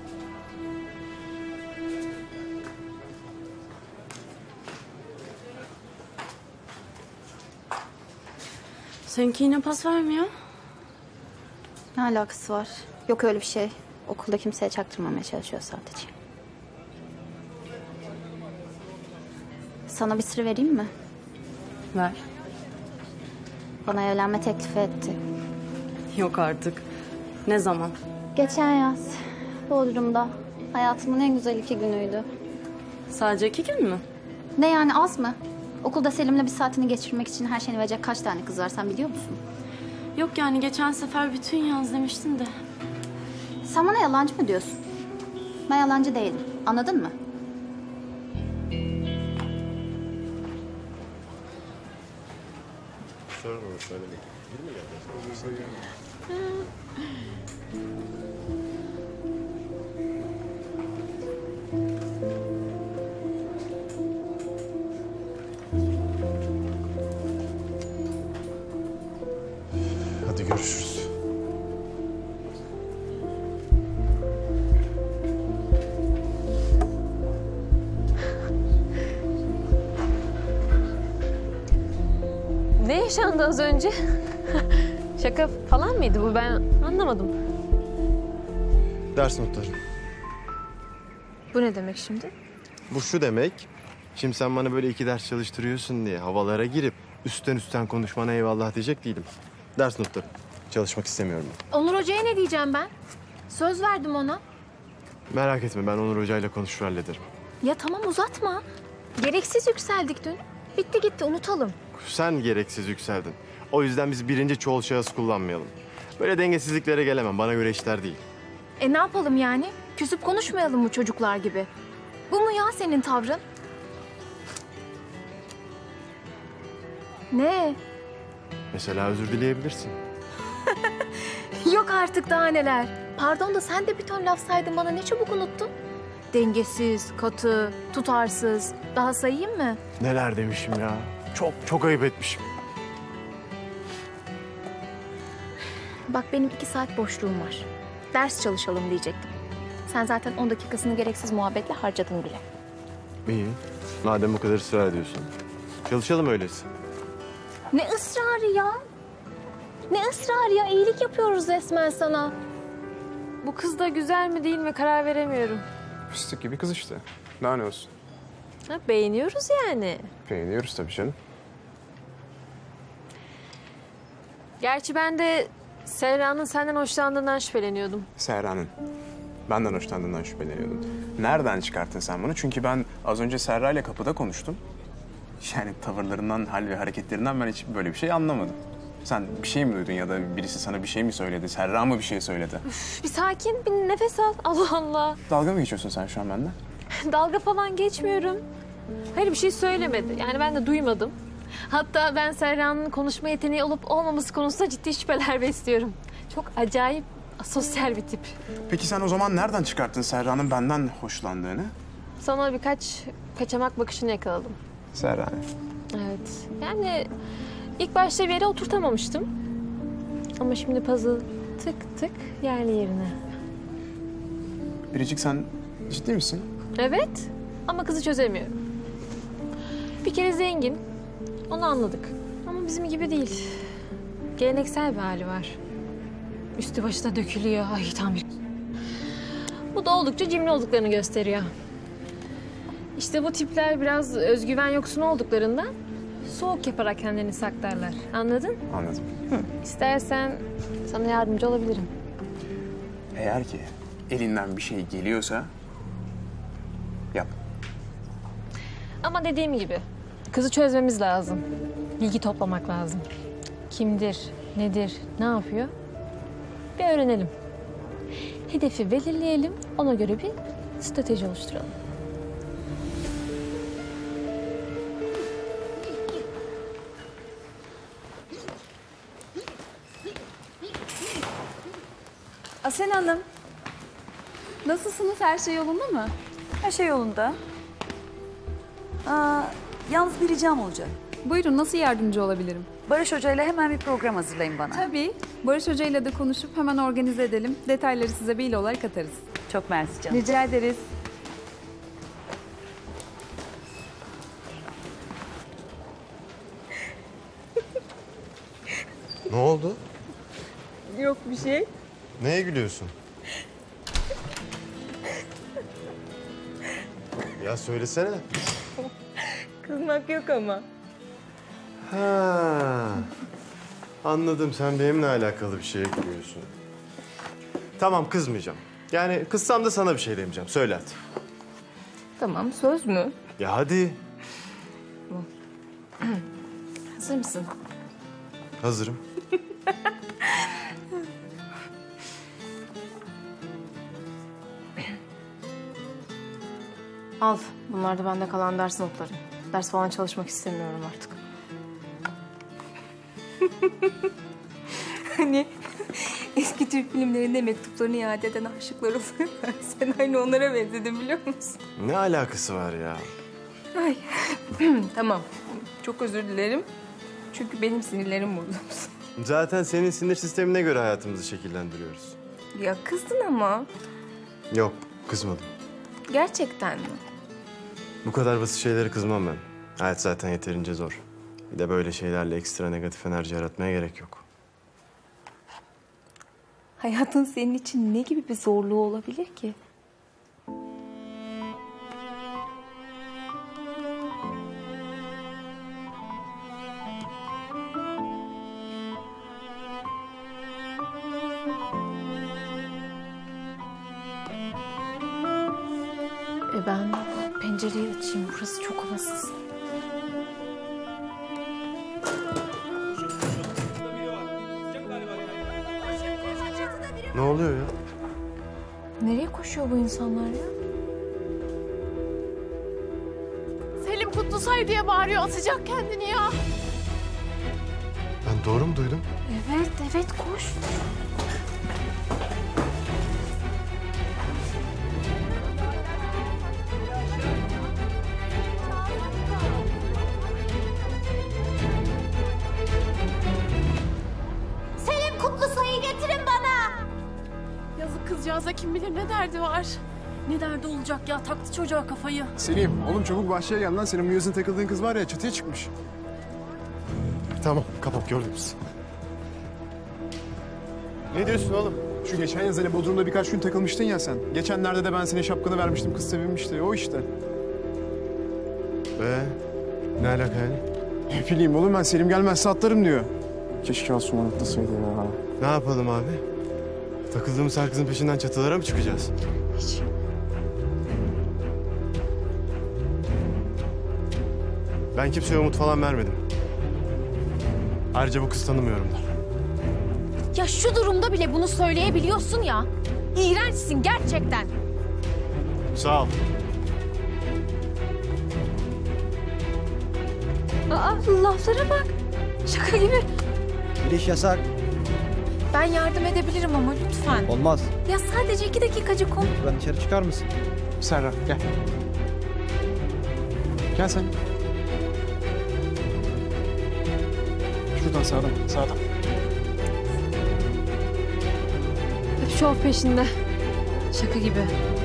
Seninki yine pas vermiyor.
Ne alakası var? Yok öyle bir şey. Okulda kimseye çaktırmamaya çalışıyor sadece. Sana bir sır vereyim mi?
Ver.
Bana evlenme teklifi etti.
Yok artık. Ne zaman?
Geçen yaz. Bodrum'da. Hayatımın en güzel 2 günüydü.
Sadece 2 gün mü?
Ne yani az mı? Okulda Selim'le bir saatini geçirmek için her şeyini verecek kaç tane kız var sen biliyor musun?
Yok yani geçen sefer bütün yaz demiştin de.
Sen bana yalancı mı diyorsun? Ben yalancı değilim. Anladın mı?
Sorun olur söylemek. Hadi görüşürüz.
Ne yaşandı az önce? Şaka falan mıydı bu? Ben anlamadım.
Ders notları.
Bu ne demek şimdi?
Bu şu demek. Şimdi sen bana böyle 2 ders çalıştırıyorsun diye havalara girip üstten konuşmana eyvallah diyecek değilim. Ders notları. Çalışmak istemiyorum.
Onur Hoca'ya ne diyeceğim ben? Söz verdim ona.
Merak etme ben Onur Hoca'yla konuşur hallederim.
Ya tamam uzatma. Gereksiz yükseldik dün. Bitti gitti unutalım.
Sen gereksiz yükseldin. O yüzden biz birinci çoğul şahıs kullanmayalım. Böyle dengesizliklere gelemem. Bana göre işler değil.
Ne yapalım yani? Küsüp konuşmayalım mı çocuklar gibi? Bu mu ya senin tavrın? Ne?
Mesela özür dileyebilirsin.
Yok artık daha neler. Pardon da sen de bir ton laf saydın bana. Ne çabuk unuttun? Dengesiz, katı, tutarsız. Daha sayayım mı?
Neler demişim ya. Çok ayıp etmişim.
Bak benim 2 saat boşluğum var. Ders çalışalım diyecektim. Sen zaten 10 dakikasını gereksiz muhabbetle harcadın bile.
İyi. Madem bu kadar ısrar ediyorsun. Çalışalım öyleyse.
Ne ısrarı ya? Ne ısrarı ya? İyilik yapıyoruz resmen sana.
Bu kız da güzel mi değil mi karar veremiyorum.
Fıstık gibi kız işte. Daha ne olsun?
Ha, beğeniyoruz yani.
Beğeniyoruz tabii canım.
Gerçi ben de Serra'nın senden hoşlandığından şüpheleniyordum.
Serra'nın benden hoşlandığından şüpheleniyordum. Nereden çıkarttın sen bunu? Çünkü ben az önce Serra ile kapıda konuştum. Yani tavırlarından, hal ve hareketlerinden ben hiç böyle bir şey anlamadım. Sen bir şey mi duydun ya da birisi sana bir şey mi söyledi? Serra mı bir şey söyledi?
Üf, bir sakin, bir nefes al. Allah Allah.
Dalga mı geçiyorsun sen şu an benden?
Dalga falan geçmiyorum. Hayır bir şey söylemedi. Yani ben de duymadım. Hatta ben Serra'nın konuşma yeteneği olup olmaması konusunda ciddi şüpheler besliyorum. Çok acayip asosyal bir tip.
Peki sen o zaman nereden çıkarttın Serra'nın benden hoşlandığını?
Sana birkaç kaçamak bakışını yakaladım.
Serra.
Evet. Yani ilk başta bir yere oturtamamıştım. Ama şimdi puzzle tık tık yerli yerine.
Biricik sen ciddi misin?
Evet. Ama kızı çözemiyorum. Bir kere zengin. Onu anladık. Ama bizim gibi değil. Geleneksel bir hali var. Üstü başı da dökülüyor. Ay tam bir... Bu da oldukça cimri olduklarını gösteriyor. İşte bu tipler biraz özgüven yoksunu olduklarından soğuk yaparak kendini saklarlar. Anladın?
Anladım.
İstersen sana yardımcı olabilirim.
Eğer ki elinden bir şey geliyorsa yap.
Ama dediğim gibi kızı çözmemiz lazım. Bilgi toplamak lazım. Kimdir, nedir, ne yapıyor? Bir öğrenelim. Hedefi belirleyelim, ona göre bir strateji oluşturalım.
Asena Hanım. Nasılsınız? Her şey yolunda mı?
Her şey yolunda. Yalnız bir ricam olacak.
Buyurun, nasıl yardımcı olabilirim?
Barış Hoca ile hemen bir program hazırlayın bana.
Tabii. Barış Hoca ile de konuşup hemen organize edelim. Detayları size mail olarak atarız.
Çok mersi canım.
Rica ederiz.
Ne oldu?
Yok bir şey.
Neye gülüyorsun? Ya söylesene.
Kızmak yok ama.
Ha. Anladım. Sen benimle alakalı bir şeye gülüyorsun. Tamam, kızmayacağım. Yani kızsam da sana bir şey demeyeceğim. Söyle hadi.
Tamam, söz mü?
Ya hadi.
Hazır mısın?
Hazırım.
Al, bunlar da bende kalan ders notları. Ders falan çalışmak istemiyorum artık. Hani eski Türk filmlerinde mektuplarını iade eden aşıklar oluyor. Sen aynı onlara benzedin biliyor musun?
Ne alakası var ya?
Ay. Tamam, çok özür dilerim. Çünkü benim sinirlerim bozuldu.
Zaten senin sinir sistemine göre hayatımızı şekillendiriyoruz.
Ya kızdın ama.
Yok, kızmadım.
Gerçekten mi?
Bu kadar basit şeylere kızmam ben. Hayat zaten yeterince zor. Bir de böyle şeylerle ekstra negatif enerji yaratmaya gerek yok.
Hayatın senin için ne gibi bir zorluğu olabilir ki? Ben pencereyi açayım. Burası çok havasız.
Ne oluyor ya?
Nereye koşuyor bu insanlar ya?
Selim Kutlusay diye bağırıyor. Atacak kendini ya.
Ben doğru mu duydum?
Evet koş.
Selim Kutlusay'ı getirin bana. Yazık kızcağıza kim bilir ne derdi var.
Ne derdi olacak ya? Taktı çocuğa kafayı.
Selim, oğlum çabuk bahçeye gel lan. Senin bu yazın takıldığın kız var ya, çatıya çıkmış.
Tamam, kapat gördük biz. Ne diyorsun oğlum?
Şu geçen yaz hani Bodrum'da birkaç gün takılmıştın ya sen. Geçenlerde de ben senin şapkanı vermiştim, kız sevinmişti. O işte.
Ne alaka yani?
Ne bileyim oğlum ben, Selim gelmezse atlarım diyor. Keşke Asuman atlasaydı ya.
Ne yapalım abi? Takıldığımız her kızın peşinden çatılara mı çıkacağız?
Hiç.
Ben kimseye umut falan vermedim. Ayrıca bu kız tanımıyorum da.
Ya şu durumda bile bunu söyleyebiliyorsun ya. İğrençsin gerçekten.
Sağ ol.
Aa, laflara bak. Şaka gibi.
Giriş yasak.
Ben yardım edebilirim ama lütfen.
Olmaz.
Ya sadece 2 dakikacık konu.
Ben dışarı çıkar mısın?
Serra gel. Gel sen. Şuradan sağdan.
Hep şov peşinde. Şaka gibi.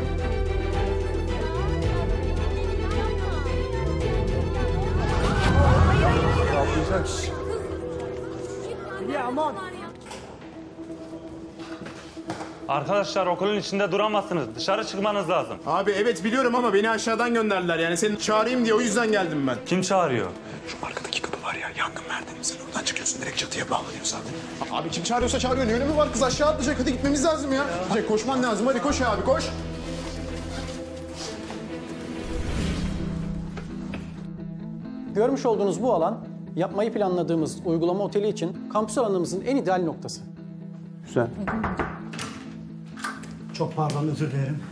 Ya aman.
Arkadaşlar okulun içinde duramazsınız. Dışarı çıkmanız lazım.
Abi evet biliyorum ama beni aşağıdan gönderdiler. Yani seni çağırayım diye o yüzden geldim ben.
Kim çağırıyor?
Şu arkadaki kapı var ya, yangın merdiveni. Sen oradan çıkıyorsun, direkt çatıya bağlanıyor zaten. Abi kim çağırıyorsa çağırıyor. Ne önemi var? Kız aşağı atlayacak. Hadi gitmemiz lazım ya. Hadi koşman lazım. Hadi koş abi, koş.
Görmüş olduğunuz bu alan, yapmayı planladığımız uygulama oteli için kampüs alanımızın en ideal noktası.
Güzel.
Çok pardon, özür dilerim.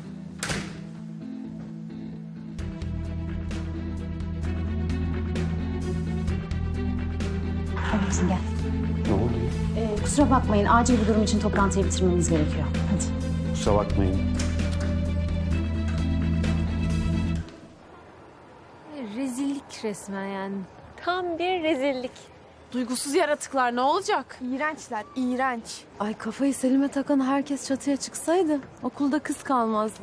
Hadi gel.
Ne oldu?
Kusura bakmayın, acil bir durum için toplantıyı bitirmemiz gerekiyor. Hadi.
Kusura bakmayın.
Rezillik resmen yani. Tam bir rezillik. Duygusuz yaratıklar ne olacak?
İğrençler, iğrenç.
Ay kafayı Selim'e takan herkes çatıya çıksaydı okulda kız kalmazdı.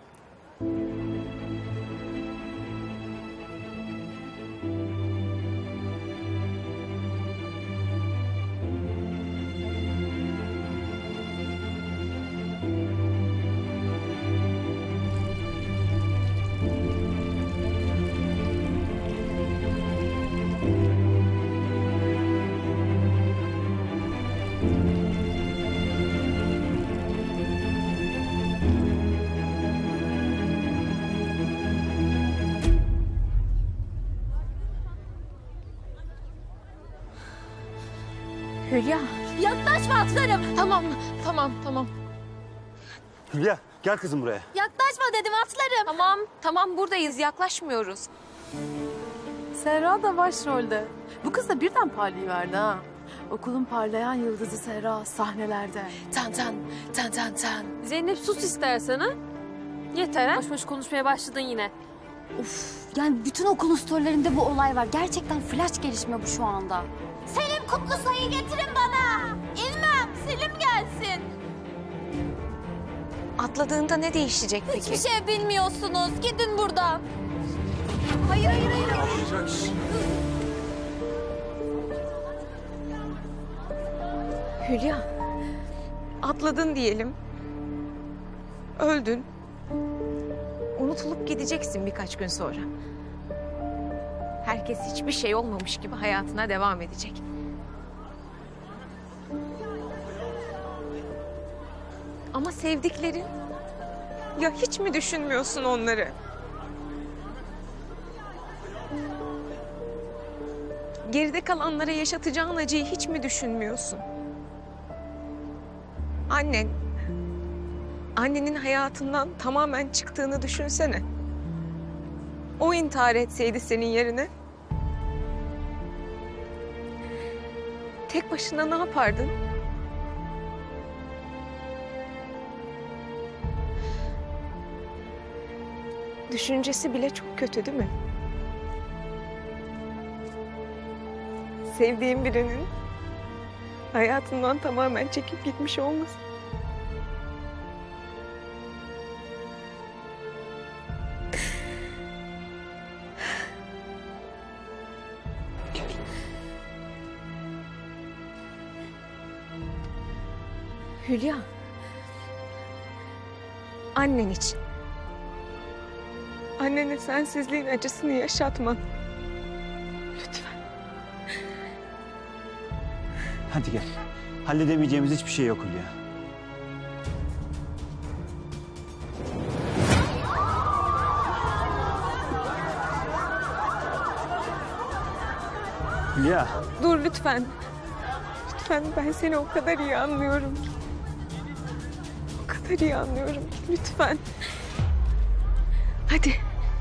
Hülya.
Yaklaşma atlarım.
Tamam.
Hülya gel kızım buraya.
Yaklaşma dedim atlarım.
Tamam buradayız, yaklaşmıyoruz.
Serra da başrolde. Bu kız da birden parlayıverdi ha. Okulun parlayan yıldızı Serra sahnelerde.
Tan.
Zeynep sus istersen ha. Yeter ha. Boş boş konuşmaya başladın yine.
Of, yani bütün okulun storylerinde bu olay var. Gerçekten flash gelişme bu şu anda. Selim Kutlusay'ı getirin bana. İlmem, Selim gelsin.
Atladığında ne değişecek peki?
Hiçbir şey bilmiyorsunuz. Gidin buradan. Hayır.
Hülya, atladın diyelim. Öldün. Unutulup gideceksin birkaç gün sonra. Herkes hiçbir şey olmamış gibi hayatına devam edecek. Ama sevdiklerin, ya hiç mi düşünmüyorsun onları? Geride kalanlara yaşatacağın acıyı hiç mi düşünmüyorsun? Annen,
Annenin hayatından tamamen çıktığını düşünsene. O intihar etseydi senin yerine. Tek başına ne yapardın? Düşüncesi bile çok kötü değil mi? Sevdiğin birinin hayatından tamamen çekip gitmiş olması. Hülya. Annen için. Annene sensizliğin acısını yaşatma. Lütfen.
Hadi gel. Halledemeyeceğimiz hiçbir şey yok Hülya. Hülya.
Dur lütfen. Lütfen, ben seni o kadar iyi anlıyorum ki. O kadar iyi anlıyorum ki. Lütfen. Hadi.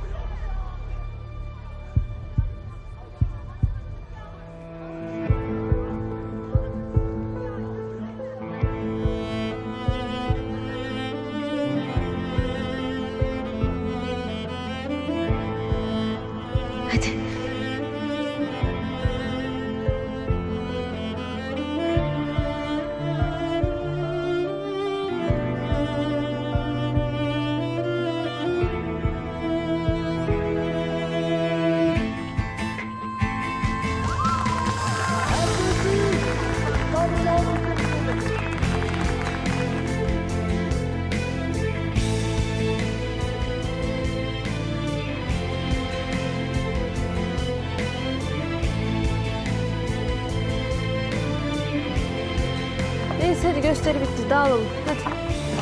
Hadi.
Neyse hadi gösteri bitti. Dağılalım. Hadi.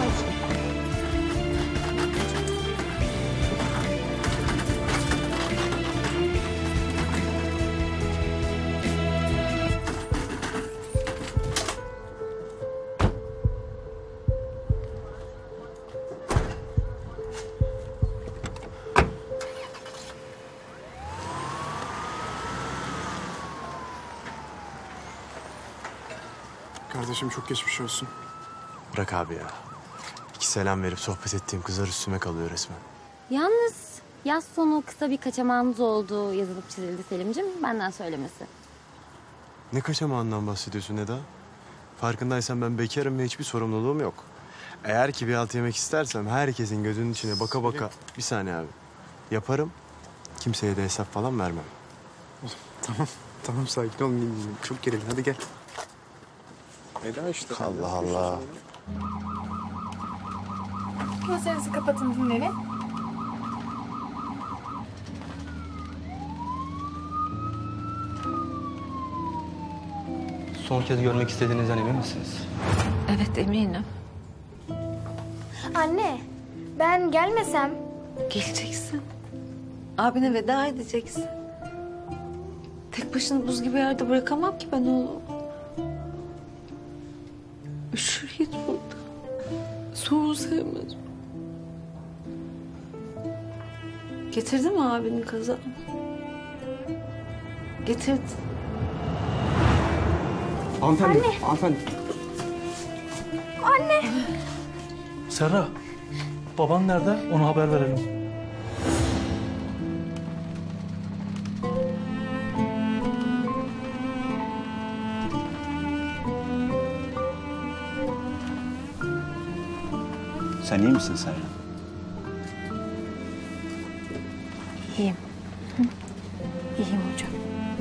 Kardeşim çok geçmiş olsun.
Bırak abi ya. İki selam verip sohbet ettiğim kızlar üstüme kalıyor resmen.
Yalnız yaz sonu kısa bir kaçamağınız oldu, yazılıp çizildi Selim'cim. Benden söylemesi.
Ne kaçamağından bahsediyorsun Eda? Farkındaysan ben bekarım ve hiçbir sorumluluğum yok. Eğer ki bir alt yemek istersem herkesin gözünün içine baka baka... Bir saniye abi. Yaparım. Kimseye de hesap falan vermem.
Tamam sakin ol. Çok gerildim. Hadi gel. Eda işte.
Allah Allah.
Gözlerinizi kapatın, dinlenin.
Son kez görmek istediğinizden emin misiniz?
Evet, eminim.
Anne, ben gelmesem?
Geleceksin. Abine veda edeceksin. Tek başına buz gibi yerde bırakamam ki ben oğlum. Üşür git burada. Soğuğu sevmez. Getirdin mi abinin kazağını? Getirdim.
Hanımefendi,
Anne.
hanımefendi.
Anne!
Serra, baban nerede? Ona haber verelim.
Sen iyi misin Serra?
İyiyim. İyiyim hocam.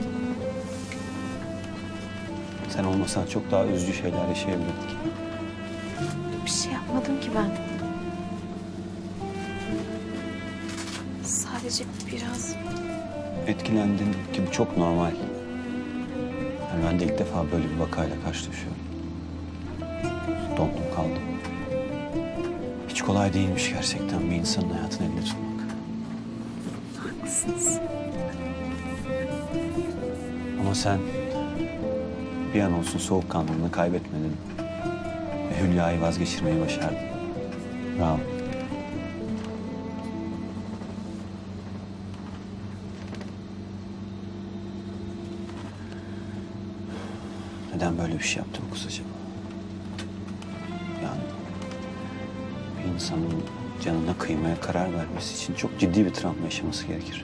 Sen olmasan çok daha üzücü şeyler yaşayabilirdik.
Bir şey yapmadım ki ben. Sadece biraz...
Etkilendin ki bu çok normal. Yani ben de ilk defa böyle bir vakayla karşılaşıyorum. Dondum kaldım. Hiç kolay değilmiş gerçekten bir insanın hayatını elde tutmak.
Haklısınız.
Ama sen bir an olsun soğukkanlılığını kaybetmedin. Ve Hülya'yı vazgeçirmeyi başardın. Bravo. Neden böyle bir şey yaptı bu kız acaba? Yani bir insanın canına kıymaya karar vermesi için çok ciddi bir travma yaşaması gerekir.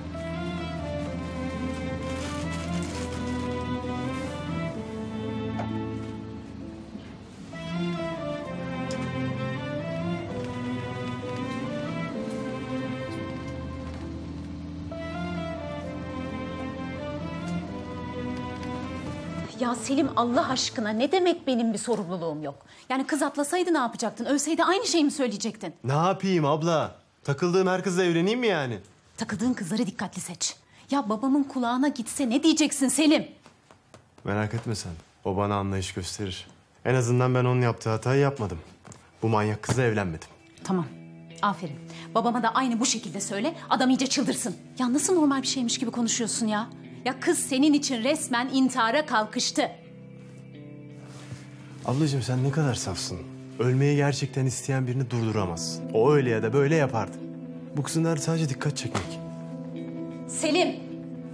Ya Selim Allah aşkına ne demek benim bir sorumluluğum yok? Yani kız atlasaydı ne yapacaktın? Ölseydi aynı şeyi mi söyleyecektin?
Ne yapayım abla? Takıldığım her kızla evleneyim mi yani?
Takıldığın kızları dikkatli seç. Ya babamın kulağına gitse ne diyeceksin Selim?
Merak etme sen. O bana anlayış gösterir. En azından ben onun yaptığı hatayı yapmadım. Bu manyak kızla evlenmedim.
Tamam. Aferin. Babama da aynı bu şekilde söyle. Adam iyice çıldırsın. Ya nasıl normal bir şeymiş gibi konuşuyorsun ya? Ya kız senin için resmen intihara kalkıştı.
Ablacığım sen ne kadar safsın. Ölmeyi gerçekten isteyen birini durduramazsın. O öyle ya da böyle yapardı. Bu kızın derdi sadece dikkat çekmek.
Selim!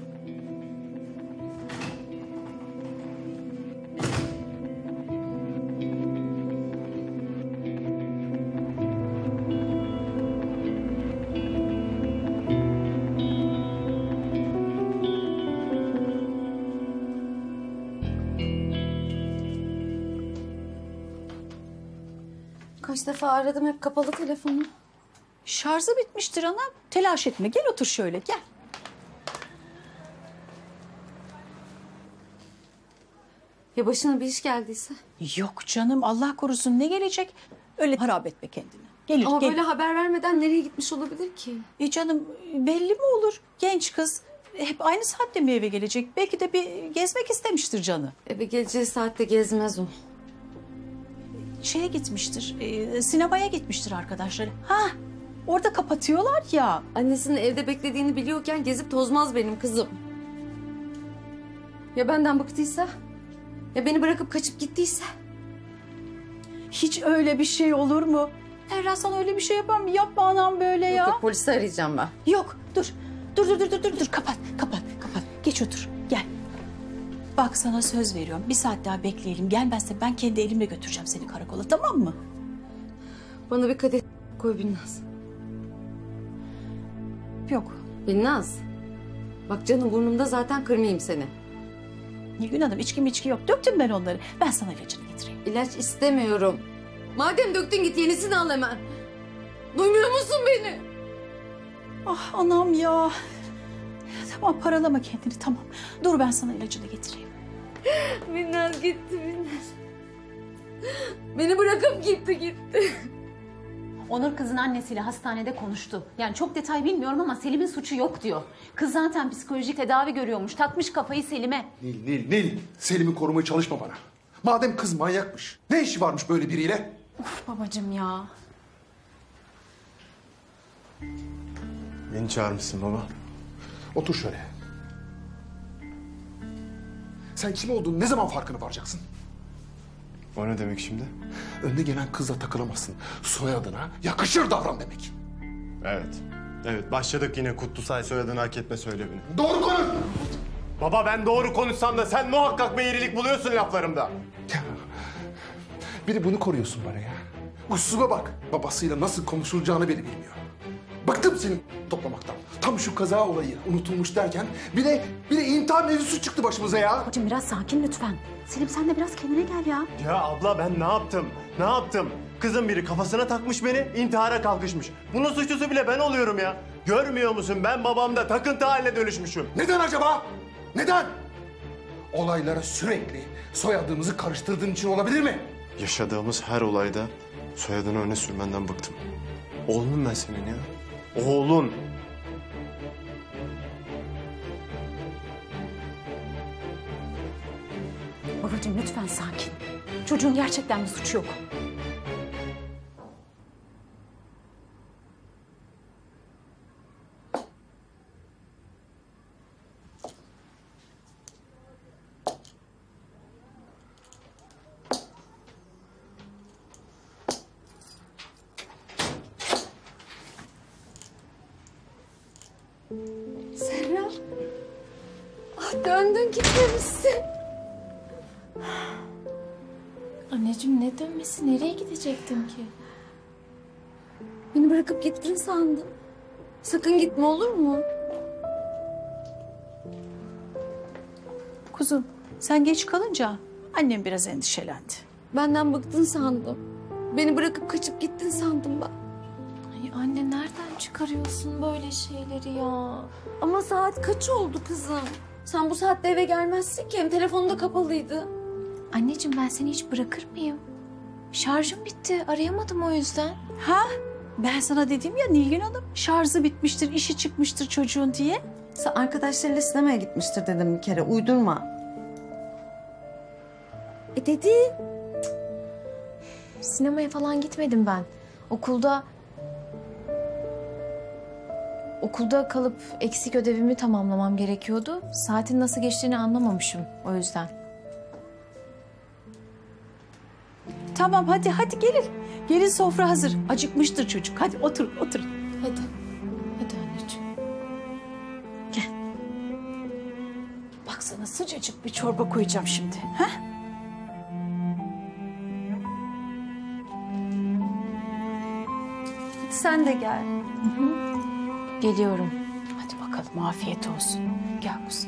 Kaç defa aradım, hep kapalı telefonu.
Şarjı bitmiştir ana. Telaş etme. Gel otur şöyle, gel.
Ya başına bir iş geldiyse?
Yok canım, Allah korusun, ne gelecek? Öyle harap etme kendini. Gelir,
Ama
gelir.
böyle haber vermeden nereye gitmiş olabilir ki?
Canım belli mi olur? Genç kız hep aynı saatte mi eve gelecek? Belki de bir gezmek istemiştir canı.
Eve geleceği saatte gezmez o.
Şeye gitmiştir, sinemaya gitmiştir arkadaşları. Ha, orada kapatıyorlar ya.
Annesinin evde beklediğini biliyorken gezip tozmaz benim kızım. Ya benden bıktıysa? Ya beni bırakıp kaçıp gittiyse?
Hiç öyle bir şey olur mu? Ferra sana öyle bir şey yapar mı? Yapma anam böyle ya.
Yok, polisi arayacağım ben.
Yok, dur. Dur. Kapat. Geç otur, gel. Bak sana söz veriyorum. Bir saat daha bekleyelim. Gelmezse ben kendi elimle götüreceğim seni karakola, tamam mı?
Bana bir kadeh koy Binnaz.
Yok.
Binnaz. Bak canım burnumda, zaten kırmayayım seni.
Nilgün Hanım, içki yok. Döktüm ben onları. Ben sana ilacını getireyim.
İlaç istemiyorum. Madem döktün, git yenisini al hemen. Duymuyor musun beni?
Ah anam ya. Tamam, paralama kendini, tamam. Dur, ben sana ilacını getireyim.
Binnaz gitti, Binnaz. Beni bırakıp gitti.
Onur kızın annesiyle hastanede konuştu. Yani çok detay bilmiyorum ama Selim'in suçu yok diyor. Kız zaten psikolojik tedavi görüyormuş. Takmış kafayı Selim'e.
Nil. Selim'i korumaya çalışma bana. Madem kız manyakmış, ne işi varmış böyle biriyle?
Of babacığım ya.
Beni çağırmışsın baba.
Otur şöyle. Sen kim olduğunu ne zaman farkına varacaksın?
O ne demek şimdi?
Önde gelen kızla takılamazsın. Soyadına yakışır davran demek.
Evet, başladık yine Kutlusay soyadını hak etme söylemini.
Doğru konuş!
Baba ben doğru konuşsam da sen muhakkak bir eğrilik buluyorsun laflarımda.
Bir de bunu koruyorsun bana ya. Usuba bak. Babasıyla nasıl konuşulacağını bile bilmiyor. Bıktım senin toplamaktan. Tam şu kaza olayı unutulmuş derken bir de intihar mevzusu çıktı başımıza ya.
Babacığım biraz sakin lütfen. Selim sen de biraz kendine gel ya.
Ya abla ben ne yaptım? Kızın biri kafasına takmış beni, intihara kalkışmış. Bunun suçlusu bile ben oluyorum ya. Görmüyor musun? Ben babamda takıntı haline dönüşmüşüm.
Neden acaba? Neden? Olaylara sürekli soyadımızı karıştırdığın için olabilir mi?
Yaşadığımız her olayda soyadını öne sürmenden bıktım. Oğlum ben senin ya. Oğlun.
Babacığım lütfen sakin. Çocuğun gerçekten bir suçu yok.
Serra. Ah döndün gitmemişsin.
Anneciğim ne dönmesi? Nereye gidecektim ki?
Beni bırakıp gittin sandım. Sakın gitme olur mu?
Kuzum sen geç kalınca annem biraz endişelendi.
Benden bıktın sandım. Beni bırakıp kaçıp gittin sandım ben.
Ay anne nereden çıkarıyorsun böyle şeyleri ya?
Ama saat kaç oldu kızım? Sen bu saatte eve gelmezsin ki. Hem telefonu da kapalıydı.
Anneciğim ben seni hiç bırakır mıyım? Şarjım bitti. Arayamadım o yüzden.
Ha? Ben sana dedim ya Nilgün Hanım şarjı bitmiştir, işi çıkmıştır çocuğun diye.
Sen arkadaşlarıyla sinemaya gitmiştir dedim bir kere. Uydurma.
Dedi.
Sinemaya falan gitmedim ben. Okulda kalıp eksik ödevimi tamamlamam gerekiyordu. Saatin nasıl geçtiğini anlamamışım o yüzden.
Tamam hadi gelin. Gelin sofra hazır. Acıkmıştır çocuk. Hadi otur.
Hadi anneciğim.
Gel. Bak sana sıcacık bir çorba koyacağım şimdi. Ha?
Hadi sen de gel.
Geliyorum.
Hadi bakalım afiyet olsun. Gel kuzum.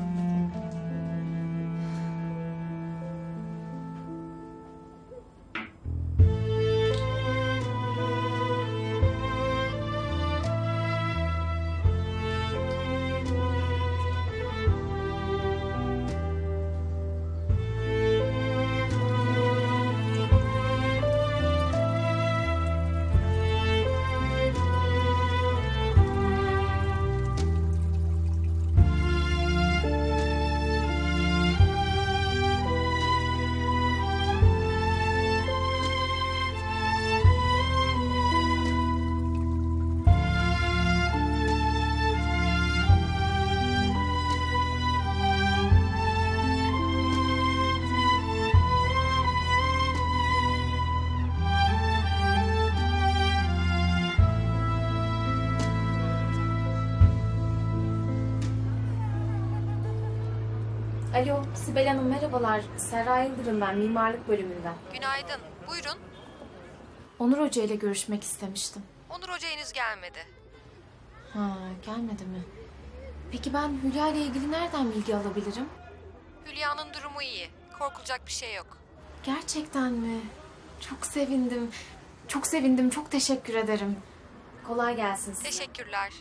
Alo, Sibel Hanım merhabalar. Serra Yıldırım ben, mimarlık bölümünden.
Günaydın. Buyurun.
Onur Hoca ile görüşmek istemiştim.
Onur Hoca henüz gelmedi.
Ha, gelmedi mi? Peki ben Hülya ile ilgili nereden bilgi alabilirim?
Hülya'nın durumu iyi. Korkulacak bir şey yok.
Gerçekten mi? Çok sevindim. Çok sevindim, çok teşekkür ederim. Kolay gelsin size.
Teşekkürler.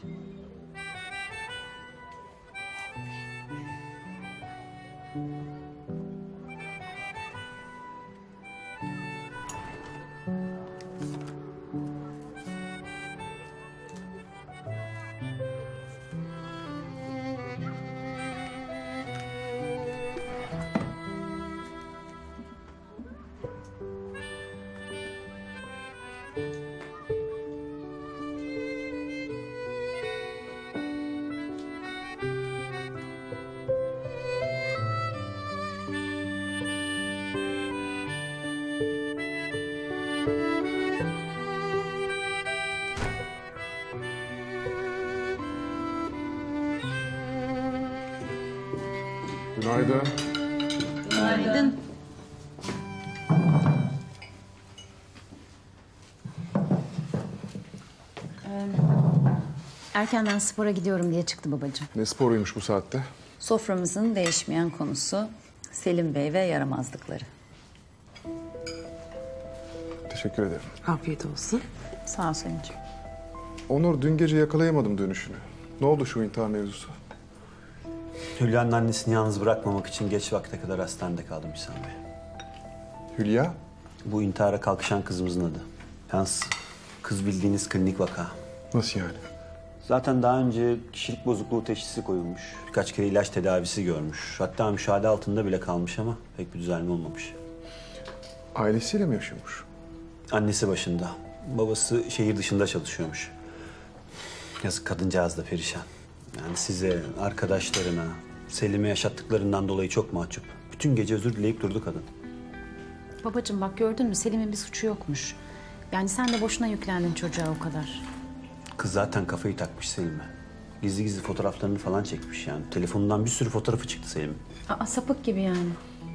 Günaydın.
Günaydın.
Erkenden spora gidiyorum diye çıktı babacığım.
Ne sporuymuş bu saatte?
Soframızın değişmeyen konusu Selim Bey ve yaramazlıkları.
Teşekkür ederim.
Afiyet olsun. Sağ ol Selin'ciğim.
Onur dün gece yakalayamadım dönüşünü. Ne oldu şu intihar mevzusu?
Hülya'nın annesini yalnız bırakmamak için geç vakte kadar hastanede kaldım İhsan Bey.
Hülya?
Bu intihara kalkışan kızımızın adı. Yalnız kız bildiğiniz klinik vaka.
Nasıl yani?
Zaten daha önce kişilik bozukluğu teşhisi koyulmuş. Birkaç kere ilaç tedavisi görmüş. Hatta müşahede altında bile kalmış ama pek bir düzelme olmamış.
Ailesiyle mi yaşıyormuş?
Annesi başında. Babası şehir dışında çalışıyormuş. Yazık kadıncağız da perişan. Yani size, arkadaşlarına, Selim'e yaşattıklarından dolayı çok mahcup. Bütün gece özür dileyip durdu kadın.
Babacığım bak gördün mü Selim'in bir suçu yokmuş. Yani sen de boşuna yüklendin çocuğa o kadar.
Kız zaten kafayı takmış Selim'e. Gizli gizli fotoğraflarını falan çekmiş yani. Telefonundan bir sürü fotoğrafı çıktı Selim'in.
Aa, sapık gibi yani.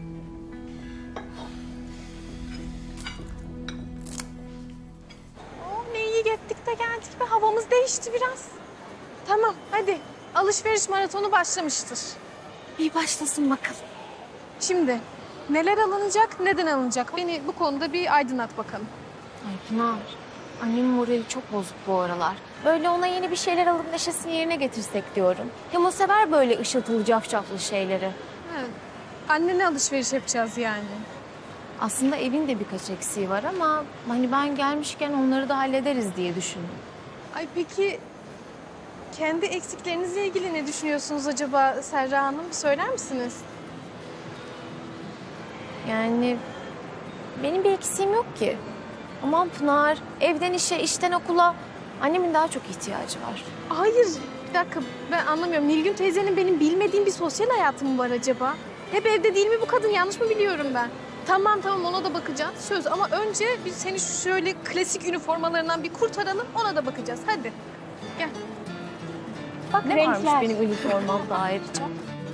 Oh, ne iyi gittik de geldik be. Havamız değişti biraz. Tamam hadi. Alışveriş maratonu başlamıştır. İyi başlasın bakalım. Şimdi neler alınacak, neden alınacak? Beni bu konuda bir aydınlat bakalım.
Ay Pınar, annemin morali çok bozuk bu aralar. Böyle ona yeni bir şeyler alıp neşesini yerine getirsek diyorum. Hem o sever böyle ışıltılı cafcaflı şeyleri.
Evet. Annene alışveriş yapacağız yani.
Aslında evin de birkaç eksiği var ama hani ben gelmişken onları da hallederiz diye düşündüm.
Ay peki kendi eksiklerinizle ilgili ne düşünüyorsunuz acaba Serra Hanım? Söyler misiniz?
Yani benim bir eksiğim yok ki. Aman Pınar, evden işe, işten okula annemin daha çok ihtiyacı var.
Hayır, bir dakika ben anlamıyorum. Nilgün teyzenin benim bilmediğim bir sosyal hayatı mı var acaba? Hep evde değil mi bu kadın? Yanlış mı biliyorum ben? Tamam ona da bakacağız. Söz ama önce biz seni şu şöyle klasik üniformalarından bir kurtaralım. Ona da bakacağız. Hadi gel. Bak
Ne
renkler.
varmış benim üniformamda ayrıca?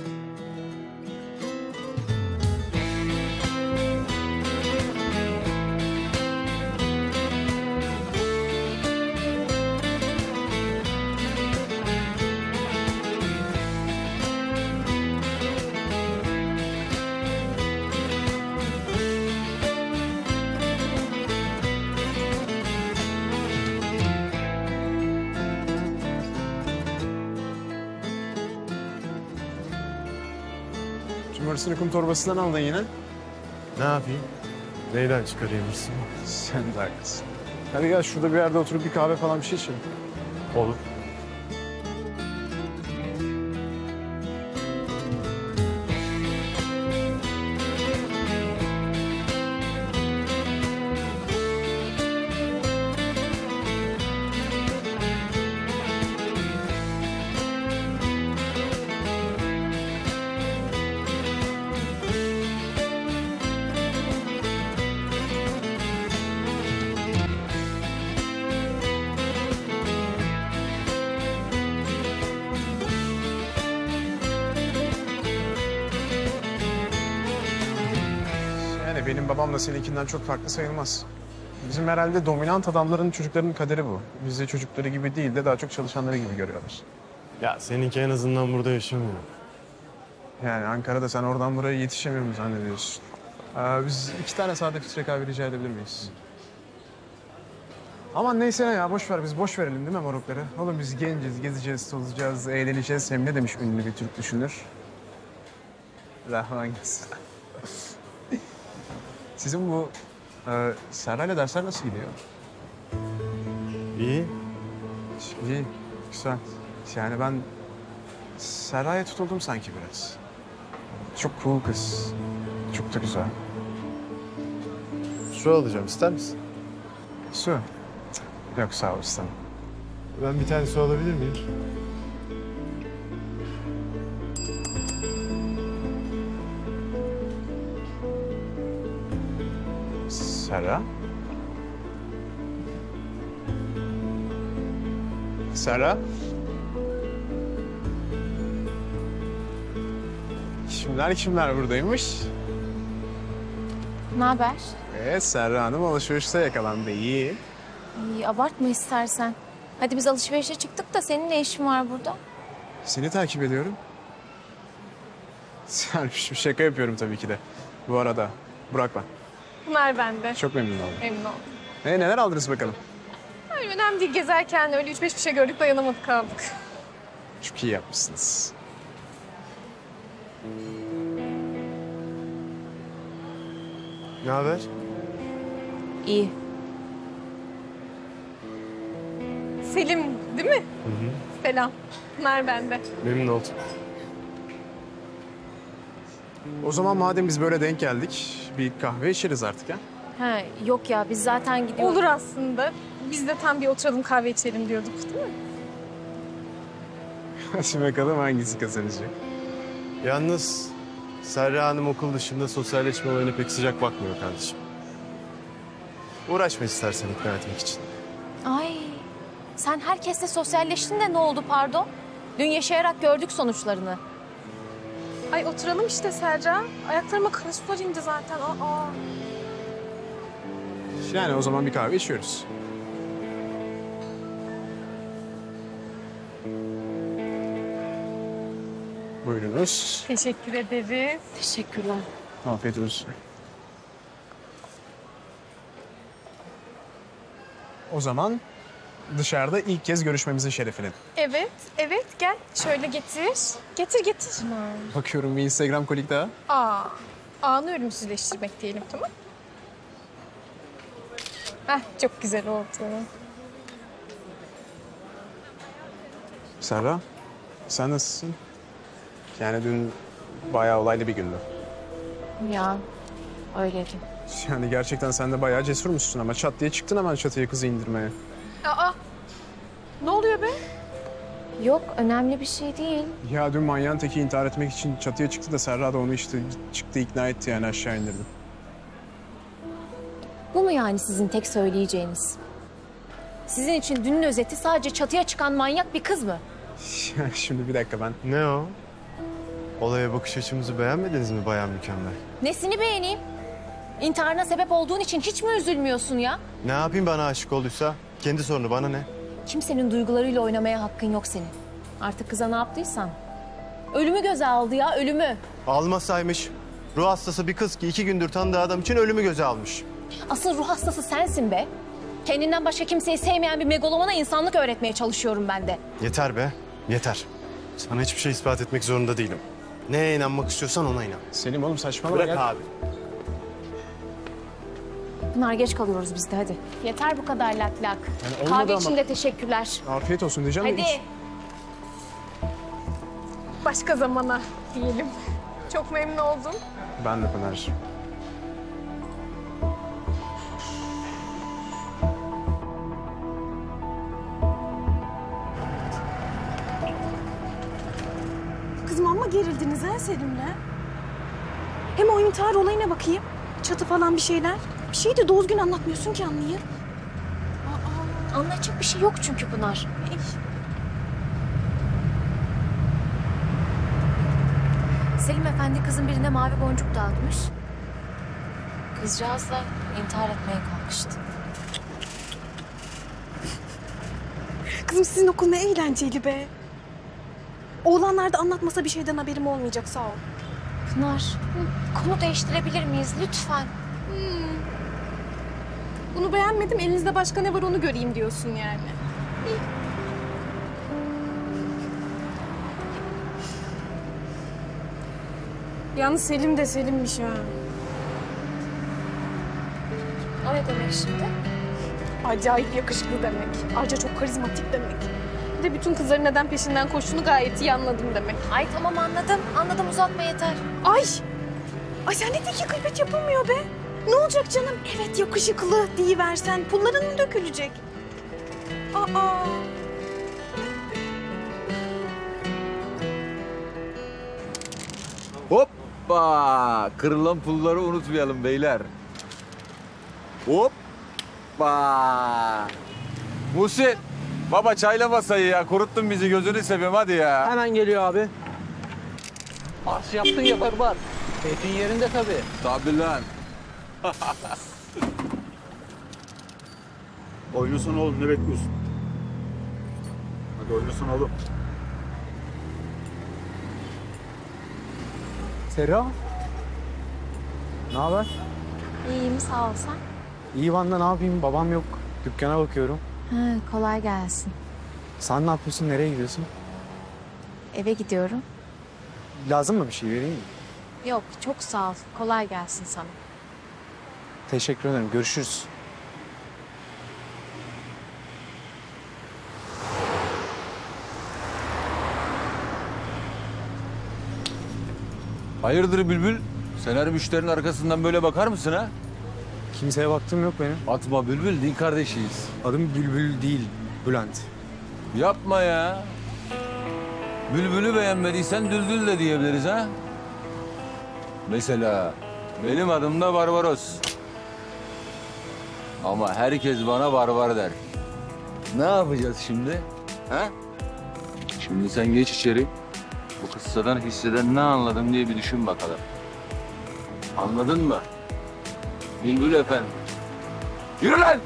Cumartesini kum torbasından aldın yine.
Ne yapayım? Neyden çıkarayım hırsımı?
Sen de haklısın. Hadi gel şurada bir yerde oturup bir kahve falan bir şey içelim.
Olur.
Yani benim babam da seninkinden çok farklı sayılmaz. Bizim herhalde dominant adamların çocuklarının kaderi bu. Bizi çocukları gibi değil de daha çok çalışanları gibi görüyorlar.
Ya seninki en azından burada yaşamıyor.
Yani Ankara'da sen oradan buraya yetişemiyor mu zannediyorsun? Biz 2 tane sade filtre kahve rica edebilir miyiz? Aman neyse ya boş ver biz boş verelim değil mi morukları? Oğlum biz genciz, gezeceğiz, tozacağız, eğleneceğiz. Hem ne demiş ünlü bir Türk düşünür? Rahman gelsin. Sizin bu Serra'yla dersler nasıl gidiyor?
İyi.
İyi, güzel. Yani ben Serra'ya tutuldum sanki biraz. Çok cool kız. Çok da güzel.
Su alacağım, ister misin?
Su? Yok sağ ol istemem.
Ben bir tane su alabilir miyim?
Serra? Serra? Kimler buradaymış?
Ne haber?
Serra Hanım alışverişte yakalandı. İyi.
İyi, abartma istersen. Hadi biz alışverişe çıktık da senin ne işin var burada?
Seni takip ediyorum. Serpişim şaka yapıyorum tabii ki de. Bu arada Burak ben.
Bunlar bende.
Çok memnun oldum.
Memnun oldum.
Neler aldınız bakalım?
Hayır önemli değil. Gezerken öyle 3-5 bir şey gördük dayanamadık kaldık.
Çok iyi yapmışsınız.
Ne haber?
İyi.
Selim değil mi?
Hı hı.
Selam. Bunlar bende.
Memnun oldum.
O zaman madem biz böyle denk geldik, bir kahve içeriz artık ha?
Ha, yok ya biz zaten gidiyoruz.
Olur aslında. Biz de tam bir oturalım kahve içelim diyorduk değil mi?
Hadi bakalım hangisi kazanacak?
Yalnız Serra Hanım okul dışında sosyalleşme olayına pek sıcak bakmıyor kardeşim. Uğraşma istersen ikna etmek için.
Ay, sen herkesle sosyalleştin de ne oldu pardon?
Dün yaşayarak gördük sonuçlarını.
Ay oturalım işte Serra. Ayaklarıma kara sular indi zaten. Aa.
Yani o zaman bir kahve içiyoruz. Buyurunuz.
Teşekkür ederiz.
Teşekkürler.
Afiyet olsun. O zaman dışarıda ilk kez görüşmemizin şerefine.
Evet, evet gel. Şöyle getir. Getir.
Bakıyorum bir Instagram kolik daha.
Anı ölümsüzleştirmek diyelim, tamam? Çok güzel oldu.
Serra, sen nasılsın? Yani dün bayağı olaylı bir gündü.
Ya öyleydi.
Yani gerçekten sen de bayağı cesurmuşsun ama çat diye çıktın hemen çatıya kızı indirmeye.
Ne oluyor be?
Yok, önemli bir şey değil.
Ya dün manyağın teki intihar etmek için çatıya çıktı da Serra da onu işte çıktı ikna etti yani aşağı indirdi.
Bu mu yani sizin tek söyleyeceğiniz? Sizin için dünün özeti sadece çatıya çıkan manyak bir kız mı?
Şimdi bir dakika ben.
Ne o? Olaya bakış açımızı beğenmediniz mi Bayan Mükemmel?
Nesini beğeneyim? İntiharına sebep olduğun için hiç mi üzülmüyorsun ya?
Ne yapayım bana aşık olduysa? Kendi sorunu bana ne?
Kimsenin duygularıyla oynamaya hakkın yok senin. Artık kıza ne yaptıysan. Ölümü göze aldı ya, ölümü.
Almasaymış. Ruh hastası bir kız ki 2 gündür tanıdığı adam için ölümü göze almış.
Asıl ruh hastası sensin be. Kendinden başka kimseyi sevmeyen bir megalomana insanlık öğretmeye çalışıyorum ben de.
Yeter be, yeter. Sana hiçbir şey ispat etmek zorunda değilim. Neye inanmak istiyorsan ona inan.
Selim oğlum saçmalama.
Bırak abi.
Pınar geç kalıyoruz biz de hadi. Yeter bu kadar lak lak.
Yani olmadı
Kahve
ama.
için de teşekkürler.
Afiyet olsun diyeceğim.
Hadi.
Başka zamana diyelim. Çok memnun oldum.
Ben de Pınar.
Kızım amma gerildiniz ha Selim'le. Hem o intihar olayına bakayım. Çatı falan bir şeyler. Bir şeyi de doğru gün anlatmıyorsun ki anlayayım.
Anlayacak bir şey yok çünkü Pınar. Selim Efendi kızın birine mavi boncuk dağıtmış. Kızcağız da intihar etmeye kalkıştı.
Kızım sizin okul ne eğlenceli be. Oğlanlar da anlatmasa bir şeyden haberim olmayacak, sağ ol.
Pınar, konu değiştirebilir miyiz lütfen?
Bunu beğenmedim, elinizde başka ne var onu göreyim diyorsun yani. Yalnız Selim de Selim'miş ha.
O ne demek şimdi?
Acayip yakışıklı demek. Ayrıca çok karizmatik demek. Bir de bütün kızların neden peşinden koştuğunu gayet iyi anladım demek.
Ay tamam anladım. Anladım, uzatma yeter.
Ay sen ne diye ki gıybet yapılmıyor be? Ne olacak canım? Evet yakışıklı deyiversen pulların mı dökülecek?
Hoppa! Kırılan pulları unutmayalım beyler. Hoppa! Muhsin! Baba çayla masayı ya. Kuruttun bizi, gözünü seveyim hadi ya.
Hemen geliyor abi. Az yaptın ya barbar. Keyfin yerinde tabii.
Tabii lan.
Oynasana oğlum, ne bekliyorsun? Hadi oynasana oğlum.
Serra. Ne haber?
İyiyim, sağ ol sen.
İyi Van'da ne yapayım? Babam yok. Dükkana bakıyorum.
Kolay gelsin.
Sen ne yapıyorsun? Nereye gidiyorsun?
Eve gidiyorum.
Lazım mı bir şey, vereyim mi?
Yok, çok sağ ol. Kolay gelsin sana.
Teşekkür ederim. Görüşürüz.
Hayırdır Bülbül? Sen her müşterinin arkasından böyle bakar mısın ha?
Kimseye baktığım yok benim.
Atma Bülbül, din kardeşiyiz.
Adım Bülbül değil, Bülent.
Yapma ya. Bülbül'ü beğenmediysen Düldül de diyebiliriz ha? Mesela benim adım da Barbaros. Ama herkes bana barbar der. Ne yapacağız şimdi? Ha? Şimdi sen geç içeri. Bu kıssadan hisseden ne anladım diye bir düşün bakalım. Anladın mı? Bülbül efendi. Yürü lan!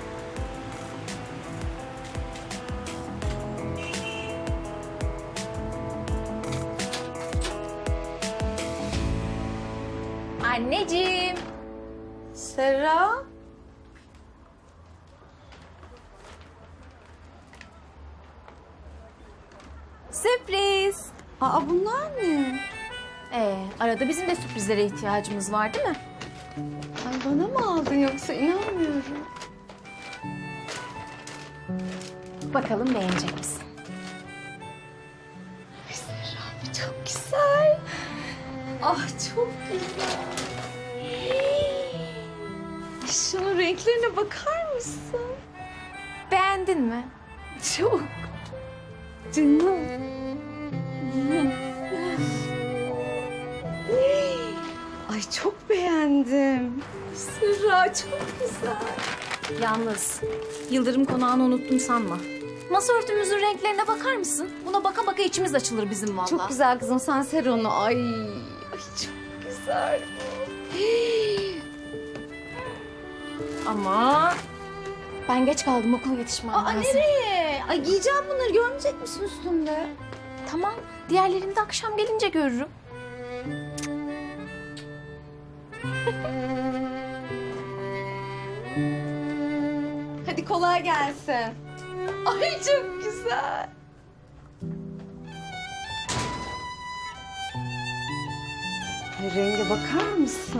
Anneciğim.
Serra.
Sürpriz.
Aa bunlar ne?
Arada bizim de sürprizlere ihtiyacımız var değil mi?
Ay bana mı aldın yoksa inanmıyorum.
Bakalım beğenecek misin?
Serra çok güzel. Ah çok güzel. Şunun renklerine bakar mısın?
Beğendin mi?
Çok. Canım. Ay çok beğendim. Serra çok güzel.
Yalnız Yıldırım Konağı'nı unuttum sanma. Masa örtümüzün renklerine bakar mısın? Buna baka baka içimiz açılır bizim vallahi.
Çok güzel kızım sen ser onu. Ay çok güzel.
Ama ben geç kaldım, okula yetişmem lazım.
Nereye? Ay giyeceğim bunları, görmeyecek misin üstümde?
Tamam, diğerlerini de akşam gelince görürüm.
Hadi kolay gelsin. Ay çok güzel. Ay, renge bakar mısın?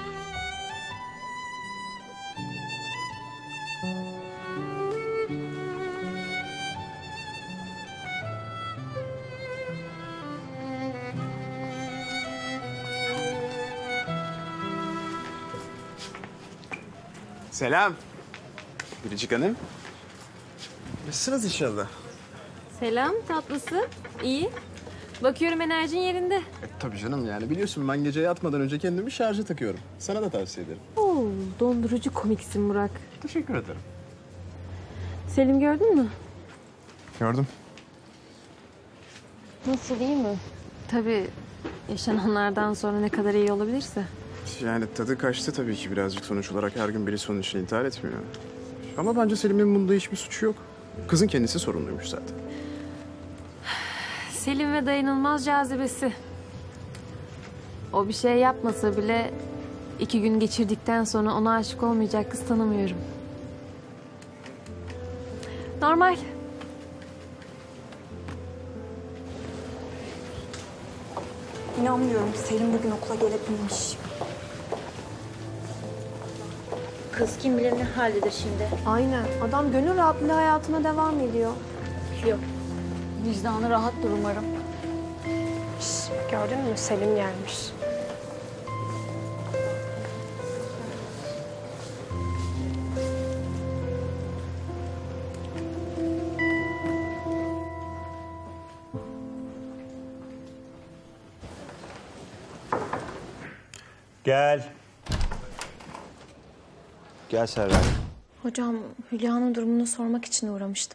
Selam. Biricik Hanım. Nasılsınız inşallah?
Selam tatlısı. İyi. Bakıyorum enerjin yerinde.
Tabii canım yani biliyorsun ben gece yatmadan önce kendimi şarja takıyorum. Sana da tavsiye ederim.
Oo, dondurucu komiksin Burak.
Teşekkür ederim.
Selim gördün mü?
Gördüm.
Nasıl, iyi mi? Tabii yaşananlardan sonra ne kadar iyi olabilirse.
Yani tadı kaçtı tabii ki birazcık, sonuç olarak her gün birisi onun için intihar etmiyor. Ama bence Selim'in bunda hiçbir suçu yok. Kızın kendisi sorumluymuş zaten.
Selim ve dayanılmaz cazibesi. O bir şey yapmasa bile 2 gün geçirdikten sonra ona aşık olmayacak kız tanımıyorum. Normal.
İnanmıyorum. Selim bugün okula gelebilmiş.
Kız kim bilir ne haldedir şimdi.
Aynen. Adam gönül rahatlığıyla hayatına devam ediyor.
Yok. Vicdanı rahattır umarım.
Gördün mü? Selim gelmiş.
Gel. Gel Serra.
Hocam, Hülya'nın durumunu sormak için uğramıştım.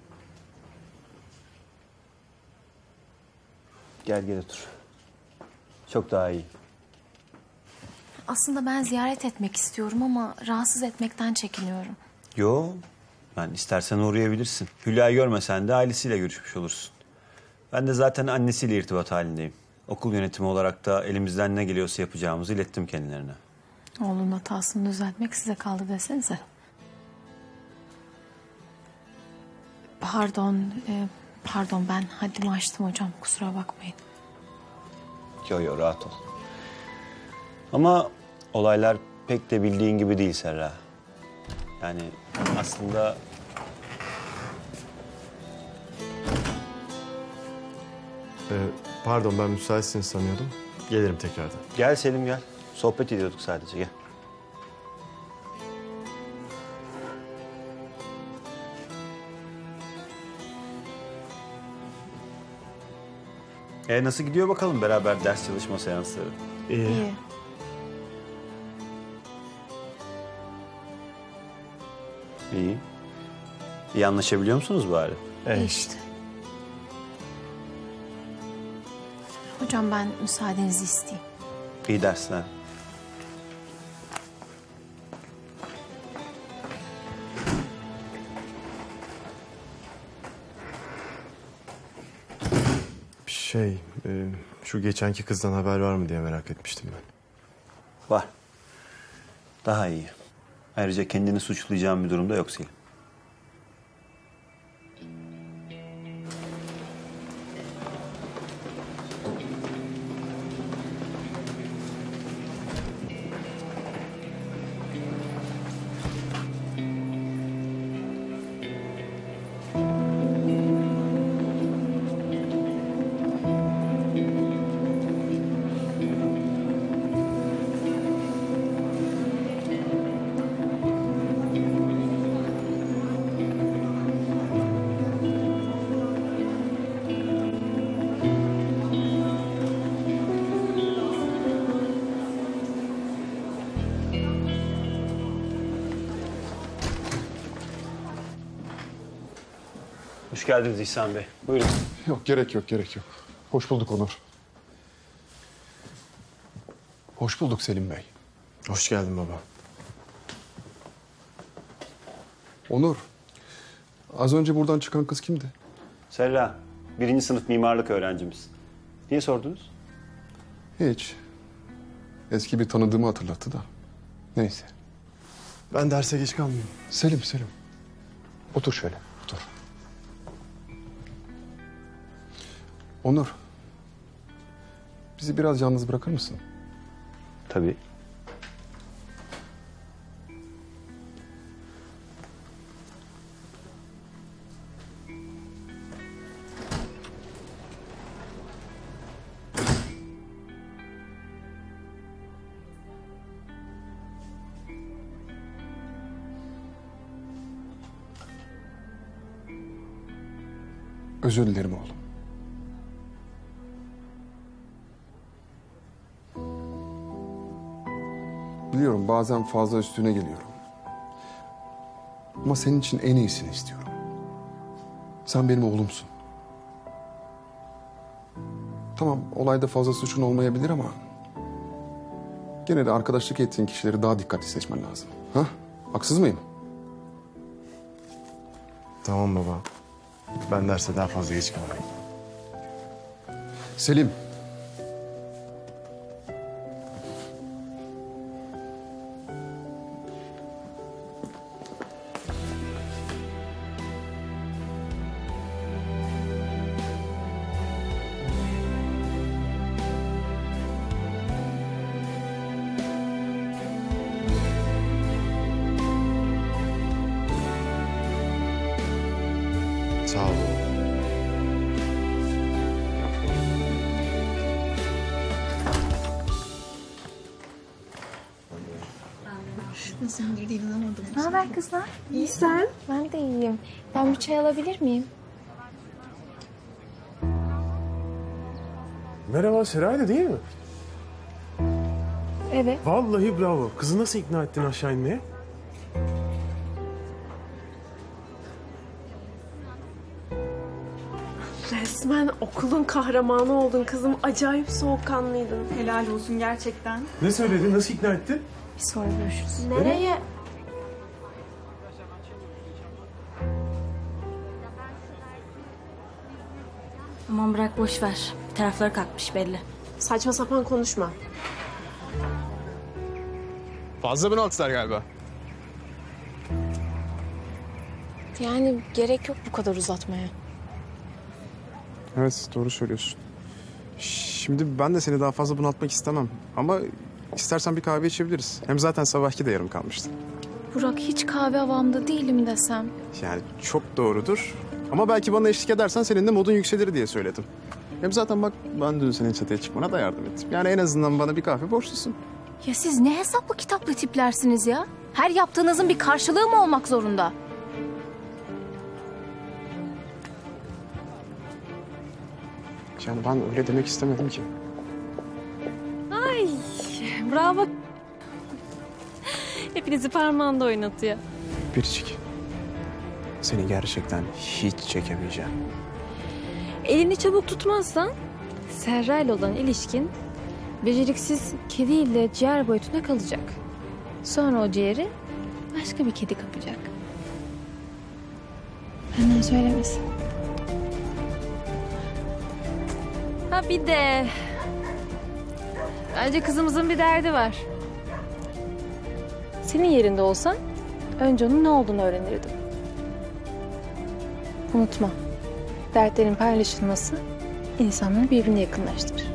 Gel otur. Çok daha iyi.
Aslında ben ziyaret etmek istiyorum ama rahatsız etmekten çekiniyorum.
Yo, ben istersen uğrayabilirsin. Hülya'yı görmesen de ailesiyle görüşmüş olursun. Ben de zaten annesiyle irtibat halindeyim. Okul yönetimi olarak da elimizden ne geliyorsa yapacağımızı ilettim kendilerine.
Oğlunun hatasını düzeltmek size kaldı desenize. Pardon ben haddimi aştım hocam, kusura bakmayın.
Yo rahat ol. Ama olaylar pek de bildiğin gibi değil Serra. Yani aslında...
Pardon, ben müsaitsiniz sanıyordum. Gelirim tekrardan.
Gel Selim gel. Sohbet ediyorduk sadece, gel. Nasıl gidiyor bakalım beraber ders çalışma seansları?
İyi.
İyi. İyi anlaşabiliyor musunuz bari?
Evet.
İşte. Hocam ben müsaadenizi isteyeyim.
İyi dersler.
Şu geçenki kızdan haber var mı diye merak etmiştim ben.
Var. Daha iyi. Ayrıca kendini suçlayacağın bir durumda yok Selim. Hoş geldiniz İhsan Bey. Buyurun.
Yok, gerek yok. Hoş bulduk Onur. Hoş bulduk Selim Bey.
Hoş geldin baba.
Onur, az önce buradan çıkan kız kimdi?
Serra, 1. sınıf mimarlık öğrencimiz. Niye sordunuz?
Hiç. Eski bir tanıdığımı hatırlattı da. Neyse.
Ben derse geç kalmayayım.
Selim. Otur şöyle, otur. Onur, bizi biraz yalnız bırakır mısın?
Tabii.
Özür dilerim oğlum. Biliyorum bazen fazla üstüne geliyorum. Ama senin için en iyisini istiyorum. Sen benim oğlumsun. Tamam, olayda fazla suçun olmayabilir ama... gene de arkadaşlık ettiğin kişileri daha dikkatli seçmen lazım. Ha? Haksız mıyım?
Tamam baba. Ben derse daha fazla geç kalmayayım.
Selim.
Sağ ol.
Nasıl değil anlamadım.
Ne haber kızlar?
İyi sen?
Ben de iyiyim. Ben bir çay alabilir miyim?
Merhaba, Seray'da değil mi?
Evet.
Vallahi bravo. Kızı nasıl ikna ettin aşağı inmeye?
Resmen okulun kahramanı oldun kızım. Acayip soğukkanlıydın.
Helal olsun gerçekten.
Ne söyledin? Nasıl ikna ettin?
Bir sonra görüşürüz.
Nereye?
Aman bırak boş ver. Bir tarafları kalkmış belli.
Saçma sapan konuşma.
Fazla bunaltılar galiba.
Yani gerek yok bu kadar uzatmaya.
Evet, doğru söylüyorsun. Şimdi ben de seni daha fazla bunaltmak istemem. Ama istersen bir kahve içebiliriz. Hem zaten sabahki de yarım kalmıştı.
Burak hiç kahve havamda değilim desem.
Yani çok doğrudur. Ama belki bana eşlik edersen senin de modun yükselir diye söyledim. Hem zaten bak ben dün senin çatıya çıkmana da yardım ettim. Yani en azından bana bir kahve borçlusun.
Ya siz ne hesaplı kitaplı tiplersiniz ya? Her yaptığınızın bir karşılığı mı olmak zorunda?
Yani ben öyle demek istemedim ki.
Ay bravo. Hepinizi parmağında oynatıyor.
Biricik. Seni gerçekten hiç çekemeyeceğim.
Elini çabuk tutmazsan Serra ile olan ilişkin beceriksiz kediyle ciğer boyutuna kalacak. Sonra o ciğeri başka bir kedi kapacak. Benden söylemesin. Ha bir de bence kızımızın bir derdi var. Senin yerinde olsan önce onun ne olduğunu öğrenirdim. Unutma, dertlerin paylaşılması insanları birbirine yakınlaştırır.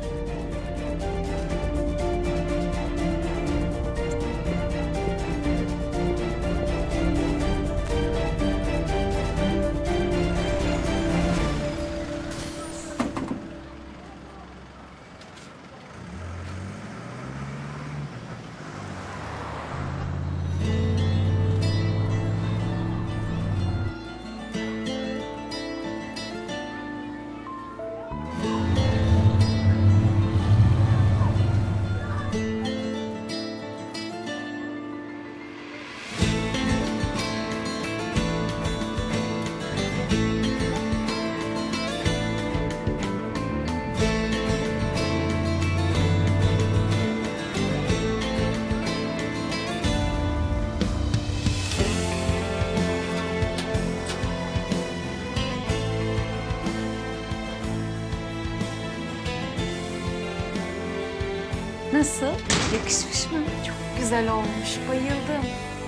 Nasıl? Yakışmış mı? Çok güzel olmuş. Bayıldım.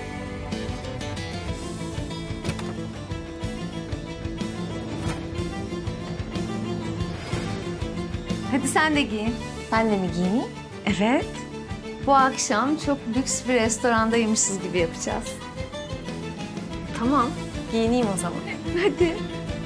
Hadi sen de giyin. Ben de mi giyineyim? Evet. Bu akşam çok lüks bir restorandaymışız gibi yapacağız.
Tamam, giyineyim o zaman.
Hadi.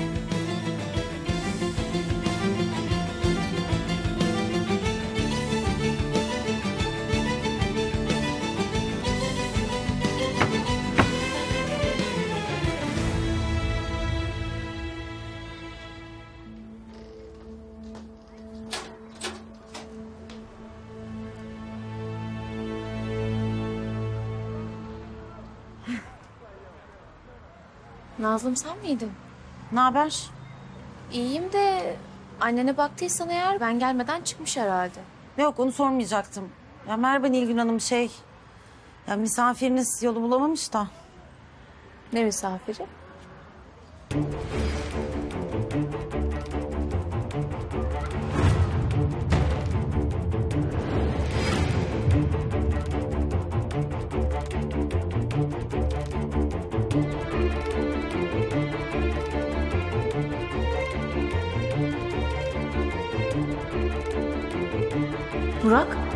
Nazlım sen miydin?
Ne haber?
İyiyim de annene baktıysan eğer ben gelmeden çıkmış herhalde.
Yok onu sormayacaktım. Ya merhaba Nilgün Hanım ya misafiriniz yolu bulamamış da.
Ne misafiri?
Burak.